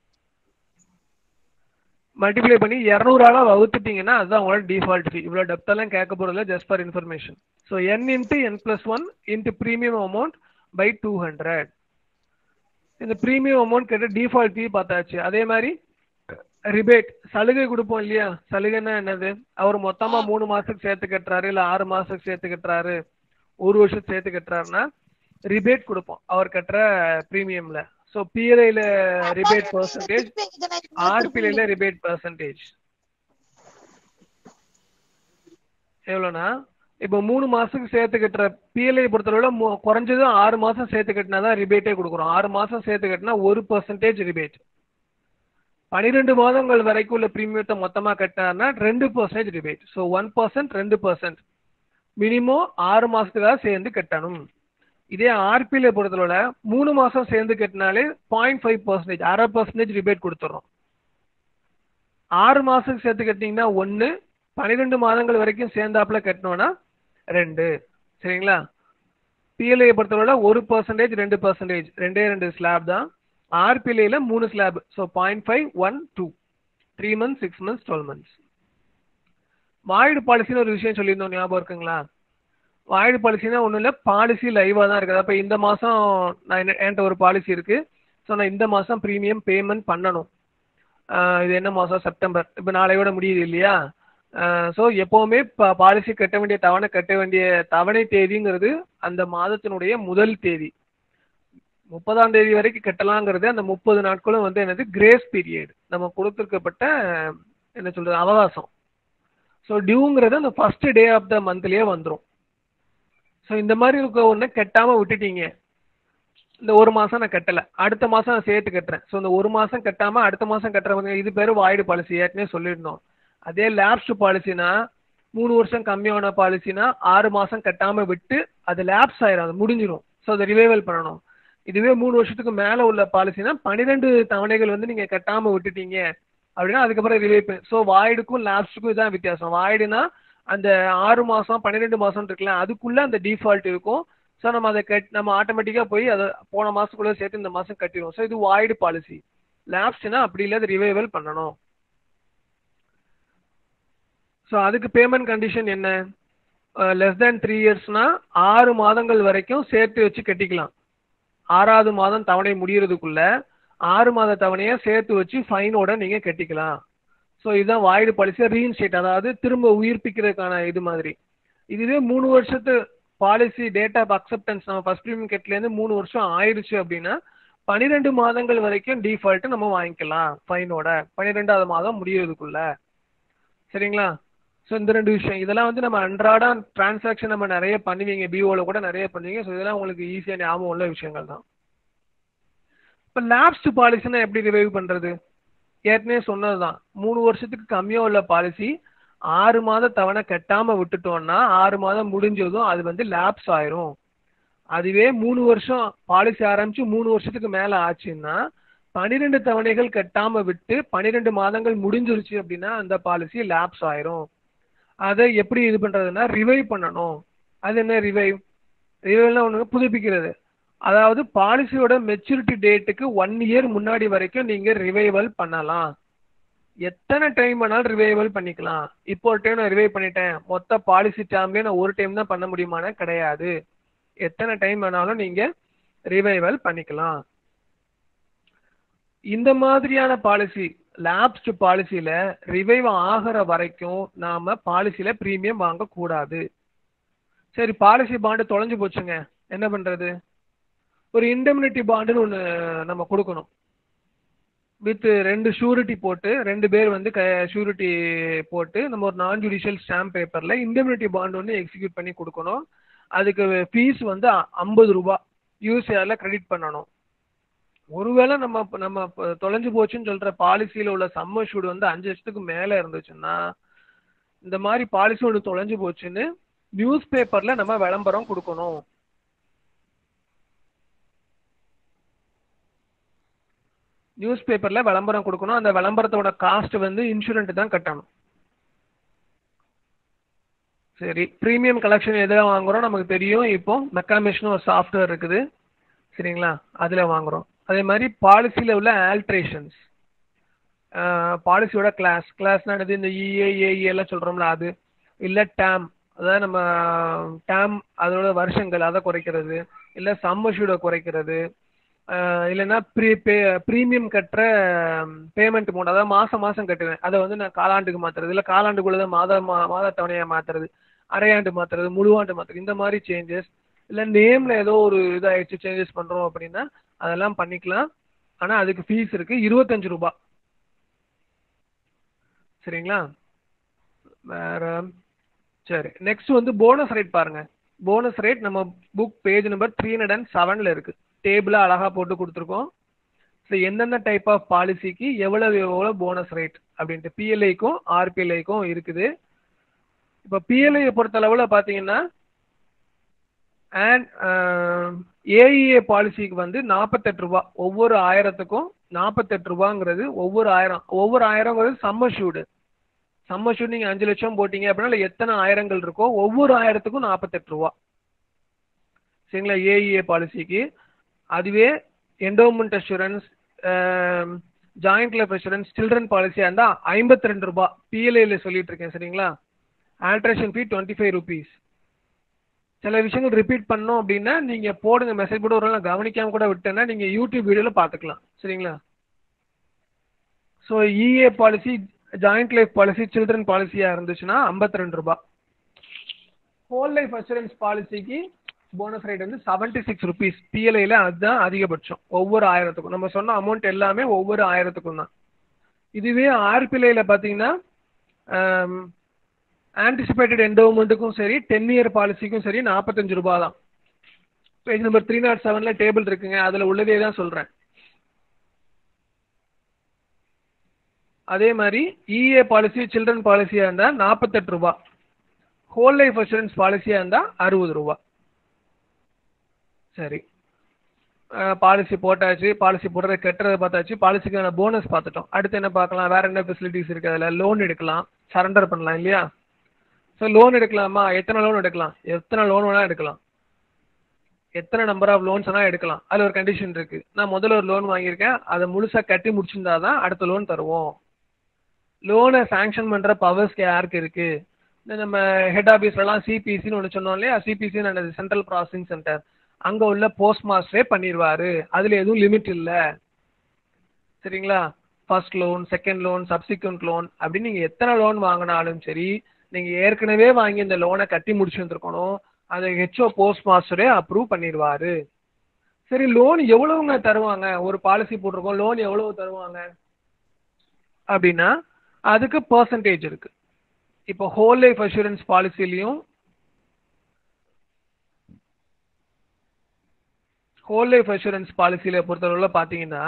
மல்டிப்ளை பண்ணி 200ஆல வகுத்துட்டீங்கன்னா அதுதான் உங்களோட டிஃபால்ட் ஃபீ. இவ்வளோ டெப்த்தெல்லாம் கேட்க போகிறதில்ல, just for information. So n × n+1 into premium amount by 200. இந்த ப்ரீமியம் அமௌண்ட் கேட்ட டிஃபால்ட் ஃபீ பார்த்தாச்சு. அதே மாதிரி ரிபேட், சலுகை கொடுப்போம் இல்லையா? சலுகைன்னா என்னது? அவர் மொத்தமாக 3 மாதத்துக்கு சேர்த்து கட்டுறாரு, இல்லை 6 மாதத்துக்கு சேர்த்து கட்டுறாரு, 1 வருஷத்துக்கு சேர்த்து கட்டுறாருன்னா ரிபேட் கொடுப்போம் அவர் கட்டுற ப்ரீமியம்ல. ஸோ பிஎல்ஐல ரிபேட் பர்சன்டேஜ், ஆர்பிஎல்ஐல ரிபேட் பர்சன்டேஜ் எவ்வளோனா, இப்போ 3 மாதத்துக்கு சேர்த்து கட்டுற பிஎல்ஐ பொறுத்தளவுல குறைஞ்சது 6 மாதம் சேர்த்து கட்டினா தான் ரிபேட்டே கொடுக்குறோம். 6 மாதம் சேர்த்து கட்டினா 1% ரிபேட். 12 மாதங்கள் வரைக்கும் உள்ள ப்ரீமியத்தை மொத்தமாக கட்டினார்னா 2% ரிபேட். ஸோ 1%, 2%. மினிமம் 6 மாதத்துக்காக சேர்ந்து கட்டணும். இதே ஆர்பிஎல்ஐ பொறுத்தளவுல 3 மாதம் சேர்ந்து கட்டினாலே 0.5%, 1/2% ரிபேட் கொடுத்துட்றோம். 6 மாதத்துக்கு சேர்த்து கட்டினீங்கன்னா 1, 12 மாதங்கள் வரைக்கும் சேர்ந்தாப்புல கட்டினோன்னா 2. சரிங்களா? பிஎல்ஐ பொறுத்தளவுல 1%, 2%, 2 ஸ்லாப் தான். ஆர்பிஎல்ஐல 3 slab. So 0.5, 1, 2, 3 months, 6 months, 12 months. Void பாலிசின்னு ஒரு விஷயம் சொல்லியிருந்தோம், ஞாபகம் இருக்குங்களா? வாய்டு பாலிசினா ஒன்றும் இல்லை, பாலிசி லைவாக தான் இருக்குது. அப்போ இந்த மாதம் நான் என்கிட்ட ஒரு பாலிசி இருக்குது. ஸோ நான் இந்த மாதம் ப்ரீமியம் பேமெண்ட் பண்ணணும். இது என்ன மாதம்? செப்டம்பர். இப்போ நாளையோட முடியுது இல்லையா? ஸோ எப்போவுமே பாலிசி கட்ட வேண்டிய கட்ட வேண்டிய தவணை தேதிங்கிறது அந்த மாதத்தினுடைய முதல் தேதி. 30ஆம் தேதி வரைக்கும் கட்டலாங்கிறது. அந்த 30 நாட்களும் வந்து என்னது? கிரேஸ் பீரியட், நம்ம கொடுத்துருக்கப்பட்ட என்ன சொல்றது, அவகாசம். ஸோ டியூங்கிறது அந்த ஃபர்ஸ்ட் டே ஆஃப் த மந்த்லயே வந்துடும். ஸோ இந்த மாதிரி இருக்க ஒன்று கட்டாமல் விட்டுட்டீங்க, இந்த ஒரு மாதம் நான் கட்டலை, அடுத்த மாதம் நான் சேர்த்து கட்டுறேன். ஸோ இந்த ஒரு மாதம் கட்டாமல் அடுத்த மாதம் கட்டுறவங்க இது பேர் வாய்டு பாலிசி, ஏற்கனவே சொல்லியிருந்தோம். அதே லேப்ஸ்டு பாலிசினா 3 வருஷம் கம்மியான பாலிசினா 6 மாதம் கட்டாமல் விட்டு அது லேப்ஸ் ஆயிரும், அது முடிஞ்சிடும். ஸோ அதை ரிவைவல் பண்ணணும். இதுவே 3 வருஷத்துக்கு மேலே உள்ள பாலிசினா 12 தவணைகள் வந்து நீங்கள் கட்டாமல் விட்டுட்டீங்க அப்படின்னா அதுக்கப்புறம் ரிவைவ் பண்ணி. ஸோ வாய்டுக்கும் லேப்ஸுக்கும் இதுதான் வித்தியாசம். வாய்டுனா அந்த 6 மாதம் 12 மாதம் இருக்குல்ல, அதுக்குள்ள அந்த டிஃபால்ட் இருக்கும். ஸோ நம்ம அதை நம்ம ஆட்டோமேட்டிக்காக போய் அதை போன மாதத்துக்குள்ளே சேர்த்து இந்த மாதம் கட்டிடுவோம். ஸோ இது வாய்டு பாலிசி. லேப்ஸ்னா அப்படி இல்லை, அது ரிவைவல் பண்ணணும். ஸோ அதுக்கு பேமெண்ட் கண்டிஷன் என்ன? லெஸ் தேன் 3 இயர்ஸ்னா 6 மாதங்கள் வரைக்கும் சேர்த்து வச்சு கட்டிக்கலாம். 6வது மாதம் தவணை முடியறதுக்குள்ள 6 மாத தவணையை சேர்த்து வச்சு ஃபைனோட நீங்க கட்டிக்கலாம். ஸோ இதுதான் வாய்டு பாலிசி. ரீஇன்ஸ்டேட், அதாவது திரும்ப உயிர்ப்பிக்கிறதுக்கான இது மாதிரி. இதுவே 3 வருஷத்து பாலிசி டேட் ஆஃப் அக்செப்டன்ஸ், நம்ம ஃபர்ஸ்ட் ப்ரீமியம் கட்டலேருந்து 3 வருஷம் ஆயிடுச்சு அப்படின்னா 12 மாதங்கள் வரைக்கும் டிஃபால்ட் நம்ம வாங்கிக்கலாம் ஃபைனோட, 12வது மாதம் முடியறதுக்குள்ள. சரிங்களா? ஸோ இந்த 2 விஷயம், இதெல்லாம் வந்து நம்ம அன்றாட டிரான்சாக்ஷன் நம்ம நிறைய பண்ணுவீங்க, பிஓல கூட நிறைய பண்ணுவீங்க. ஸோ இதெல்லாம் உங்களுக்கு ஈஸியாக ஞாபகம் உள்ள விஷயங்கள் தான். இப்போ லேப்ஸ்டு பாலிசினா எப்படி ரிவைவ் பண்றது? ஏற்கனவே சொன்னதுதான், 3 வருஷத்துக்கு கம்மியா உள்ள பாலிசி 6 மாத தவணை கட்டாம விட்டுட்டோம்னா 6 மாதம் முடிஞ்சதும் அது வந்து லேப்ஸ் ஆயிரும். அதுவே 3 வருஷம் பாலிசி ஆரம்பிச்சு 3 வருஷத்துக்கு மேல ஆச்சுன்னா 12 தவணைகள் கட்டாம விட்டு 12 மாதங்கள் முடிஞ்சிருச்சு அப்படின்னா அந்த பாலிசி லேப்ஸ் ஆயிரும். அதை எப்படி இது பண்றதுன்னா ரிவைவ் பண்ணணும். அது என்ன ரிவைவ்? ரிவைவ்னா ஒண்ணு புதுப்பிக்கிறது. அதாவது பாலிசியோட மெச்சூரிட்டி டேட்டுக்கு 1 இயர் முன்னாடி வரைக்கும் நீங்க ரிவைவல் பண்ணலாம். எத்தனை டைம் வேணாலும் ரிவைவல் பண்ணிக்கலாம். இப்போ ஒரு டைம் நான் ரிவைவ் பண்ணிட்டேன், மொத்த பாலிசி டேர்ம்லயே நான் ஒரு டைம் தான் பண்ண முடியுமானா கிடையாது. எத்தனை டைம் வேணாலும் நீங்க ரிவைவல் பண்ணிக்கலாம். இந்த மாதிரியான பாலிசி, லேப்ஸ்டு பாலிசியில ரிவைவ் ஆகிற வரைக்கும் நாம பாலிசியில பிரீமியம் வாங்க கூடாது. சரி, பாலிசி பாண்டு தொலைஞ்சு போச்சுங்க, என்ன பண்றது? ஒரு இண்டெம்னிட்டி பாண்டுன்னு ஒன்று நம்ம கொடுக்கணும். வித் 2 ஷூரிட்டி போட்டு, 2 பேர் வந்து ஷூரிட்டி போட்டு நம்ம ஒரு நான் ஜுடிஷியல் ஸ்டாம்ப் பேப்பர்ல இண்டெம்னிட்டி பாண்ட் ஒன்று எக்ஸிக்யூட் பண்ணி கொடுக்கணும். அதுக்கு ஃபீஸ் வந்து 50 ரூபாய் யூசிஆர்ல கிரெடிட் பண்ணணும். ஒருவேளை நம்ம தொலைஞ்சு போச்சுன்னு சொல்ற பாலிசியில உள்ள சம் அஷ்யூர்ட் வந்து 5 லட்சத்துக்கு மேல இருந்துச்சுன்னா, இந்த மாதிரி பாலிசி ஒன்று தொலைஞ்சு போச்சுன்னு நியூஸ் பேப்பர்ல நம்ம விளம்பரம் கொடுக்கணும். நியூஸ் பேப்பர்ல விளம்பரம் கொடுக்கணும். அந்த விளம்பரத்தோட காஸ்ட் வந்து இன்சூரன்ட் தான் கட்டணும். சரி, பிரீமியம் கலெக்ஷன் எதில் வாங்குறோம் நமக்கு தெரியும். இப்போ மெக்காமிஷன் ஒரு சாஃப்ட்வேர் இருக்குது, சரிங்களா, அதுல வாங்குறோம். அதே மாதிரி பாலிசியில உள்ள ஆல்ட்ரேஷன்ஸ், பாலிசியோட கிளாஸ்னா இந்த இஏஏ எல்லாம் சொல்றோம்ல, அது இல்ல டேம், அதாவது நம்ம டேம் அதோட வருஷங்கள் அதை குறைக்கிறது, இல்ல சம் அஷ்யூர்ட குறைக்கிறது, இல்லைன்னா ப்ரீமியம் கட்டுற பேமெண்ட் மோட், அதாவது மாசம் மாசம் கட்டுவேன், அதை வந்து நான் காலாண்டுக்கு மாத்துறது, இல்லை காலாண்டுக்குள்ள மாத தவணையை மாத்துறது, அரையாண்டு மாத்துறது, முழுவாண்டு மாத்துறது, இந்த மாதிரி சேஞ்சஸ். இல்லை நேம்ல ஏதோ ஒரு இதாகிடுச்சு சேஞ்சஸ் பண்றோம் அப்படின்னா அதெல்லாம் பண்ணிக்கலாம். ஆனா அதுக்கு ஃபீஸ் இருக்கு, 25 ரூபாய். சரிங்களா? வேற சரி, நெக்ஸ்ட் வந்து போனஸ் ரேட் பாருங்க. போனஸ் ரேட் நம்ம புக் பேஜ் நம்பர் 307ல இருக்கு. டேபிளா அழகா போட்டு கொடுத்துருக்கோம். ஸோ எந்தெந்த டைப் ஆஃப் பாலிசிக்கு எவ்வளவு போனஸ் ரேட் அப்படின்ட்டு பிஎல்ஐக்கும் ஆர்பிஎல்ஐக்கும் இருக்குது. இப்போ பிஎல்ஐ பொறுத்த அளவுல பாத்தீங்கன்னா அண்ட் ஏஇஏ பாலிசிக்கு வந்து 48 ரூபாய். ஒவ்வொரு 1000த்துக்கும் 48 ரூபாங்கிறது ஒவ்வொரு 1000ங்கிறது சம் அஷ்யூர்டு. சம் அஷ்யூர்டு நீங்க 5 லட்சம் போட்டீங்க அப்படின்னா எத்தனை ஆயிரங்கள் இருக்கோ ஒவ்வொரு 1000த்துக்கும் 48 ரூபாய். சரிங்களா, ஏஇஏ பாலிசிக்கு. A endowment assurance, joint life assurance, children பாலிசியா இருந்தா 52 ரூபாய் பிஎல்ஐல சொல்லிட்டு இருக்கேன். சரிங்களா, ஆல்ட்ரேஷன் ஃபீ 25 rupees. சில விஷயங்கள் ரிப்பீட் பண்ணோம் அப்படின்னா நீங்க போடுங்க, மெசேஜ் போட ஒரு நாள் கவனிக்காம கூட விட்டேன்னா நீங்க யூடியூப் வீடியோல பாத்துக்கலாம். சரிங்களா? So EA policy, joint life policy, children பாலிசியா இருந்துச்சுன்னா 52 ரூபாய். ஹோல் லைஃப் அஷூரன்ஸ் பாலிசிக்கு போனஸ் ரேட் வந்து 76 rupees. பிஎல்ஐல அதுதான் அதிகபட்சம் ஒவ்வொரு 1000த்துக்கும். நம்ம சொன்ன அமௌண்ட் எல்லாமே ஒவ்வொரு 1000த்துக்கும் தான். இதுவே ஆர்பிஎல்ஐல பாத்தீங்கன்னா ஆன்டிசிபேட்டட் என்டோமெண்ட்டுக்கும் சரி 10-year பாலிசிக்கும் சரி 45 ரூபாய் தான். பேஜ் நம்பர் 307ல டேபிள் இருக்குங்க, அதுல உள்ளதே தான் சொல்றேன். அதே மாதிரி இஏ பாலிசி சில்ட்ரன் பாலிசியா இருந்தா 48 ரூபாய், ஹோல் லைஃப் அஷூரன்ஸ் பாலிசியா இருந்தா 60 ரூபாய். சரி, பாலிசி போட்டாச்சு, பாலிசி போடுறத கட்டுறதை பார்த்தாச்சு, பாலிசிக்கான போனஸ் பார்த்துட்டோம். அடுத்து என்ன பார்க்கலாம், வேற என்ன ஃபெசிலிட்டிஸ் இருக்கு? அதில் லோன் எடுக்கலாம், சரண்டர் பண்ணலாம் இல்லையா? ஸோ லோன் எடுக்கலாமா? எத்தனை லோன் எடுக்கலாம்? எத்தனை லோன் வேணா எடுக்கலாம், எத்தனை நம்பர் ஆஃப் லோன்ஸ் வேணா எடுக்கலாம். அதில் ஒரு கண்டிஷன் இருக்கு. நான் முதல்ல ஒரு லோன் வாங்கியிருக்கேன், அதை முழுசா கட்டி முடிச்சிருந்தா தான் அடுத்த லோன் தருவோம். லோனை சாங்ஷன் பண்ற பவர்ஸ் யாருக்கு இருக்கு? நம்ம ஹெட் ஆஃபீஸ்லாம் சிபிசின்னு ஒன்று சொன்னோம் இல்லையா? சிபிசின்னு சென்ட்ரல் ப்ராசஸிங் சென்டர், அங்க உள்ள போஸ்ட் மாஸ்டரே பண்ணிடுவாரு. அதுல எதுவும் லிமிட் இல்லை. சரிங்களா? First loan, second loan, subsequent loan அப்படின்னு நீங்க எத்தனை லோன் வாங்கினாலும் சரி, நீங்க ஏற்கனவே வாங்கி இந்த லோனை கட்டி முடிச்சுருக்கணும். அதை ஹெச்ஓ போஸ்ட் மாஸ்டரே அப்ரூவ் பண்ணிடுவாரு. சரி, லோன் எவ்வளவுங்க தருவாங்க? ஒரு பாலிசி போட்டிருக்கோம், லோன் எவ்வளவு தருவாங்க அப்படின்னா அதுக்கு பெர்சன்டேஜ் இருக்கு. இப்போ ஹோல் லைஃப் அஷூரன்ஸ் பாலிசிலையும் ஹோல் லைஃப் அஷூரன்ஸ் பாலிசியில பொறுத்தவரை பார்த்தீங்கன்னா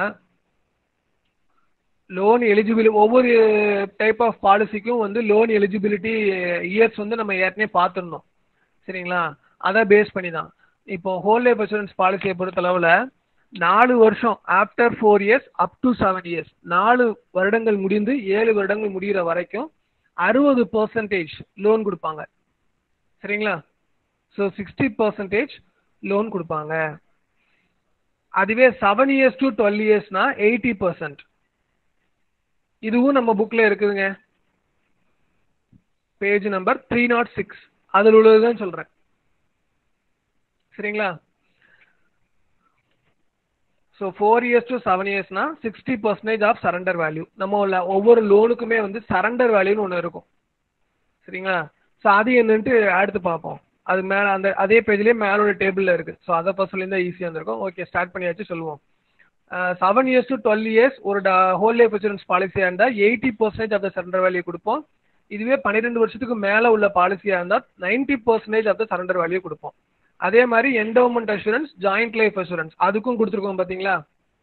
லோன் எலிஜிபிலிட்டி, ஒவ்வொரு டைப் ஆஃப் பாலிசிக்கும் வந்து லோன் எலிஜிபிலிட்டி இயர்ஸ் வந்து நம்ம ஏற்கனவே பார்த்துருந்தோம். சரிங்களா? அதை பேஸ் பண்ணி தான் இப்போ ஹோல் லைஃப் அஷூரன்ஸ் பாலிசியை பொறுத்தளவில் 4 வருஷம் after 4 years up to 7 years, 4 வருடங்கள் முடிந்து 7 வருடங்கள் முடிகிற வரைக்கும் 60% லோன் கொடுப்பாங்க. சரிங்களா? ஸோ 60% லோன் கொடுப்பாங்க. அதுவே 7 இயர்ஸ் டு 12 இயர்ஸ்னா 80%. இதுவும் நம்ம புக்ல இருக்குதுங்க, பேஜ் நம்பர் 306, அதில் உள்ளதுதான் சொல்றேன். சரிங்களா? ஸோ 4 இயர்ஸ் டு 7 இயர்ஸ்னா 60% ஆஃப் சரண்டர் வேல்யூ. நம்ம ஒவ்வொரு லோனுக்குமே வந்து சரண்டர் வேல்யூன்னு ஒன்று இருக்கும். சரிங்களா? ஸோ அது என்னன்ட்டு அடுத்து பார்ப்போம். அது மேலே அந்த அதே பேஜ்லேயே மேலோட டேபிளில் இருக்குது. ஸோ அதை ஃபர்ஸ்ட் சொல்லியிருந்தா ஈஸியாக இருந்திருக்கும். ஓகே, ஸ்டார்ட் பண்ணியாச்சு, சொல்லுவோம். 7 இயர்ஸ் டு 12 இயர்ஸ் ஒரு ஹோல் லைஃப் இன்சூரன்ஸ் பாலிசியாக இருந்தால் 80% ஆஃப் த சரண்டர் வேல்யூ கொடுப்போம். இதுவே 12 வருஷத்துக்கு மேலே உள்ள பாலிசியாக இருந்தால் 90% ஆஃப் த சரண்டர் வேல்யூ கொடுப்போம். அதே மாதிரி endowment assurance, joint life assurance அதுக்கும் கொடுத்துருக்கோம் பார்த்தீங்களா?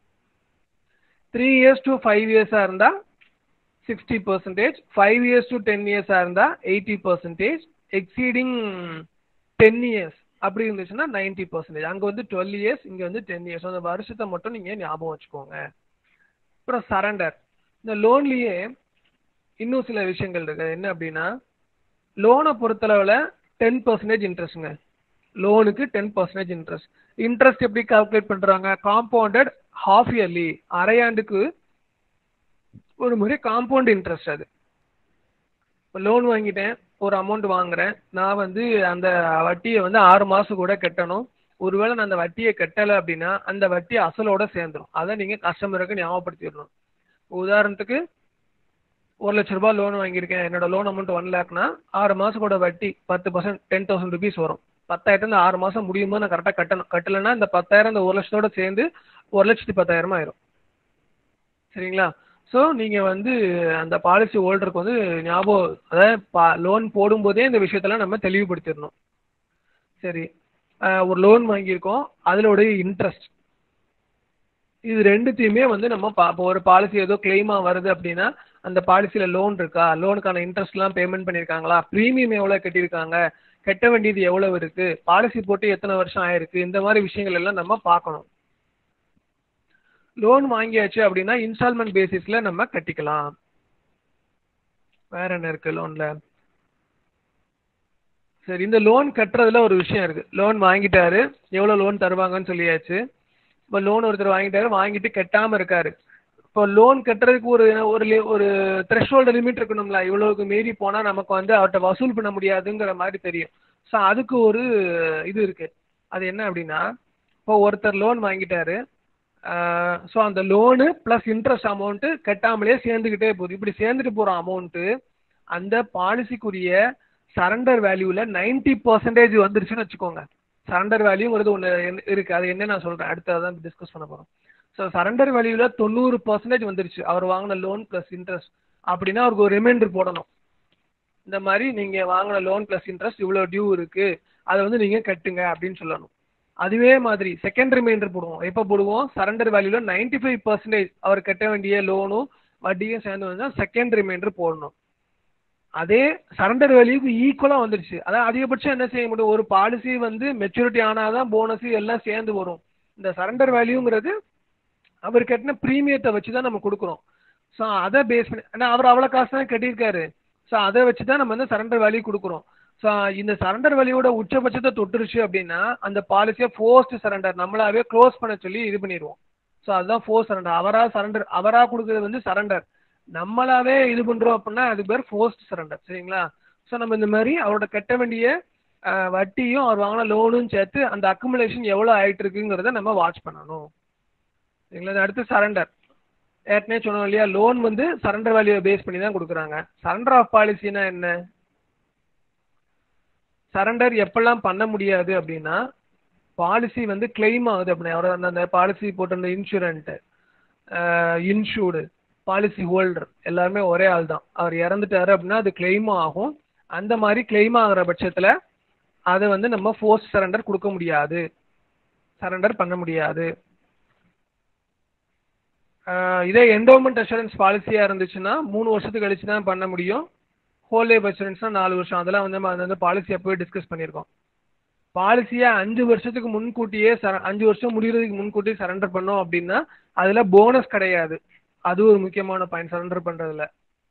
3 இயர்ஸ் டு 5 இயர்ஸாக இருந்தால் 60%, 5 இயர்ஸ் டு 10 இயர்ஸாக இருந்தால் 80%, எக்ஸீடிங் 10 இயர்ஸ் அப்படி இருந்துச்சுன்னா 90%. அங்கே வந்து 12 இயர்ஸ், இங்கே வந்து 10 இயர்ஸ். அந்த வருஷத்தை மட்டும் நீங்கள் ஞாபகம் வச்சுக்கோங்க. அப்புறம் சரண்டர், இந்த லோன்லேயே இன்னும் சில விஷயங்கள் இருக்கு. என்ன அப்படின்னா, லோனை பொறுத்தளவில் 10% இன்ட்ரெஸ்ட்டுங்க. லோனுக்கு 10% இன்ட்ரெஸ்ட். இன்ட்ரெஸ்ட் எப்படி கால்குலேட் பண்ணுறாங்க? காம்பவுண்டட் ஹாஃப் இயர்லி, அரையாண்டுக்கு ஒரு முறை காம்பவுண்ட் இன்ட்ரெஸ்ட். அது இப்போ லோன் வாங்கிட்டேன், ஒரு அமௌண்ட் வாங்குறேன், நான் வந்து அந்த வட்டியை வந்து 6 மாதம் கூட கட்டணும். ஒருவேளை நான் அந்த வட்டியை கட்டலை அப்படின்னா அந்த வட்டி அசலோட சேர்ந்துடும். அதை நீங்கள் கஸ்டமருக்கு ஞாபகப்படுத்திடணும். உதாரணத்துக்கு 1 லட்ச ரூபாய் லோன் வாங்கியிருக்கேன், என்னோட லோன் அமௌண்ட் 1 லேக்னா 6 மாதம் கூட வட்டி 10%, 10,000 ருபீஸ் வரும். 10,000 6 மாதம் முடியும்போது நான் கரெக்டாக கட்டணும். கட்டலைன்னா இந்த 10,000 இந்த 1 லட்சத்தோட சேர்ந்து 1,10,000 ஆயிரும். சரிங்களா? ஸோ நீங்கள் வந்து அந்த பாலிசி ஹோல்டருக்கு வந்து ஞாபகம், அதாவது லோன் போடும்போதே இந்த விஷயத்தெல்லாம் நம்ம தெளிவுபடுத்திடணும். சரி, ஒரு லோன் வாங்கியிருக்கோம், அதனுடைய இன்ட்ரெஸ்ட், இது ரெண்டுத்தையுமே வந்து நம்ம ஒரு பாலிசி ஏதோ கிளைமாக வருது அப்படின்னா அந்த பாலிசியில் லோன் இருக்கா, லோனுக்கான இன்ட்ரெஸ்ட்லாம் பேமெண்ட் பண்ணியிருக்காங்களா, ப்ரீமியம் எவ்வளோ கட்டியிருக்காங்க, கட்ட வேண்டியது எவ்வளவு இருக்கு, பாலிசி போட்டு எத்தனை வருஷம் ஆயிருக்கு, இந்த மாதிரி விஷயங்கள் எல்லாம் நம்ம பார்க்கணும். லோன் வாங்கியாச்சு அப்படின்னா இன்ஸ்டால்மெண்ட் பேசிஸ்ல நம்ம கட்டிக்கலாம். வேற என்ன இருக்கு லோன்ல? சரி, இந்த லோன் கட்டுறதுல ஒரு விஷயம் இருக்கு. லோன் வாங்கிட்டாரு, எவ்வளவு லோன் தருவாங்கன்னு சொல்லியாச்சு. இப்போ லோன் ஒருத்தர் வாங்கிட்டாரு, வாங்கிட்டு கட்டாம இருக்காரு. இப்போ லோன் கட்டுறதுக்கு ஒரு த்ரெஷ்ஹோல்டு லிமிட் இருக்கணும்ல, இவ்வளவுக்கு மீறி போனா நமக்கு வந்து அவர்கிட்ட வசூல் பண்ண முடியாதுங்கிற மாதிரி தெரியும். ஸோ அதுக்கு ஒரு இது இருக்கு. அது என்ன அப்படின்னா, இப்போ ஒருத்தர் லோன் வாங்கிட்டாரு, ஸோ அந்த லோனு ப்ளஸ் இன்ட்ரெஸ்ட் அமௌண்ட்டு கட்டாமலே சேர்ந்துக்கிட்டே போகுது. இப்படி சேர்ந்துட்டு போகிற அமௌண்ட்டு அந்த பாலிசிக்குரிய சரண்டர் வேல்யூவில் 90% வந்துருச்சுன்னு வச்சுக்கோங்க. சரண்டர் வேல்யூங்கிறது ஒன்று இருக்குது, அது என்ன நான் சொல்கிறேன், அடுத்ததான் டிஸ்கஸ் பண்ண போகிறோம். ஸோ சரண்டர் வேல்யூவில் 90% வந்துருச்சு அவர் வாங்கின லோன் ப்ளஸ் இன்ட்ரெஸ்ட் அப்படின்னா அவருக்கு ஒரு ரிமைண்டர் போடணும். இந்த மாதிரி நீங்க வாங்கின லோன் பிளஸ் இன்ட்ரெஸ்ட் இவ்வளவு டியூ இருக்கு, அதை வந்து நீங்க கட்டுங்க அப்படின்னு சொல்லணும். அதுவே மாதிரி செகண்ட் ரிமைண்டர் போடுவோம். எப்ப போடுவோம்? சரண்டர் வேல்யூல 95% அவர் கட்ட வேண்டிய லோனும் வட்டியும் சேர்ந்து வந்தா செகண்ட் ரிமைண்டர் போடணும். அதே சரண்டர் வேல்யூக்கு ஈக்குவலா வந்துருச்சு, அதாவது அதிகபட்சம் என்ன செய்ய முடியும்? ஒரு பாலிசி வந்து மெச்சூரிட்டி ஆனாதான் போனஸ் எல்லாம் சேர்ந்து வரும். இந்த சரண்டர் வேல்யூங்கிறது அவர் கட்டின பிரீமியத்தை வச்சுதான் நம்ம கொடுக்குறோம். ஸோ அதை பேஸ் பண்ணி, ஏன்னா அவர் அவ்வளோ காசு தான் கட்டியிருக்காரு. ஸோ அதை வச்சு தான் நம்ம வந்து சரண்டர் வேல்யூ கொடுக்குறோம். ஸோ இந்த சரண்டர் வேல்யூட உச்சபட்சத்தை தொட்டுருச்சு அப்படின்னா அந்த பாலிசியை ஃபோர்ஸ்ட் சரண்டர் நம்மளாவே க்ளோஸ் பண்ண சொல்லி இது பண்ணிடுவோம். ஸோ அதுதான் ஃபோர்ஸ் சரண்டர். அவரா கொடுக்குறது வந்து சரண்டர், நம்மளாவே இது பண்றோம் அப்படின்னா அது பேர் ஃபோர்ஸ்ட் சரண்டர். சரிங்களா? ஸோ நம்ம இந்த மாதிரி அவரோட கட்ட வேண்டிய வட்டியும் அவர் வாங்கின லோனும் சேர்த்து அந்த அக்குமுலேஷன் எவ்வளோ ஆயிட்டு இருக்குங்கிறத நம்ம வாட்ச் பண்ணணும். சரிங்களா? அடுத்து சரண்டர். ஏற்கனவே சொன்னோம் இல்லையா, லோன் வந்து சரண்டர் வேல்யூ பேஸ் பண்ணி தான் கொடுக்குறாங்க. சரண்டர் ஆஃப் பாலிசினா என்ன? சரண்டர் எப்பெல்லாம் பண்ண முடியாது அப்படின்னா, பாலிசி வந்து கிளைம் ஆகுது அப்படின்னா, அந்த பாலிசி போட்டிருந்த இன்சூரன்ட், இன்சூர்டு, பாலிசி ஹோல்டர் எல்லாருமே ஒரே ஆள் தான். அவர் இறந்துட்டாரு அப்படின்னா அது கிளைம் ஆகும். அந்த மாதிரி கிளைம் ஆகிற பட்சத்துல அதை வந்து நம்ம ஃபோர்ஸ் சரண்டர் கொடுக்க முடியாது, சரண்டர் பண்ண முடியாது. இதே என்டோமெண்ட் அஷூரன்ஸ் பாலிசியா இருந்துச்சுன்னா 3 வருஷத்துக்கு கழிச்சு தான் பண்ண முடியும். ஹோல் லைஃப் அஷூரன்ஸ்னா 4 வருஷம். அதெல்லாம் வந்து அந்த பாலிசி அப்பவே டிஸ்கஸ் பண்ணியிருக்கோம். பாலிசியா 5 வருஷத்துக்கு முன்கூட்டியே 5 வருஷம் முடிகிறதுக்கு முன்கூட்டியே சரண்டர் பண்ணோம் அப்படின்னா அதுல போனஸ் கிடையாது. அது ஒரு முக்கியமான பாயிண்ட் சரண்டர் பண்றதுல.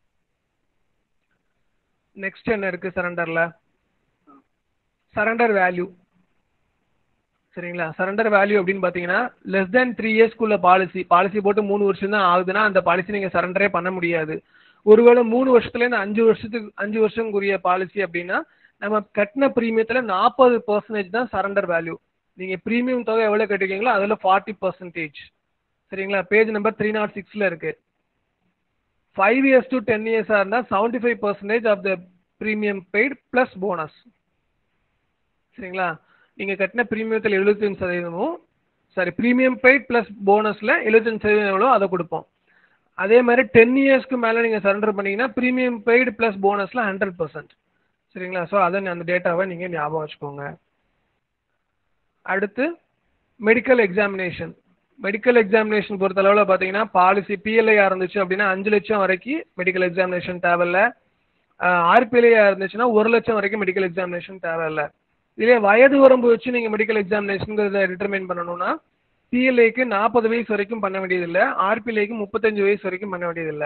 நெக்ஸ்ட் என்ன இருக்கு சரண்டர்ல? Surrender value. சரிங்களா? சரண்டர் வேல்யூ அப்படின்னு பாத்தீங்கன்னா லெஸ் தேன் 3 இயர்ஸ்க்குள்ள பாலிசி போட்டு 3 வருஷம் தான் ஆகுதுன்னா அந்த பாலிசி நீங்க சரண்டரே பண்ண முடியாது. ஒருவேளை 3 வருஷத்துல இருந்து 5 வருஷத்துக்குரிய பாலிசி அப்படின்னா நம்ம கட்டின பிரீமியத்துல 40% தான் சரண்டர் வேல்யூ. நீங்க பிரீமியம் தொகை எவ்வளவு கட்டிருக்கீங்களோ அதுல 40%. சரிங்களா? பேஜ் நம்பர் 306ல இருக்கு. 5 years to 10 years இருந்தா 75% of the premium paid plus bonus. சரிங்களா? நீங்க கட்டின பிரீமியத்தில் 75%, சாரி பிரீமியம் பெய்ட் பிளஸ் போனஸ்ல 75% எவ்வளோ அதை கொடுப்போம். அதே மாதிரி 10 இயர்ஸ்க்கு மேல நீங்க சரண்டர் பண்ணீங்கன்னா பிரீமியம் பெய்டு பிளஸ் போனஸ்ல 100%. சரிங்களா? ஸோ அதை அந்த டேட்டாவை நீங்க ஞாபகம் வச்சுக்கோங்க. அடுத்து மெடிக்கல் எக்ஸாமினேஷன். மெடிக்கல் எக்ஸாமினேஷன் பொறுத்த அளவில் பார்த்தீங்கன்னா பாலிசி பிஎல்ஐயா இருந்துச்சு அப்படின்னா 5 லட்சம் வரைக்கும் மெடிக்கல் எக்ஸாமினேஷன் தேவையில்ல. ஆர்பிஎல்ஐயா இருந்துச்சுன்னா 1 லட்சம் வரைக்கும் மெடிக்கல் எக்ஸாமினேஷன் தேவையில்ல. இதே வயது வரம்பு வச்சு நீங்க மெடிக்கல் எக்ஸாமினேஷன் டிட்டர்மைன் பண்ணணும்னா பிஎல்ஐக்கு 40 வயசு வரைக்கும் பண்ண வேண்டியதில்லை, ஆர்பிஎல்ஐக்கு 35 வயசு வரைக்கும் பண்ண வேண்டியதில்லை.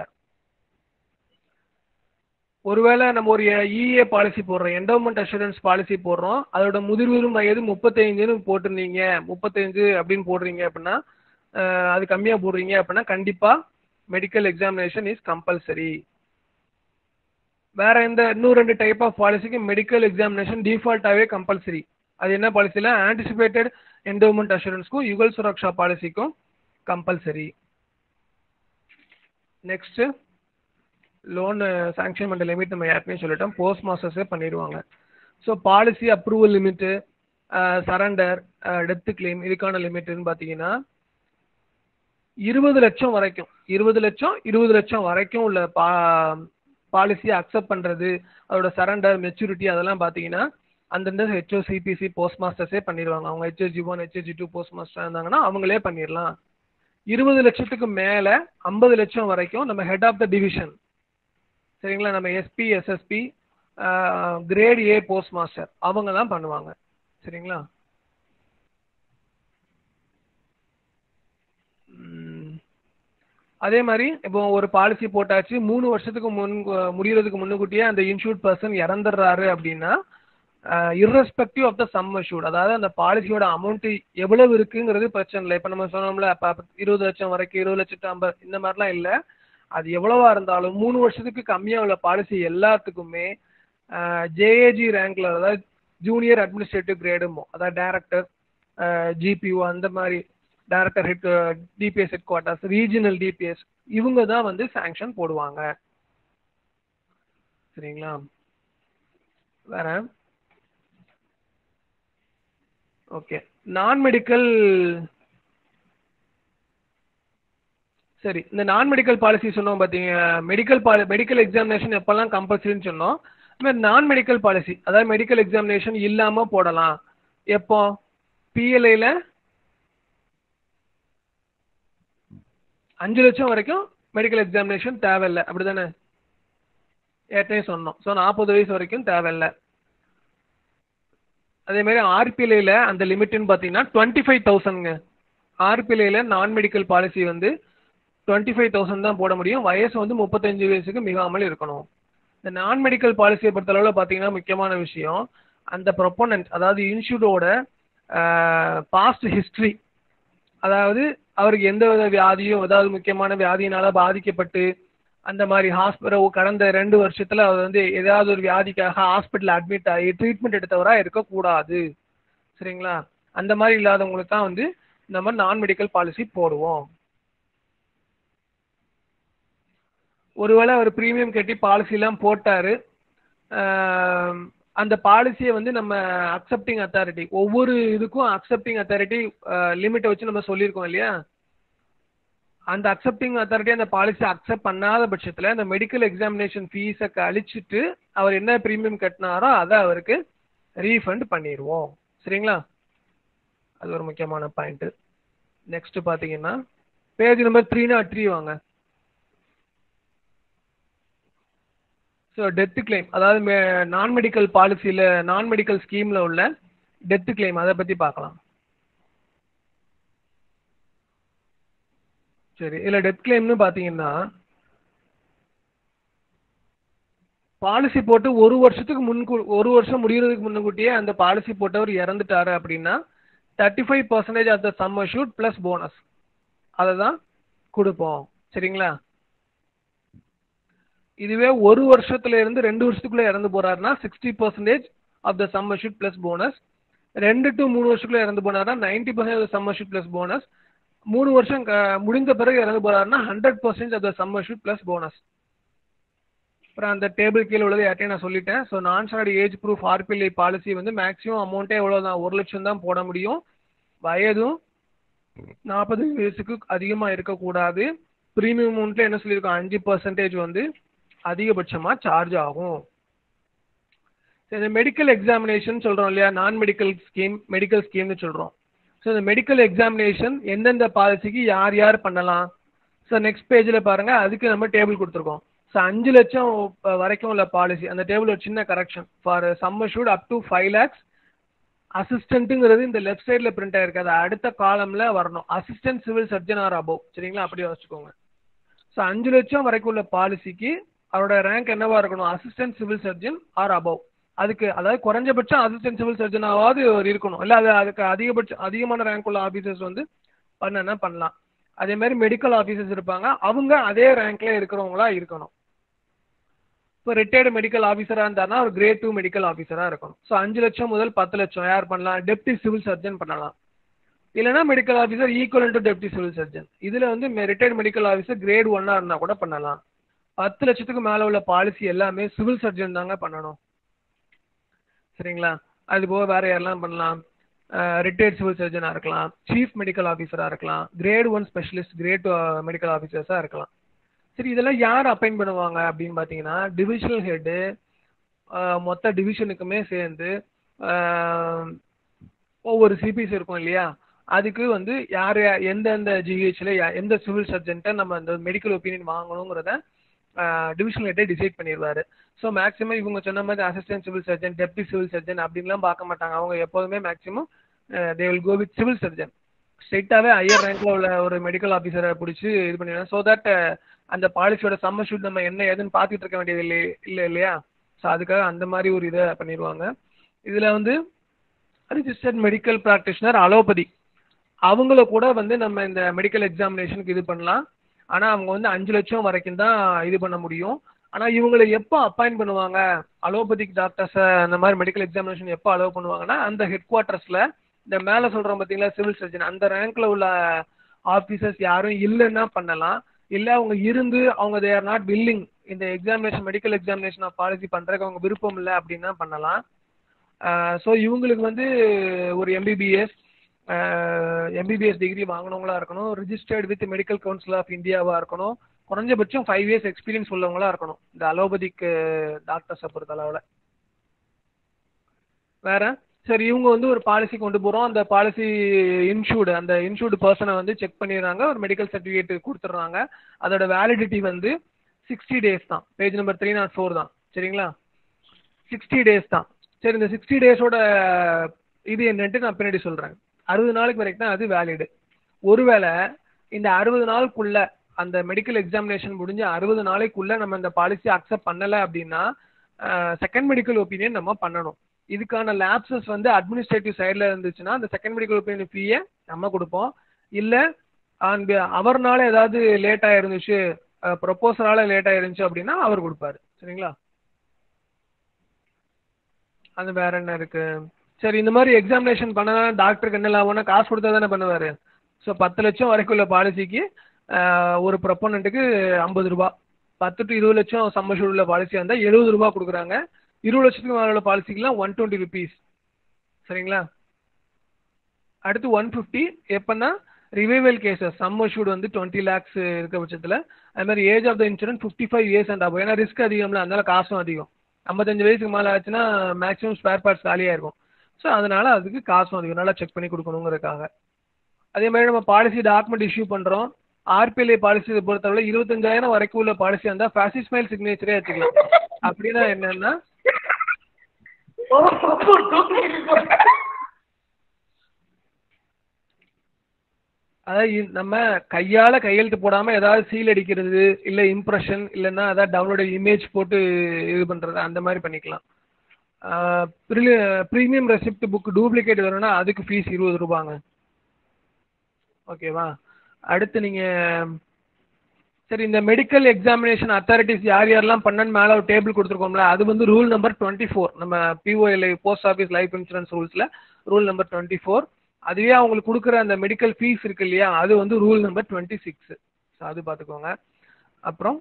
ஒருவேளை நம்ம ஒரு இஏ பாலிசி போடுறோம், என்டோமெண்ட் அஷூரன்ஸ் பாலிசி போடுறோம், அதோட முதிர்வரும் வயது 35ன்னு போட்டிருந்தீங்க, 35 அப்படின்னு போடுறீங்க அப்படின்னா, அது கம்மியா போடுறீங்க அப்படின்னா கண்டிப்பா மெடிக்கல் எக்ஸாமினேஷன் இஸ் கம்பல்சரி. வேற இன்னும் 2 டைப் ஆஃப் பாலிசிக்கு மெடிக்கல் எக்ஸாமினேஷன் டிஃபால்ட்டாவே கம்பல்சரி. அது என்ன பாலிசில? ஆன்டிசிபேட்டட் என்டோமெண்ட் அஷூரன்ஸ்க்கும் யுகல் சுரக்ஷா பாலிசிக்கும் கம்பல்சரி. நெக்ஸ்ட் லோன் சாங்ஷன் பண்ண லிமிட் நம்ம ஏற்கனவே சொல்லிட்டோம், போஸ்ட் மாஸ்டர்ஸே பண்ணிடுவாங்க. So policy approval limit, surrender, death claim இதுக்கான லிமிட்னு பார்த்தீங்கன்னா 20 லட்சம் வரைக்கும் 20 லட்சம் வரைக்கும் உள்ள பாலிசியை அக்செப்ட் பண்றது, அதோட சரண்டர் மெச்சூரிட்டி அதெல்லாம் பார்த்தீங்கன்னா அந்தந்த ஹெச்ஓசிபிசி போஸ்ட் மாஸ்டர்ஸே பண்ணிடுவாங்க. அவங்க HSG1 HSG2 போஸ்ட் மாஸ்டர் இருந்தாங்கன்னா அவங்களே பண்ணிடலாம். 20 லட்சத்துக்கு மேல 50 லட்சம் வரைக்கும் நம்ம ஹெட் ஆஃப் த டிவிஷன், சரிங்களா, நம்ம SP SSP grade A post master அவங்க தான் பண்ணுவாங்க. சரிங்களா? அதே மாதிரி இப்போ ஒரு பாலிசி போட்டாச்சு 3 வருஷத்துக்கு முடியறதுக்கு முன்னுக்கூட்டியே அந்த இன்சூர்ட் பர்சன் இறந்துடுறாரு அப்படின்னா irrespective of the sum assured, அதாவது அந்த பாலிசியோட அமௌண்ட் எவ்வளவு இருக்குங்கிறது பிரச்சனை இல்லை. இப்போ நம்ம சொன்னோம்ல 20 லட்சம் வரைக்கும் 20 லட்சத்து 50 இந்த மாதிரிலாம் இல்லை. அது எவ்வளவா இருந்தாலும் 3 வருஷத்துக்கு கம்மியா உள்ள பாலிசி எல்லாத்துக்குமே ஜேஏஜி ரேங்க்ல, அதாவது ஜூனியர் அட்மினிஸ்ட்ரேட்டிவ் கிரேடும், அதாவது டைரக்டர், ஜிபிஓ, அந்த மாதிரி director head, DPS headquarters, regional DPS இவங்க தான் வந்து சாங்ஷன் போடுவாங்க. சரிங்களா? வேற ஓகே, நான் மெடிக்கல். சரி, இந்த நான் மெடிக்கல் பாலிசி சொன்னோம் பார்த்தீங்க, மெடிக்கல் எக்ஸாமினேஷன் எப்பெல்லாம் கம்பல்சரின்னு சொன்னோம். நான் மெடிக்கல் பாலிசி, அதாவது மெடிக்கல் எக்ஸாமினேஷன் இல்லாம போடலாம். எப்போ? பிஎல்ஐல 5 லட்சம் வரைக்கும் மெடிக்கல் எக்ஸாமினேஷன் தேவையில்லை, அப்படிதானே? ஏற்கனவே சொன்னோம். ஸோ 40 வயசு வரைக்கும் தேவையில்லை. அதே மாதிரி ஆர்பிஎல்ஐல அந்த லிமிட்னு பார்த்தீங்கன்னா 25,000ங்க. ஆர்பிஎல்ஐல நான் மெடிக்கல் பாலிசி வந்து 25,000 தான் போட முடியும். வயசு வந்து 35 வயசுக்கு மிகாமல் இருக்கணும். இந்த நான் மெடிக்கல் பாலிசியை பொறுத்தளவில் பார்த்தீங்கன்னா முக்கியமான விஷயம், அந்த ப்ரொபோனன்ட், அதாவது இன்ஸ்டியூட்டோட பாஸ்ட் ஹிஸ்ட்ரி, அதாவது அவருக்கு எந்த வித வியாதியும், அதாவது முக்கியமான வியாதியினால பாதிக்கப்பட்டு அந்த மாதிரி ஹாஸ்பிட்டல் கடந்த 2 வருஷத்துல அவர் வந்து ஏதாவது ஒரு வியாதிக்காக ஹாஸ்பிட்டல் அட்மிட் ஆகி ட்ரீட்மெண்ட் எடுத்தவரா இருக்கக்கூடாது. சரிங்களா? அந்த மாதிரி இல்லாதவங்களுக்கு தான் வந்து நம்ம நான் மெடிக்கல் பாலிசி போடுவோம். ஒருவேளை அவர் ப்ரீமியம் கட்டி பாலிசிலாம் போட்டாரு, அந்த பாலிசியை வந்து நம்ம அக்செப்டிங் அத்தாரிட்டி, ஒவ்வொரு இதுக்கும் அக்செப்டிங் அத்தாரிட்டி லிமிட்டை வச்சு நம்ம சொல்லியிருக்கோம் இல்லையா? அந்த அக்செப்டிங் அத்தாரிட்டி அந்த பாலிசி அக்செப்ட் பண்ணாத பட்சத்தில் இந்த மெடிக்கல் எக்ஸாமினேஷன் ஃபீஸை கழிச்சிட்டு அவர் என்ன ப்ரீமியம் கட்டினாரோ அதை அவருக்கு ரீஃபண்ட் பண்ணிடுவோம். சரிங்களா? அது ஒரு முக்கியமான பாயிண்ட். நெக்ஸ்ட் பார்த்தீங்கன்னா பேஜ் நம்பர் 303 வாங்க. ஸோ டெத் கிளைம், அதாவது நான் மெடிக்கல் பாலிசியில், நான் மெடிக்கல் ஸ்கீமில் உள்ள டெத் கிளைம், அதை பற்றி பார்க்கலாம். சரி, இதில் டெத் கிளைம்னு பார்த்தீங்கன்னா பாலிசி போட்டு ஒரு வருஷம் முடிகிறதுக்கு முன்னுக்கூட்டியே அந்த பாலிசி போட்டவர் இறந்துட்டாரு அப்படின்னா 35% of the sum assured plus bonus அதை தான் கொடுப்போம். சரிங்களா? இதுவே ஒரு வருஷத்துல இருந்து 2 வருஷத்துக்குள்ள இறந்து போறாருன்னா 60% of the sum assured plus bonus. 2 to 3 வருஷத்துக்குள்ள இறந்து போனாருன்னா 90% of the sum assured plus bonus. 3 வருஷம் முடிந்த பிறகு இறந்து போறாருன்னா 100% of the sum assured plus bonus. அப்புறம் அந்த டேபிள் கீழே உள்ளது யார்ட்டையும் நான் சொல்லிட்டேன். So non standard age proof RPLI policy வந்து மேக்ஸிமம் அமௌண்ட்டே எவ்வளோதான், 1 லட்சம் தான் போட முடியும். வயதும் 40 வயசுக்கு அதிகமாக இருக்கக்கூடாது. ப்ரீமியம் அமௌண்ட்ல என்ன சொல்லியிருக்கோம், 5% வந்து அதிகபட்சமாக சார்ஜ் ஆகும். இந்த மெடிக்கல் எக்ஸாமினேஷன் சொல்கிறோம் இல்லையா, நான் மெடிக்கல் ஸ்கீம், மெடிக்கல் ஸ்கீம்னு சொல்கிறோம். ஸோ இந்த மெடிக்கல் எக்ஸாமினேஷன் எந்தெந்த பாலிசிக்கு யார் யார் பண்ணலாம்? ஸோ நெக்ஸ்ட் பேஜில் பாருங்கள், அதுக்கு நம்ம டேபிள் கொடுத்துருக்கோம். ஸோ 5 லட்சம் வரைக்கும் உள்ள பாலிசி, அந்த டேபிள் ஒரு சின்ன correction, for sum assured up to 5 lakhs. அசிஸ்டன்ட்டுங்கிறது இந்த லெஃப்ட் சைடில் பிரிண்ட் ஆயிருக்கு, அது அடுத்த காலமில் வரணும். Assistant civil surgeon or above. சரிங்களா? அப்படியே வச்சுக்கோங்க. ஸோ 5 லட்சம் வரைக்கும் உள்ள பாலிசிக்கு அவரோட ரேங்க் என்னவா இருக்கணும், assistant civil surgeon or above. அதுக்கு அதாவது குறைஞ்சபட்சம் அசிஸ்டன்ட் சிவில் சர்ஜனாவது இருக்கணும், இல்லை அதுக்கு அதிகமான ரேங்க் உள்ள ஆஃபீஸர்ஸ் வந்து பண்ணலாம். அதே மாதிரி மெடிக்கல் ஆஃபீஸர்ஸ் இருப்பாங்க, அவங்க அதே ரேங்க்ல இருக்கிறவங்களா இருக்கணும். இப்போ ரிட்டையர்டு மெடிக்கல் ஆஃபீஸராக இருந்தாருன்னா ஒரு கிரேட் 2 மெடிக்கல் ஆஃபீஸராக இருக்கணும். ஸோ 5 லட்சம் முதல் 10 லட்சம் யார் பண்ணலாம், டெப்டி சிவில் சர்ஜன் பண்ணலாம். இல்லைனா medical officer equal to deputy civil surgeon. இதில் வந்து ரிட்டையர்டு மெடிக்கல் ஆஃபீஸர் கிரேட் 1 இருந்தால் கூட பண்ணலாம். 10 லட்சத்துக்கு மேலே உள்ள பாலிசி எல்லாமே சிவில் சர்ஜன் தாங்க பண்ணணும். சரிங்களா? அது போக வேற யாரெல்லாம் பண்ணலாம், ரிட்டையர்ட் சிவில் சர்ஜனாக இருக்கலாம், சீஃப் மெடிக்கல் ஆஃபீஸராக இருக்கலாம், கிரேட் 1 ஸ்பெஷலிஸ்ட், கிரேட் மெடிக்கல் ஆஃபீஸர்ஸாக இருக்கலாம். சரி, இதெல்லாம் யார் அப்பாயின்ட் பண்ணுவாங்க அப்படின்னு பார்த்தீங்கன்னா டிவிஷனல் ஹெட்டு மொத்த டிவிஷனுக்குமே சேர்ந்து ஒவ்வொரு சிபிசி இருக்கும் இல்லையா, அதுக்கு வந்து யார் எந்தெந்த ஜிஹெச்ல எந்த சிவில் சர்ஜன்ட்ட நம்ம அந்த மெடிக்கல் ஒப்பீனியன் வாங்கணுங்கிறத டிவிஷனல் ஹெட்டை டிசைட் பண்ணிடுவாரு. ஸோ மேக்ஸிமம் இவங்க சொன்ன மாதிரி assistant civil surgeon, deputy civil surgeon அப்படின்லாம் பார்க்க மாட்டாங்க. அவங்க எப்போதுமே maximum they will go with civil surgeon. ஸ்ட்ரெயிட்டாகவே ஹையர் ரேங்க்ல உள்ள ஒரு மெடிக்கல் ஆஃபீஸரை பிடிச்சி இது பண்ணிடுவாங்க. ஸோ தட் அந்த பாலிசியோட சம்ம ஷூட் நம்ம என்ன ஏதுன்னு பார்த்துட்டு இருக்க வேண்டியது இல்லையா? ஸோ அதுக்காக அந்த மாதிரி ஒரு இதை பண்ணிடுவாங்க. இதில் வந்து ரிஜிஸ்டர்ட் மெடிக்கல் ப்ராக்டிஷனர் அலோபதி, அவங்கள கூட வந்து நம்ம இந்த மெடிக்கல் எக்ஸாமினேஷனுக்கு இது பண்ணலாம். ஆனால் அவங்க வந்து 5 லட்சம் வரைக்கும் தான் இது பண்ண முடியும். ஆனால் இவங்களை எப்போ அப்பாயின்ட் பண்ணுவாங்க, அலோபதிக் டாக்டர்ஸை அந்த மாதிரி மெடிக்கல் எக்ஸாமினேஷன் எப்போ அலோவ் பண்ணுவாங்கன்னா அந்த ஹெட் குவார்ட்டர்ஸில் இந்த மேலே சொல்கிறோம் பார்த்தீங்களா சிவில் சர்ஜன், அந்த ரேங்க்ல உள்ள ஆஃபீஸர்ஸ் யாரும் இல்லைன்னா பண்ணலாம். இல்லை அவங்க இருந்து அவங்க தே ஆர் நாட் வில்லிங் இந்த examination medical examination of policy பண்ணுறதுக்கு அவங்க விருப்பம் இல்லை அப்படின்னா பண்ணலாம். ஸோ இவங்களுக்கு வந்து ஒரு எம்பிபிஎஸ் டிகிரி வாங்கினவங்களா இருக்கணும், registered with medical council of இந்தியாவாக இருக்கணும், குறைஞ்சபட்சம் 5 இயர்ஸ் எக்ஸ்பீரியன்ஸ் உள்ளவங்களா இருக்கணும் இந்த அலோபதிக் டாக்டர்ஸை பொறுத்த அளவில். வேற சரி, இவங்க வந்து ஒரு பாலிசி கொண்டு போகிறோம், அந்த பாலிசி அந்த இன்சூர்டு பர்சனை வந்து செக் பண்ணிடுறாங்க, ஒரு மெடிக்கல் சர்டிஃபிகேட் கொடுத்துட்றாங்க. அதோட வேலிடிட்டி வந்து 60 டேஸ் தான். பேஜ் நம்பர் 304 தான். சரிங்களா, 60 டேஸ் தான். சரி, இந்த 60 டேஸோட இது என்னன்ட்டு நான் பின்னாடி சொல்கிறேன். 60 நாளுக்கு வரைக்கும் தான் அது வேலிடு. ஒருவேளை இந்த 60 நாளுக்குள்ள அந்த மெடிக்கல் எக்ஸாமினேஷன் முடிஞ்ச 60 நாளைக்குள்ள நம்ம இந்த பாலிசி அக்செப்ட் பண்ணலை அப்படின்னா செகண்ட் மெடிக்கல் ஒப்பீனியன் நம்ம பண்ணணும். இதுக்கான லேப்சஸ் வந்து அட்மினிஸ்ட்ரேட்டிவ் சைடில் இருந்துச்சுன்னா அந்த செகண்ட் மெடிக்கல் ஒப்பீனியன் ஃபீயை நம்ம கொடுப்போம். இல்லை அவர்னால ஏதாவது லேட் ஆயிருந்துச்சு, ப்ரொப்போசலால லேட் ஆயிருந்துச்சு அப்படின்னா அவர் கொடுப்பாரு. சரிங்களா, அது வேற என்ன இருக்கு. சரி, இந்த மாதிரி எக்ஸாமினேஷன் பண்ண டாக்டருக்கு என்ன லாபம்னா காசு கொடுத்தா தானே பண்ணுவார். ஸோ 10 லட்சம் வரைக்கும் உள்ள பாலிசிக்கு ஒரு ப்ரொப்போனண்ட்டுக்கு 50 ரூபா, 10 to 20 லட்சம் சம்மஷூர் உள்ள பாலிசியாக இருந்தால் 70 ரூபா கொடுக்குறாங்க. 20 லட்சத்துக்கு மேலே உள்ள பாலிசிக்கெலாம் 120 ருபீஸ். சரிங்களா, அடுத்து 150 எப்பன்னா ரிவைவல் கேசஸ் சம்மஷூர்டு வந்து 20 lakhs இருக்க பட்சத்தில். அது மாதிரி age of the insurance 55 years and ஆகும். ஏன்னா ரிஸ்க் அதிகம்ல, அதனால காசும் அதிகம். 55 வயசுக்கு மேலே ஆச்சுன்னா மேக்ஸிமம் ஸ்பேர் பார்ட்ஸ் காலியாக இருக்கும். ஸோ அதனால அதுக்கு காசும் அதிகம், நல்லா செக் பண்ணி கொடுக்கணுங்கிறதுக்காக. அதே மாதிரி நம்ம பாலிசி டாக்குமெண்ட் இஷ்யூ பண்ணுறோம். ஆர்பிஎல்ஐ பாலிசி பொறுத்தவரை 25,000 வரைக்கும் உள்ள பாலிசி இருந்தால் ஃபேசிஸ் ஸ்மைல் சிக்னேச்சரே வச்சுக்கலாம். அப்படின்னா என்னன்னா அதாவது நம்ம கையால் கையெழுத்து போடாமல் ஏதாவது சீல் அடிக்கிறது, இல்லை இம்ப்ரெஷன், இல்லைன்னா ஏதாவது டவுன்லோட் இமேஜ் போட்டு இது பண்ணுறது, அந்த மாதிரி பண்ணிக்கலாம். ப்ரீமியம் ரெசிப்ட் புக் டூப்ளிகேட் வேணும்னா அதுக்கு ஃபீஸ் 20 ரூபாங்க. ஓகேவா, அடுத்து நீங்கள் சரி, இந்த மெடிக்கல் எக்ஸாமினேஷன் அத்தாரிட்டிஸ் யார் யாரெல்லாம் பண்ணன்னு மேலே ஒரு டேபிள் கொடுத்துருக்கோம்ல, அது வந்து ரூல் நம்பர் 24. நம்ம POLI post office life insurance ரூல்ஸில் ரூல் நம்பர் 24. அதுவே அவங்களுக்கு கொடுக்குற அந்த மெடிக்கல் ஃபீஸ் இருக்கு இல்லையா, அது வந்து ரூல் நம்பர் 26. ஸோ அது பார்த்துக்கோங்க. அப்புறம்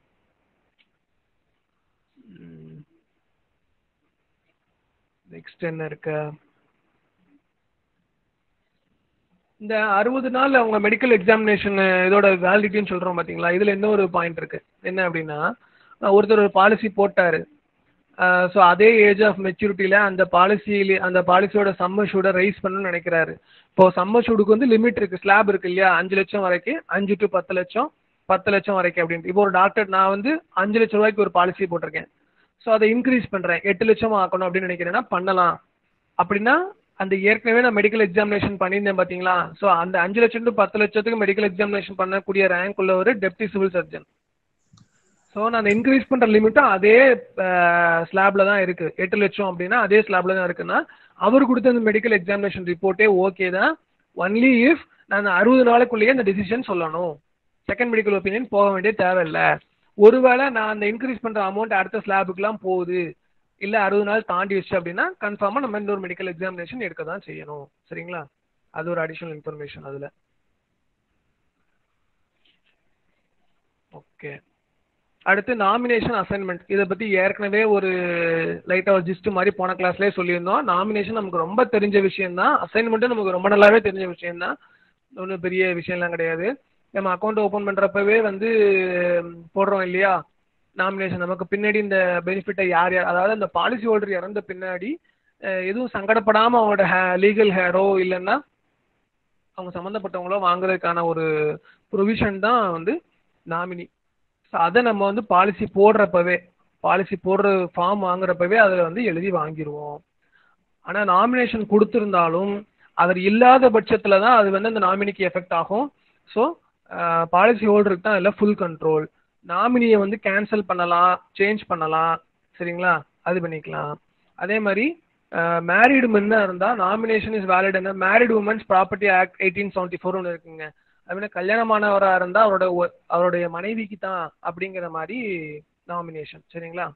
நெக்ஸ்ட் என்ன இருக்கு, இந்த 60 நாள் அவங்க மெடிக்கல் எக்ஸாமினேஷன் இதோட வேலிடிட்டின்னு சொல்கிறோம் பார்த்தீங்களா, இதில் இன்னொரு பாயிண்ட் இருக்குது. என்ன அப்படின்னா, ஒருத்தர் ஒரு பாலிசி போட்டார். ஸோ அதே ஏஜ் ஆஃப் மெச்சூரிட்டியில் அந்த பாலிசியோட சம்மஷூட ரைஸ் பண்ணணும்னு நினைக்கிறாரு. இப்போ சம்மஷூடுக்கு வந்து லிமிட் இருக்குது, ஸ்லாப் இருக்குது இல்லையா, 5 லட்சம் வரைக்கும், 5 to 10 லட்சம், 10 லட்சம் வரைக்கும் அப்படின்ட்டு. இப்போ ஒரு டாக்டர் நான் வந்து 5 லட்சம் ரூபாய்க்கு ஒரு பாலிசி போட்டிருக்கேன். ஸோ அதை இன்க்ரீஸ் பண்ணுறேன், 8 லட்சம் ஆக்கணும் அப்படின்னு நினைக்கிறேன்னா பண்ணலாம். அப்படின்னா அந்த ஏற்கனவே நான் மெடிக்கல் எக்ஸாமினேஷன் பண்ணியிருந்தேன் பார்த்தீங்களா, ஸோ அந்த 5 லட்சம் to 10 லட்சத்துக்கு மெடிக்கல் எக்ஸாமினேஷன் பண்ணக்கூடிய ரேங்க் உள்ள ஒரு டெப்டி சிவில் சர்ஜன். ஸோ நான் இன்க்ரீஸ் பண்ணுற லிமிட்டும் அதே ஸ்லாபில் தான் இருக்குது. 8 லட்சம் அப்படின்னா அதே ஸ்லாபில் தான் இருக்குன்னா அவர் கொடுத்த அந்த மெடிக்கல் எக்ஸாமினேஷன் ரிப்போர்ட்டே ஓகே தான். ஒன்லி இஃப் நான் 60 நாளுக்குள்ளேயே அந்த டிசிஷன் சொல்லணும், செகண்ட் மெடிக்கல் ஒப்பீனியன் போக வேண்டிய தேவையில்லை. ஒருவேளை நான் அந்த இன்க்ரீஸ் பண்ணுற அமௌண்ட் அடுத்த ஸ்லாபுக்குலாம் போகுது, இல்லை 60 நாள் தாண்டி வச்சு அப்படின்னா கன்ஃபார்மாக நம்ம இன்னொரு மெடிக்கல் எக்ஸாமினேஷன் எடுக்க தான் செய்யணும். சரிங்களா, அது ஒரு அடிஷ்னல் இன்ஃபர்மேஷன் அதில். ஓகே, அடுத்து நாமினேஷன் அசைன்மெண்ட். இதை பற்றி ஏற்கனவே ஒரு லைட்டாக ஒரு ஜிஸ்ட் மாதிரி போன கிளாஸ்லேயே சொல்லியிருந்தோம். நாமினேஷன் நமக்கு ரொம்ப தெரிஞ்ச விஷயம்தான், அசைன்மெண்ட்டும் நமக்கு ரொம்ப நல்லாவே தெரிஞ்ச விஷயம்தான், ஒன்றும் பெரிய விஷயம்லாம் கிடையாது. நம்ம அக்கௌண்ட் ஓப்பன் பண்ணுறப்பவே வந்து போடுறோம் இல்லையா நாமினேஷன். நமக்கு பின்னாடி இந்த பெனிஃபிட்டை யார் யார், அதாவது அந்த பாலிசி ஹோல்டர் இறந்த பின்னாடி எதுவும் சங்கடப்படாமல் அவங்களோட லீகல் ஹேரோ இல்லைன்னா அவங்க சம்மந்தப்பட்டவங்களோ வாங்குறதுக்கான ஒரு ப்ரொவிஷன் தான் வந்து நாமினி. ஸோ அதை நம்ம வந்து பாலிசி போடுற ஃபார்ம் வாங்குறப்பவே அதில் வந்து எழுதி வாங்கிடுவோம். ஆனால் நாமினேஷன் கொடுத்துருந்தாலும் அவர் இல்லாத பட்சத்தில் தான் அது வந்து அந்த நாமினிக்கு எஃபெக்ட் ஆகும். ஸோ பாலிசி ஹோல்டருக்கு தான் அதில் ஃபுல் கண்ட்ரோல். நாமினியை வந்து கேன்சல் பண்ணலாம், சேஞ்ச் பண்ணலாம். சரிங்களா, அது பண்ணிக்கலாம். அதே மாதிரி மேரிடு மென்னாக இருந்தால் நாமினேஷன் இஸ் வேலிட். என்ன மேரிட் உமன்ஸ் ப்ராப்பர்ட்டி ஆக்ட் 1874 ஒன்று இருக்குங்க. அப்படின்னா கல்யாணமானவராக இருந்தால் அவருடைய மனைவிக்கு தான் அப்படிங்கிற மாதிரி நாமினேஷன். சரிங்களா,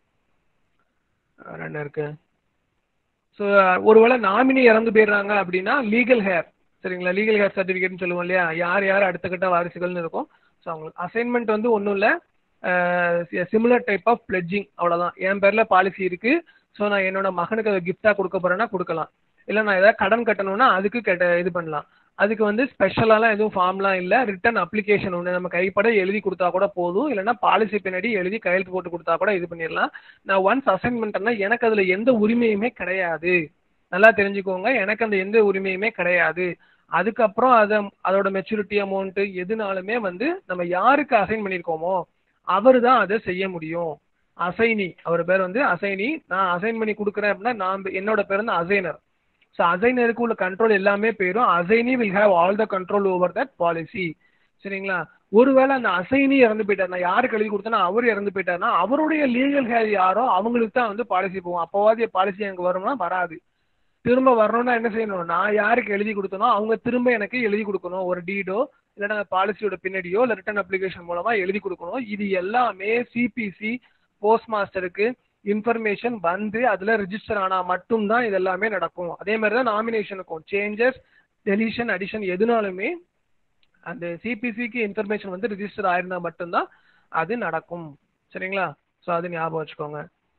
என்ன இருக்கு. ஸோ ஒருவேளை நாமினி இறந்து போயிடுறாங்க அப்படின்னா லீகல் ஹேர். சரிங்களா, லீகல் ஹேர் சர்டிஃபிகேட்னு சொல்லுவோம் இல்லையா, யார் யார் அடுத்த கட்ட வாரிசுகள்னு இருக்கும். ஸோ அவங்களுக்கு அசைன்மெண்ட் வந்து ஒன்றும் இல்லை, சிமிலர் டைப் ஆஃப் பிளட்ஜிங், அவ்வளோதான். என் பேரில் பாலிசி இருக்குது, ஸோ நான் என்னோட மகனுக்கு அதை கிஃப்டாக கொடுக்க போகிறேன்னா கொடுக்கலாம். இல்லை நான் ஏதாவது கடன் கட்டணும்னா அதுக்கு இது பண்ணலாம். அதுக்கு வந்து ஸ்பெஷலாலாம் எதுவும் ஃபார்ம்லாம் இல்லை. ரிட்டன் அப்ளிகேஷன் ஒன்று நம்ம கைப்பட எழுதி கொடுத்தா கூட போதும். இல்லைன்னா பாலிசி பின்னாடி எழுதி கையெழுத்து போட்டு கொடுத்தா கூட இது பண்ணிடலாம். நான் ஒன்ஸ் அசைன்மெண்ட்னா எனக்கு அதில் எந்த உரிமையுமே கிடையாது. நல்லா தெரிஞ்சுக்கோங்க, எனக்கு அந்த எந்த உரிமையுமே கிடையாது. அதுக்கப்புறம் அதோட மெச்சூரிட்டி அமௌண்ட் எதுனாலுமே வந்து நம்ம யாருக்கு அசைன் பண்ணியிருக்கோமோ அவரு தான் அதை செய்ய முடியும். அசைனி, அவர் பேர் வந்து அசைனி. நான் அசைன் பண்ணி கொடுக்குறேன் அப்படின்னா என்னோட பேர் வந்து அசைனர். ஸோ அசைனருக்கு உள்ள கண்ட்ரோல் எல்லாமே போயிடும். Assignee will have all the control over that policy. சரிங்களா? ஒருவேளை அந்த அசைனி இறந்து போயிட்டார், நான் யாருக்கு எழுதி கொடுத்தேன்னா அவர் இறந்து போயிட்டாருன்னா அவருடைய லீகல் ஹேர் யாரோ அவங்களுக்கு தான் வந்து பாலிசி போகும். அப்போவாதிய பாலிசி எனக்கு வரும்னா வராது. திரும்ப வரணும்னா என்ன செய்யணும், நான் யாருக்கு எழுதி கொடுத்தனோ அவங்க திரும்ப எனக்கு எழுதி கொடுக்கணும். ஒரு டீடோ இல்லைன்னா பாலிசியோட பின்னாடியோ இல்லை ரிட்டர்ன் அப்ளிகேஷன் மூலமா எழுதி கொடுக்கணும். இது எல்லாமே சிபிசி போஸ்ட் மாஸ்டருக்கு இன்ஃபர்மேஷன் வந்து அதுல ரிஜிஸ்டர் ஆனா மட்டும்தான் இது எல்லாமே நடக்கும். அதே மாதிரி தான் நாமினேஷனுக்கும் சேஞ்சஸ் டெலிஷன் அடிஷன் எதுனாலுமே அந்த சிபிசிக்கு இன்ஃபர்மேஷன் வந்து ரிஜிஸ்டர் ஆயிருந்தா மட்டும்தான் அது நடக்கும். சரிங்களா? ஸோ அது ஞாபகம் வச்சுக்கோங்க.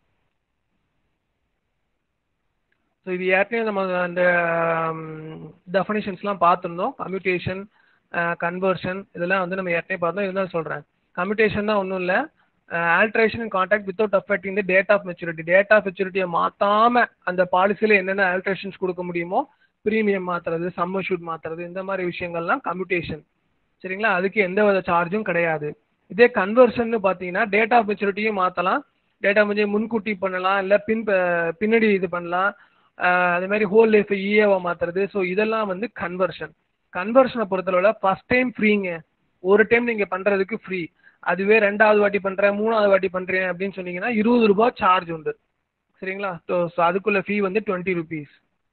ஸோ இது ஏற்கனவே நம்ம அந்த டெஃபனிஷன்ஸ்லாம் பார்த்துருந்தோம். கம்யூட்டேஷன், கன்வர்ஷன் இதெல்லாம் வந்து நம்ம ஏற்கனவே பார்த்தோம். இதுதான் சொல்கிறேன். கம்யூட்டேஷன் தான் ஒன்றும் இல்லை, alteration in contract without affecting the date of maturity. Date of மெச்சூரிட்டியை மாற்றாம அந்த பாலிசியில் என்னென்ன ஆல்ட்ரேஷன்ஸ் கொடுக்க முடியுமோ, ப்ரீமியம் மாற்றுறது, சம் அஷ்யூர்ட் மாற்றுறது, இந்த மாதிரி விஷயங்கள்லாம் கம்யூட்டேஷன். சரிங்களா? அதுக்கு எந்த வித சார்ஜும் கிடையாது. இதே கன்வர்ஷன் பார்த்தீங்கன்னா டேட் ஆஃப் மெச்சூரிட்டியும் மாற்றலாம், டேட் ஆஃப் மெச்சூரிட்டி முன்கூட்டி பண்ணலாம், இல்லை பின்னாடி இது பண்ணலாம். அதே மாதிரி ஹோல் லைஃப் இஏவை மாற்றுறது. ஸோ இதெல்லாம் வந்து கன்வர்ஷன். கன்வர்ஷனை பொறுத்தளவில் ஃபர்ஸ்ட் டைம் ஃப்ரீங்க, ஒரு டைம் நீங்கள் பண்ணுறதுக்கு ஃப்ரீ. அதுவே 2வது வாட்டி பண்ணுறேன் 3வது வாட்டி பண்ணுறேன் அப்படின்னு சொன்னீங்கன்னா 20 ரூபாய் சார்ஜ் உண்டு. சரிங்களா? ஸோ அதுக்குள்ள ஃபீ வந்து 20 rupees.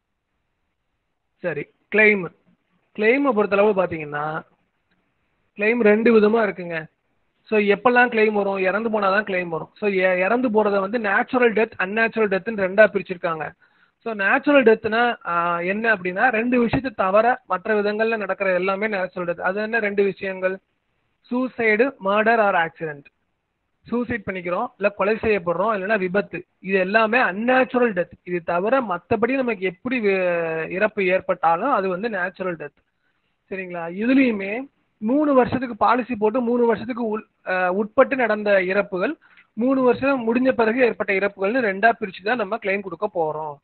சரி, கிளைமை பொறுத்தளவு பார்த்தீங்கன்னா கிளைம் 2 விதமாக இருக்குங்க. ஸோ எப்பெல்லாம் கிளைம் வரும், இறந்து போனால் தான் கிளைம் வரும். ஸோ இறந்து போகிறத வந்து நேச்சுரல் டெத் அன்நேச்சுரல் டெத்துன்னு 2ஆக பிரிச்சிருக்காங்க. ஸோ நேச்சுரல் டெத்துனா என்ன அப்படின்னா 2 விஷயத்தை தவிர மற்ற விதங்களில் நடக்கிற எல்லாமே நேச்சுரல் டெத். அது என்ன 2 விஷயங்கள்? Suicide, murder or accident. Suicide பண்ணிக்கிறோம், இல்லை கொலை செய்யப்படுறோம், இல்லைன்னா விபத்து. இது எல்லாமே அன்நேச்சுரல் டெத். இது தவிர மற்றபடி நமக்கு எப்படி இறப்பு ஏற்பட்டாலும் அது வந்து நேச்சுரல் டெத். சரிங்களா? இதுலேயுமே 3 வருஷத்துக்கு பாலிசி போட்டு 3 வருஷத்துக்கு உட்பட்டு நடந்த இறப்புகள், 3 வருஷம் முடிஞ்ச பிறகு ஏற்பட்ட இறப்புகள்னு 2ஆக பிரித்து தான் நம்ம கிளைம் கொடுக்க போகிறோம்.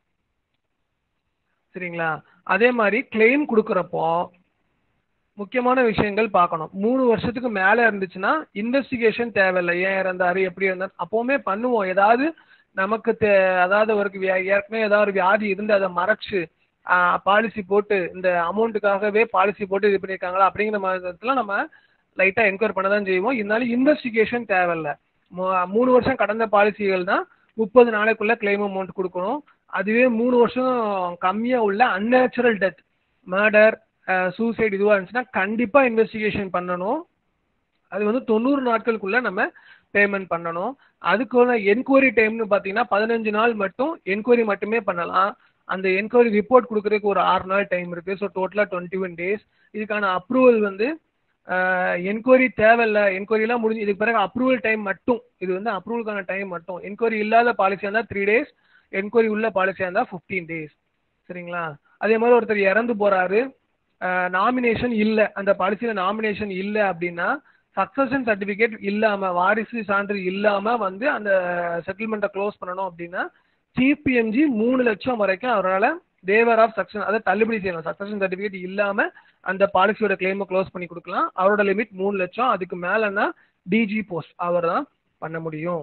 சரிங்களா? அதே மாதிரி கிளைம் கொடுக்குறப்போ முக்கியமான விஷயங்கள் பார்க்கணும். 3 வருஷத்துக்கு மேலே இருந்துச்சுன்னா இன்வெஸ்டிகேஷன் தேவையில்லை. ஏன் இறந்தாரு, எப்படி இருந்தார், அப்போவுமே பண்ணுவோம். ஏதாவது நமக்கு அதாவது ஒரு ஏற்கனவே ஏதாவது ஒரு வியாதி இருந்து அதை மறைச்சு பாலிசி போட்டு இந்த அமௌண்ட்டுக்காகவே பாலிசி போட்டு இது பண்ணியிருக்காங்களா அப்படிங்கிற மாதிரி நம்ம லைட்டாக என்கொயரி பண்ண தான் செய்வோம். இருந்தாலும் இன்வெஸ்டிகேஷன் தேவையில்லை. 3 வருஷம் கடந்த பாலிசிகள் தான் 30 நாளைக்குள்ள கிளைம் அமௌண்ட் கொடுக்கணும். அதுவே 3 வருஷம் கம்மியாக உள்ள அன்நேச்சுரல் டெத், மர்டர், சூசைட் இதுவாக இருந்துச்சுன்னா கண்டிப்பாக இன்வெஸ்டிகேஷன் பண்ணணும். அது வந்து 90 நாட்களுக்குள்ள நம்ம பேமெண்ட் பண்ணணும். அதுக்குள்ள என்கொயரி டைம்னு பார்த்தீங்கன்னா 15 நாள் மட்டும் என்கொயரி மட்டுமே பண்ணலாம். அந்த என்கொயரி ரிப்போர்ட் கொடுக்குறதுக்கு ஒரு 6 நாள் டைம் இருக்குது. ஸோ டோட்டலாக 21 days. இதுக்கான அப்ரூவல் வந்து என்கொயரி தேவையில்லை, என்கொயரிலாம் முடிஞ்சு இதுக்கு பிறகு அப்ரூவல் டைம் மட்டும். இது வந்து அப்ரூவலுக்கான டைம் மட்டும். என்கொயரி இல்லாத பாலிசியாக இருந்தால் 3 days, என்கொயரி உள்ள பாலிசியாக இருந்தால் 15 days. சரிங்களா? அதே மாதிரி ஒருத்தர் இறந்து போகிறாரு, நாமினேஷன் இல்லை, அந்த பாலிசியில் நாமினேஷன் இல்லை அப்படின்னா சக்சஷன் சர்டிஃபிகேட் இல்லாமல், வாரிசு சான்று இல்லாமல் வந்து அந்த செட்டில்மெண்ட்டை க்ளோஸ் பண்ணணும் அப்படின்னா சிபிஎம்ஜி 3 லட்சம் வரைக்கும் அவரால் தேவர் ஆஃப் சக்சன் அதை தள்ளுபடி செய்யலாம். சக்சஷன் சர்டிஃபிகேட் இல்லாமல் அந்த பாலிசியோட கிளைமை க்ளோஸ் பண்ணி கொடுக்கலாம். அவரோட லிமிட் 3 லட்சம். அதுக்கு மேலேன்னா டிஜி போஸ்ட் அவர் தான் பண்ண முடியும்.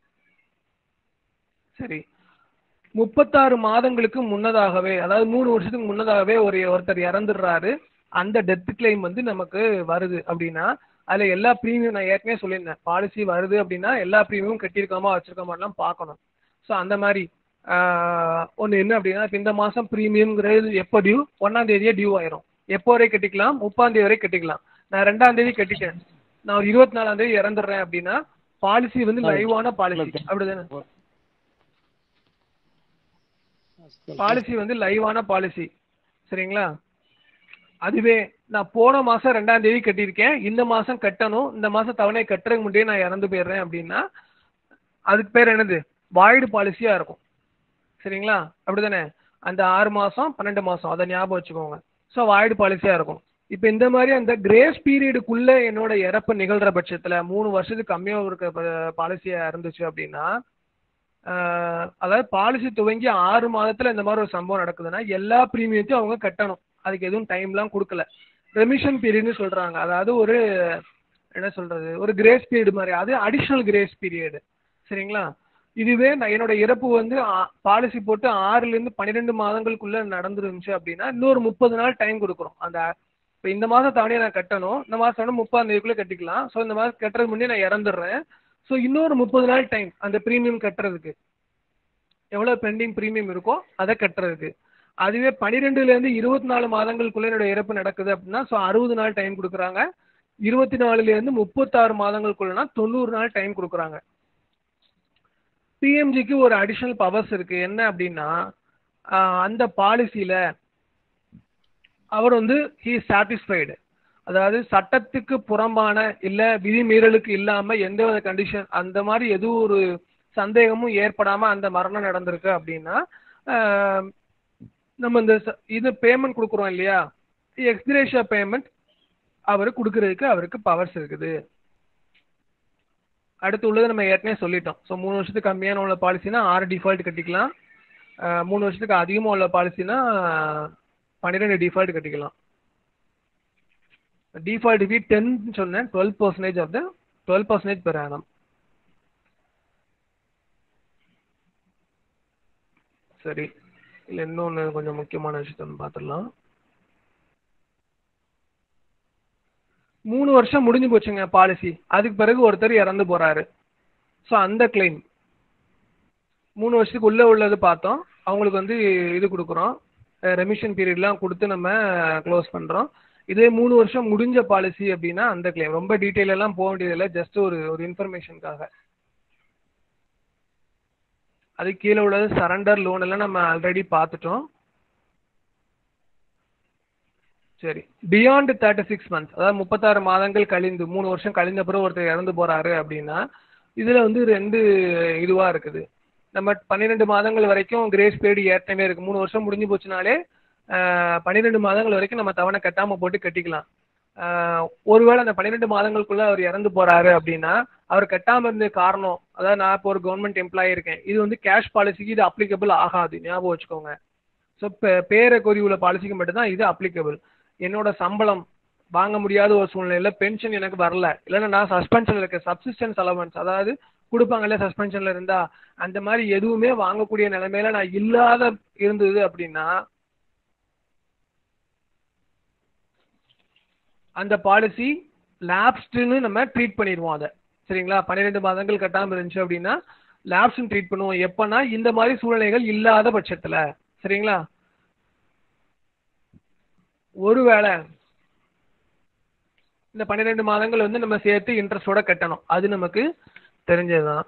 சரி, 36 மாதங்களுக்கு முன்னதாகவே, அதாவது 3 வருஷத்துக்கு முன்னதாகவே ஒருத்தர் இறந்துடுறாரு, அந்த டெத் கிளைம் வந்து நமக்கு வருது அப்படின்னா அதில் எல்லா ப்ரீமியம், நான் ஏற்கனவே சொல்லியிருந்தேன், பாலிசி வருது அப்படின்னா எல்லா ப்ரீமியமும் கட்டியிருக்காமா வச்சிருக்காமாலாம் பார்க்கணும். ஸோ அந்த மாதிரி ஒன்று என்ன அப்படின்னா, இப்போ இந்த மாதம் ப்ரீமியம்ங்கிறது எப்போ டியூ, 1ஆம் தேதியே டியூ ஆயிரும். எப்போ வரை கட்டிக்கலாம், 30ஆம் தேதி வரை கட்டிக்கலாம். நான் 2ஆம் தேதி கட்டிட்டேன், நான் ஒரு 24ஆம் தேதி இறந்துடுறேன் அப்படின்னா பாலிசி வந்து லைவான பாலிசி, அப்படிதானே? பாலிசி வந்து லைவான பாலிசி. சரிங்களா? அதுவே நான் போன மாதம் 2ஆம் தேதி கட்டியிருக்கேன், இந்த மாதம் கட்டணும், இந்த மாதம் தவணை கட்டுறதுக்கு முன்னாடியே நான் இறந்து போயிடுறேன் அப்படின்னா அதுக்கு பேர் என்னது, வாய்டு பாலிசியாக இருக்கும். சரிங்களா? அப்படிதானே? அந்த 6 மாதம் 12 மாதம் அதை ஞாபகம் வச்சுக்கோங்க. ஸோ வாய்டு பாலிசியா இருக்கும். இப்போ இந்த மாதிரி அந்த கிரேஸ் பீரியடுக்குள்ள என்னோட இறப்பு நிகழ்ற பட்சத்துல 3 வருஷத்துக்கு கம்மியாக இருக்க பாலிசியா இருந்துச்சு அப்படின்னா, அதாவது பாலிசி துவங்கி 6 மாதத்துல இந்த மாதிரி ஒரு சம்பவம் நடக்குதுன்னா எல்லா பிரீமியத்தையும் அவங்க கட்டணும். அதுக்கு எதுவும் டைம்லாம் கொடுக்கல. ரெமிஷன் பீரியட்னு சொல்றாங்க. அதாவது ஒரு என்ன சொல்றது, ஒரு கிரேஸ் பீரியட் மாதிரி, அது அடிஷனல் கிரேஸ் பீரியட். சரிங்களா? இதுவே என்னோட இறப்பு வந்து பாலிசி போட்டு 6ல இருந்து 12 மாதங்களுக்குள்ள நடந்துருந்துச்சு அப்படின்னா இன்னொரு 30 நாள் டைம் கொடுக்குறோம். அந்த இப்போ இந்த மாதம் தவணையை நான் கட்டணும், இந்த மாதம் 30ஆம் தேதிக்குள்ள கட்டிக்கலாம். ஸோ இந்த மாதம் கட்டுறது முன்னே நான் இறந்துடுறேன். ஸோ இன்னொரு 30 நாள் டைம் அந்த ப்ரீமியம் கட்டுறதுக்கு, எவ்வளோ பெண்டிங் ப்ரீமியம் இருக்கோ அதை கட்டுறதுக்கு. அதுவே 12லேருந்து 24 மாதங்களுக்குள்ள என்னோட இறப்பு நடக்குது அப்படின்னா ஸோ 60 நாள் டைம் கொடுக்குறாங்க. 24லேருந்து 36 மாதங்களுக்குள்ளனா 90 நாள் டைம் கொடுக்குறாங்க. பிஎம்ஜிக்கு ஒரு அடிஷனல் பவர்ஸ் இருக்கு. என்ன அப்படின்னா, அந்த பாலிசியில அவர் வந்து ஹி சாட்டிஸ்ஃபைடு, அதாவது சட்டத்துக்கு புறம்பான இல்ல விதிமீறலுக்கு இல்லாம எந்த வித கண்டிஷன் அந்த மாதிரி எதுவும் ஒரு சந்தேகமும் ஏற்படாம அந்த மரணம் நடந்திருக்கு அப்படின்னா நம்ம இந்த இது பேமெண்ட் கொடுக்குறோம் இல்லையா, எக்ஸ்கிரேஷியா பேமெண்ட் அவரு கொடுக்கறதுக்கு அவருக்கு பவர்ஸ் இருக்குது. அடுத்து உள்ளது நம்ம ஏற்கனவே சொல்லிட்டோம். ஸோ 3 வருஷத்துக்கு கம்மியான உள்ள பாலிசினா 6 டிஃபால்ட் கட்டிக்கலாம். 3 வருஷத்துக்கு அதிகமாக உள்ள பாலிசினா 12 டிஃபால்ட் கட்டிக்கலாம். டிஃபால்ட் ஃபீ 10 சொன்னேன், 12% ஆஃப் த 12% பெர் ஆனம். சரி, இல்லை இன்னொன்று கொஞ்சம் முக்கியமான விஷயத்த பார்த்துடலாம். 3 வருஷம் முடிஞ்சு போச்சுங்க பாலிசி, அதுக்கு பிறகு ஒருத்தர் இறந்து போறாரு. ஸோ அந்த கிளைம் 3 வருஷத்துக்கு உள்ள உள்ளது பார்த்தோம். அவங்களுக்கு வந்து இது கொடுக்குறோம், ரெமிஷன் பீரியட்லாம் கொடுத்து நம்ம க்ளோஸ் பண்றோம். இதே 3 வருஷம் முடிஞ்ச பாலிசி அப்படின்னா அந்த கிளைம் ரொம்ப டீட்டெயில் எல்லாம் போக வேண்டியதில்லை, ஜஸ்ட் ஒரு இன்ஃபர்மேஷனுக்காக. அது கீழே உள்ளது சரண்டர் லோன் எல்லாம் நம்ம ஆல்ரெடி பார்த்துட்டோம். சரி, பியாண்ட் 36 மந்த்ஸ், அதாவது 36 மாதங்கள் கழிந்து 3 வருஷம் கழிந்த பிறகு ஒருத்தர் இறந்து போறாரு அப்படின்னா இதுல வந்து 2 இதுவா இருக்குது. நம்ம 12 மாதங்கள் வரைக்கும் கிரேஸ் பீரியட் ஏற்கனவே இருக்கு. 3 வருஷம் முடிஞ்சு போச்சுனாலே 12 மாதங்கள் வரைக்கும் நம்ம தவணை கட்டாம போட்டு கட்டிக்கலாம். ஒருவேளை அந்த 12 மாதங்களுக்குள்ள அவர் இறந்து போறாரு அப்படின்னா அவர் கட்டாம இருந்த காரணம், அதாவது நான் இப்போ ஒரு கவர்மெண்ட் எம்ப்ளாயி இருக்கேன், இது வந்து கேஷ் பாலிசிக்கு இது அப்ளிகபிள் ஆகாது, ஞாபகம் வச்சுக்கோங்க. ஸோ பேரை கோரி உள்ள பாலிசிக்கு மட்டும்தான் இது அப்ளிகபிள். என்னோட சம்பளம் வாங்க முடியாத ஒரு சூழ்நிலையில பென்ஷன் எனக்கு வரல, இல்லைன்னா நான் சஸ்பென்ஷன்ல இருக்க, சப்சிஸ்டன்ஸ் அலவன்ஸ் அதாவது கொடுப்பாங்கல்ல சஸ்பென்ஷன்ல இருந்தா, அந்த மாதிரி எதுவுமே வாங்கக்கூடிய நிலைமையில நான் இல்லாத இருந்தது அப்படின்னா அந்த பாலிசி லேப்ஸ்டுன்னு நம்ம ட்ரீட் பண்ணிடுவோம் அதை. சரிங்களா? 12 மாதங்கள் கட்டாமல் இருந்துச்சு அப்படின்னா லேப்ஸ்ன்னு ட்ரீட் பண்ணுவோம். எப்பன்னா இந்த மாதிரி சூழ்நிலைகள் இல்லாத பட்சத்துல. சரிங்களா? ஒருவேளை இந்த 12 மாதங்கள் வந்து நம்ம சேர்த்து இன்ட்ரெஸ்டோட கட்டணும், அது நமக்கு தெரிஞ்சதுதான்.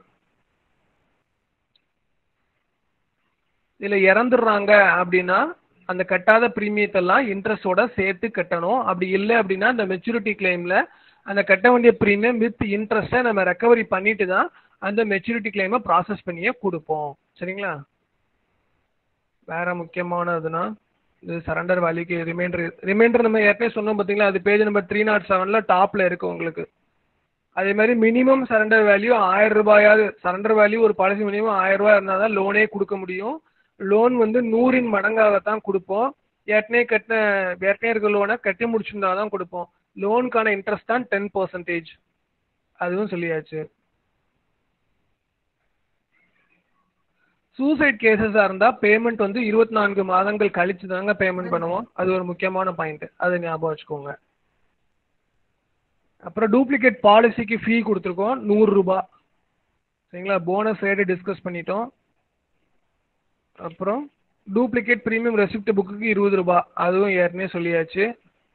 இதுல இறந்துடுறாங்க அப்படின்னா அந்த கட்டாத பிரீமியத்தெல்லாம் இன்ட்ரெஸ்டோட சேர்த்து கட்டணும். அப்படி இல்லை அப்படின்னா அந்த மெச்சூரிட்டி கிளைம்ல அந்த கட்ட வேண்டிய பிரீமியம் வித் இன்ட்ரெஸ்ட்டை நம்ம ரெக்கவரி பண்ணிட்டு தான் அந்த மெச்சூரிட்டி கிளைமை ப்ராசஸ் பண்ணியே கொடுப்போம். சரிங்களா? வேற முக்கியமானதுன்னா இது சரண்டர் வேல்யூக்கு ரிமைண்டர் நம்ம ஏற்கனவே சொன்னோம் பார்த்தீங்களா, அது பேஜ் நம்பர் 307 டாப்ல இருக்கு உங்களுக்கு. அதே மாதிரி மினிமம் சரண்டர் வேல்யூ 1000 ரூபாயாவது, சரண்டர் வேல்யூ ஒரு பாலிசி மினிமம் 1000 ரூபாய் இருந்தால் தான் லோனே கொடுக்க முடியும். லோன் வந்து 100 மடங்காகத்தான் கொடுப்போம். ஏற்கனவே இருக்க லோனை கட்டி முடிச்சிருந்தா தான் கொடுப்போம். லோனுக்கான இன்ட்ரெஸ்ட் தான் 10%, அதுவும் சொல்லியாச்சு. சூசைட் கேசஸா இருந்தா பேமெண்ட் வந்து 24 மாதங்கள் கழிச்சு தாங்க பேமெண்ட் பண்ணுவோம். அது ஒரு முக்கியமான பாயிண்ட், அதை ஞாபகம் வச்சுக்கோங்க. அப்புறம் டூப்ளிகேட் பாலிசிக்கு ஃபீ கொடுத்துருக்கோம் 100 ரூபாய். சரிங்களா? போனஸ் ரேட்டு டிஸ்கஸ் பண்ணிட்டோம். அப்புறம் டூப்ளிகேட் பிரீமியம் ரெசிப்ட் புக்கு 20 ரூபாய், அதுவும் ஏற்கனவே சொல்லியாச்சு.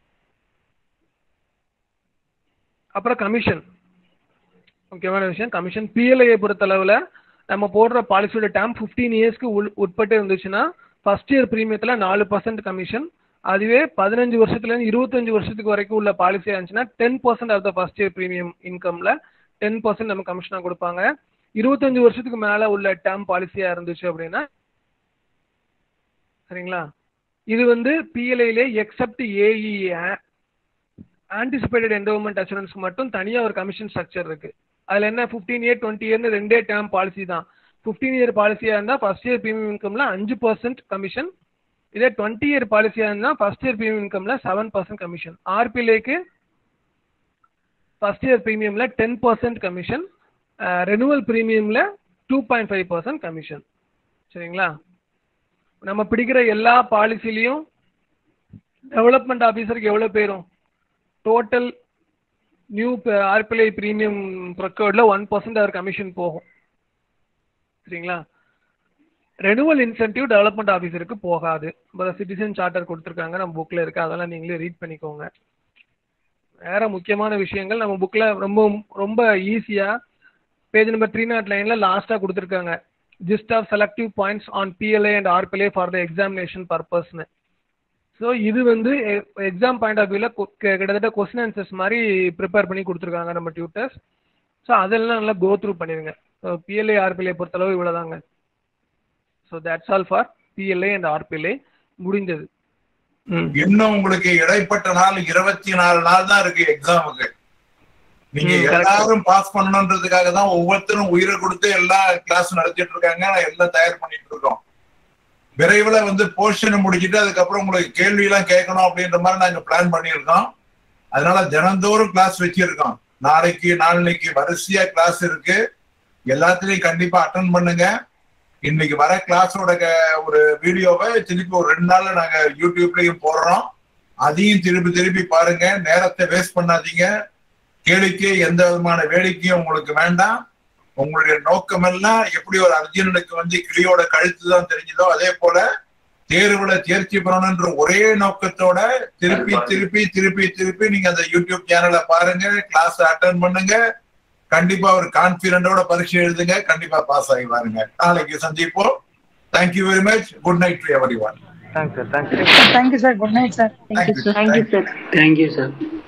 அப்புறம் கமிஷன், முக்கியமான விஷயம் கமிஷன். பிஎல்ஐ பொறுத்தளவுல நம்ம போடுற பாலிசியோட டேர்ம் 15 இயர்ஸ்க்கு உட்பட்டு இருந்துச்சுன்னா ஃபர்ஸ்ட் இயர் பிரீமியத்துல 4% கமிஷன். அதுவே 15 வருஷத்துல இருந்து 25 வருஷத்துக்கு வரைக்கும் உள்ள பாலிசியா இருந்துச்சுன்னா 10% of the first year premium இன்கம்ல 10% நம்ம கமிஷனா கொடுப்பாங்க. 25 வருஷத்துக்கு மேல உள்ள டேர்ம் பாலிசியா இருந்துச்சு அப்படின்னா, சரிங்களா, இது வந்து பிஎல்ஐலே எக்ஸப்ட் ஏஇ ஆன்டிசிபேட்டட் என்டோமெண்ட் அஷூரன்ஸ்க்கு மட்டும் தனியா ஒரு கமிஷன் ஸ்ட்ரக்சர் இருக்கு. அதுல என்ன 15 இயர் 20 இயர்னு 2 டேர்ம் பாலிசி தான். 15 இயர் பாலிசியா இருந்தா ஃபர்ஸ்ட் இயர் பிரீமியம் இன்கம்ல 5% கமிஷன். இதே 20 இயர் பாலிசியா இருந்தா ஃபர்ஸ்ட் இயர் பிரீமியம் இன்கம்ல 7% கமிஷன். ஆர்பிஎல்ஏக்கு ஃபர்ஸ்ட் இயர் பிரீமியம்ல 10% கமிஷன், ரெனுவல் பிரீமியம்ல 2.5% கமிஷன். சரிங்களா? நம்ம பிடிக்கிற எல்லா பாலிசிலையும் டெவலப்மெண்ட் ஆஃபீஸருக்கு எவ்வளவு பேரும் டோட்டல் நியூ ஆர்பிஎல்ஐ பிரீமியம் ப்ரொக்யூர்ட்ல 1% அவர் கமிஷன் போகும். சரிங்களா? ரெனுவல் இன்சென்டிவ் டெவலப்மெண்ட் ஆஃபீஸருக்கு போகாது. சிட்டிசன் சார்ட்டர் கொடுத்துருக்காங்க, நம்ம புக்ல இருக்கு, அதெல்லாம் நீங்களே ரீட் பண்ணிக்கோங்க. வேற முக்கியமான விஷயங்கள் நம்ம புக்ல ரொம்ப ரொம்ப ஈஸியா பேஜ் நம்பர் 309ல லாஸ்டா கொடுத்துருக்காங்க. Gist of selective points on PLI and RPLI for the examination பர்பஸ்னு. ஸோ இது வந்து எக்ஸாம் பாயிண்ட் ஆஃப் வியூல கிட்டத்தட்ட கொஸ்டின் ஆன்சர்ஸ் மாதிரி ப்ரிப்பேர் பண்ணி கொடுத்துருக்காங்க நம்ம டியூட்டர்ஸ். ஸோ அதெல்லாம் நல்லா கோ த்ரூ பண்ணிடுங்க. ஸோ பிஎல்ஐ ஆர்பிஎல்ஐ பொறுத்தளவு இவ்வளோதாங்க. So that's all for PLI and RPLI. முடிஞ்சது. இன்னும் உங்களுக்கு இடைப்பட்ட நாள் 24 நாள் தான் இருக்கு எக்ஸாமுக்கு. நீங்க எல்லாரும் பாஸ் பண்ணணுன்றதுக்காக தான் ஒவ்வொருத்தரும் உயிரை கொடுத்து எல்லா கிளாஸ் நடத்திட்டு இருக்காங்க, எல்லாம் தயார் பண்ணிட்டு இருக்கோம். விரைவில் வந்து போர்ஷனை முடிச்சுட்டு அதுக்கப்புறம் உங்களுக்கு கேள்வி எல்லாம் கேட்கணும் அப்படின்ற மாதிரி நாங்க பிளான் பண்ணியிருக்கோம். அதனால தினந்தோறும் கிளாஸ் வச்சிருக்கோம். நாளைக்கு நாளைக்கு வரிசையா கிளாஸ் இருக்கு. எல்லாத்துலயும் கண்டிப்பா அட்டென்ட் பண்ணுங்க. இன்னைக்கு வர கிளாஸோட ஒரு வீடியோவை திருப்பி ஒரு 2 நாள்ல நாங்க யூடியூப்லயும் போடுறோம். அதையும் திருப்பி திருப்பி பாருங்க. நேரத்தை வேஸ்ட் பண்ணாதீங்க. கேளிக்கை எந்த விதமான வேடிக்கையும் உங்களுக்கு வேண்டாம். உங்களுடைய நோக்கம் எல்லாம் எப்படி ஒரு அர்ஜுனனுக்கு வந்து கிளியோட கழுத்து தான் தெரிஞ்சதோ அதே போல தேர்வுல தேர்ச்சி பெறணும்ன்ற ஒரே நோக்கத்தோட திருப்பி திருப்பி திருப்பி திருப்பி நீங்க அந்த யூடியூப் சேனலை பாருங்க, கிளாஸ் அட்டென்ட் பண்ணுங்க. கண்டிப்பா ஒரு கான்பிடண்டோட பரீட்சை எழுதுங்க. கண்டிப்பா பாஸ் ஆகி வாருங்க. நாளைக்கு சந்திப்போம். Thank you very much. Good night to everyone. Thanks sir. Thank you sir. Good night sir. Thank you, sir. Thank you sir.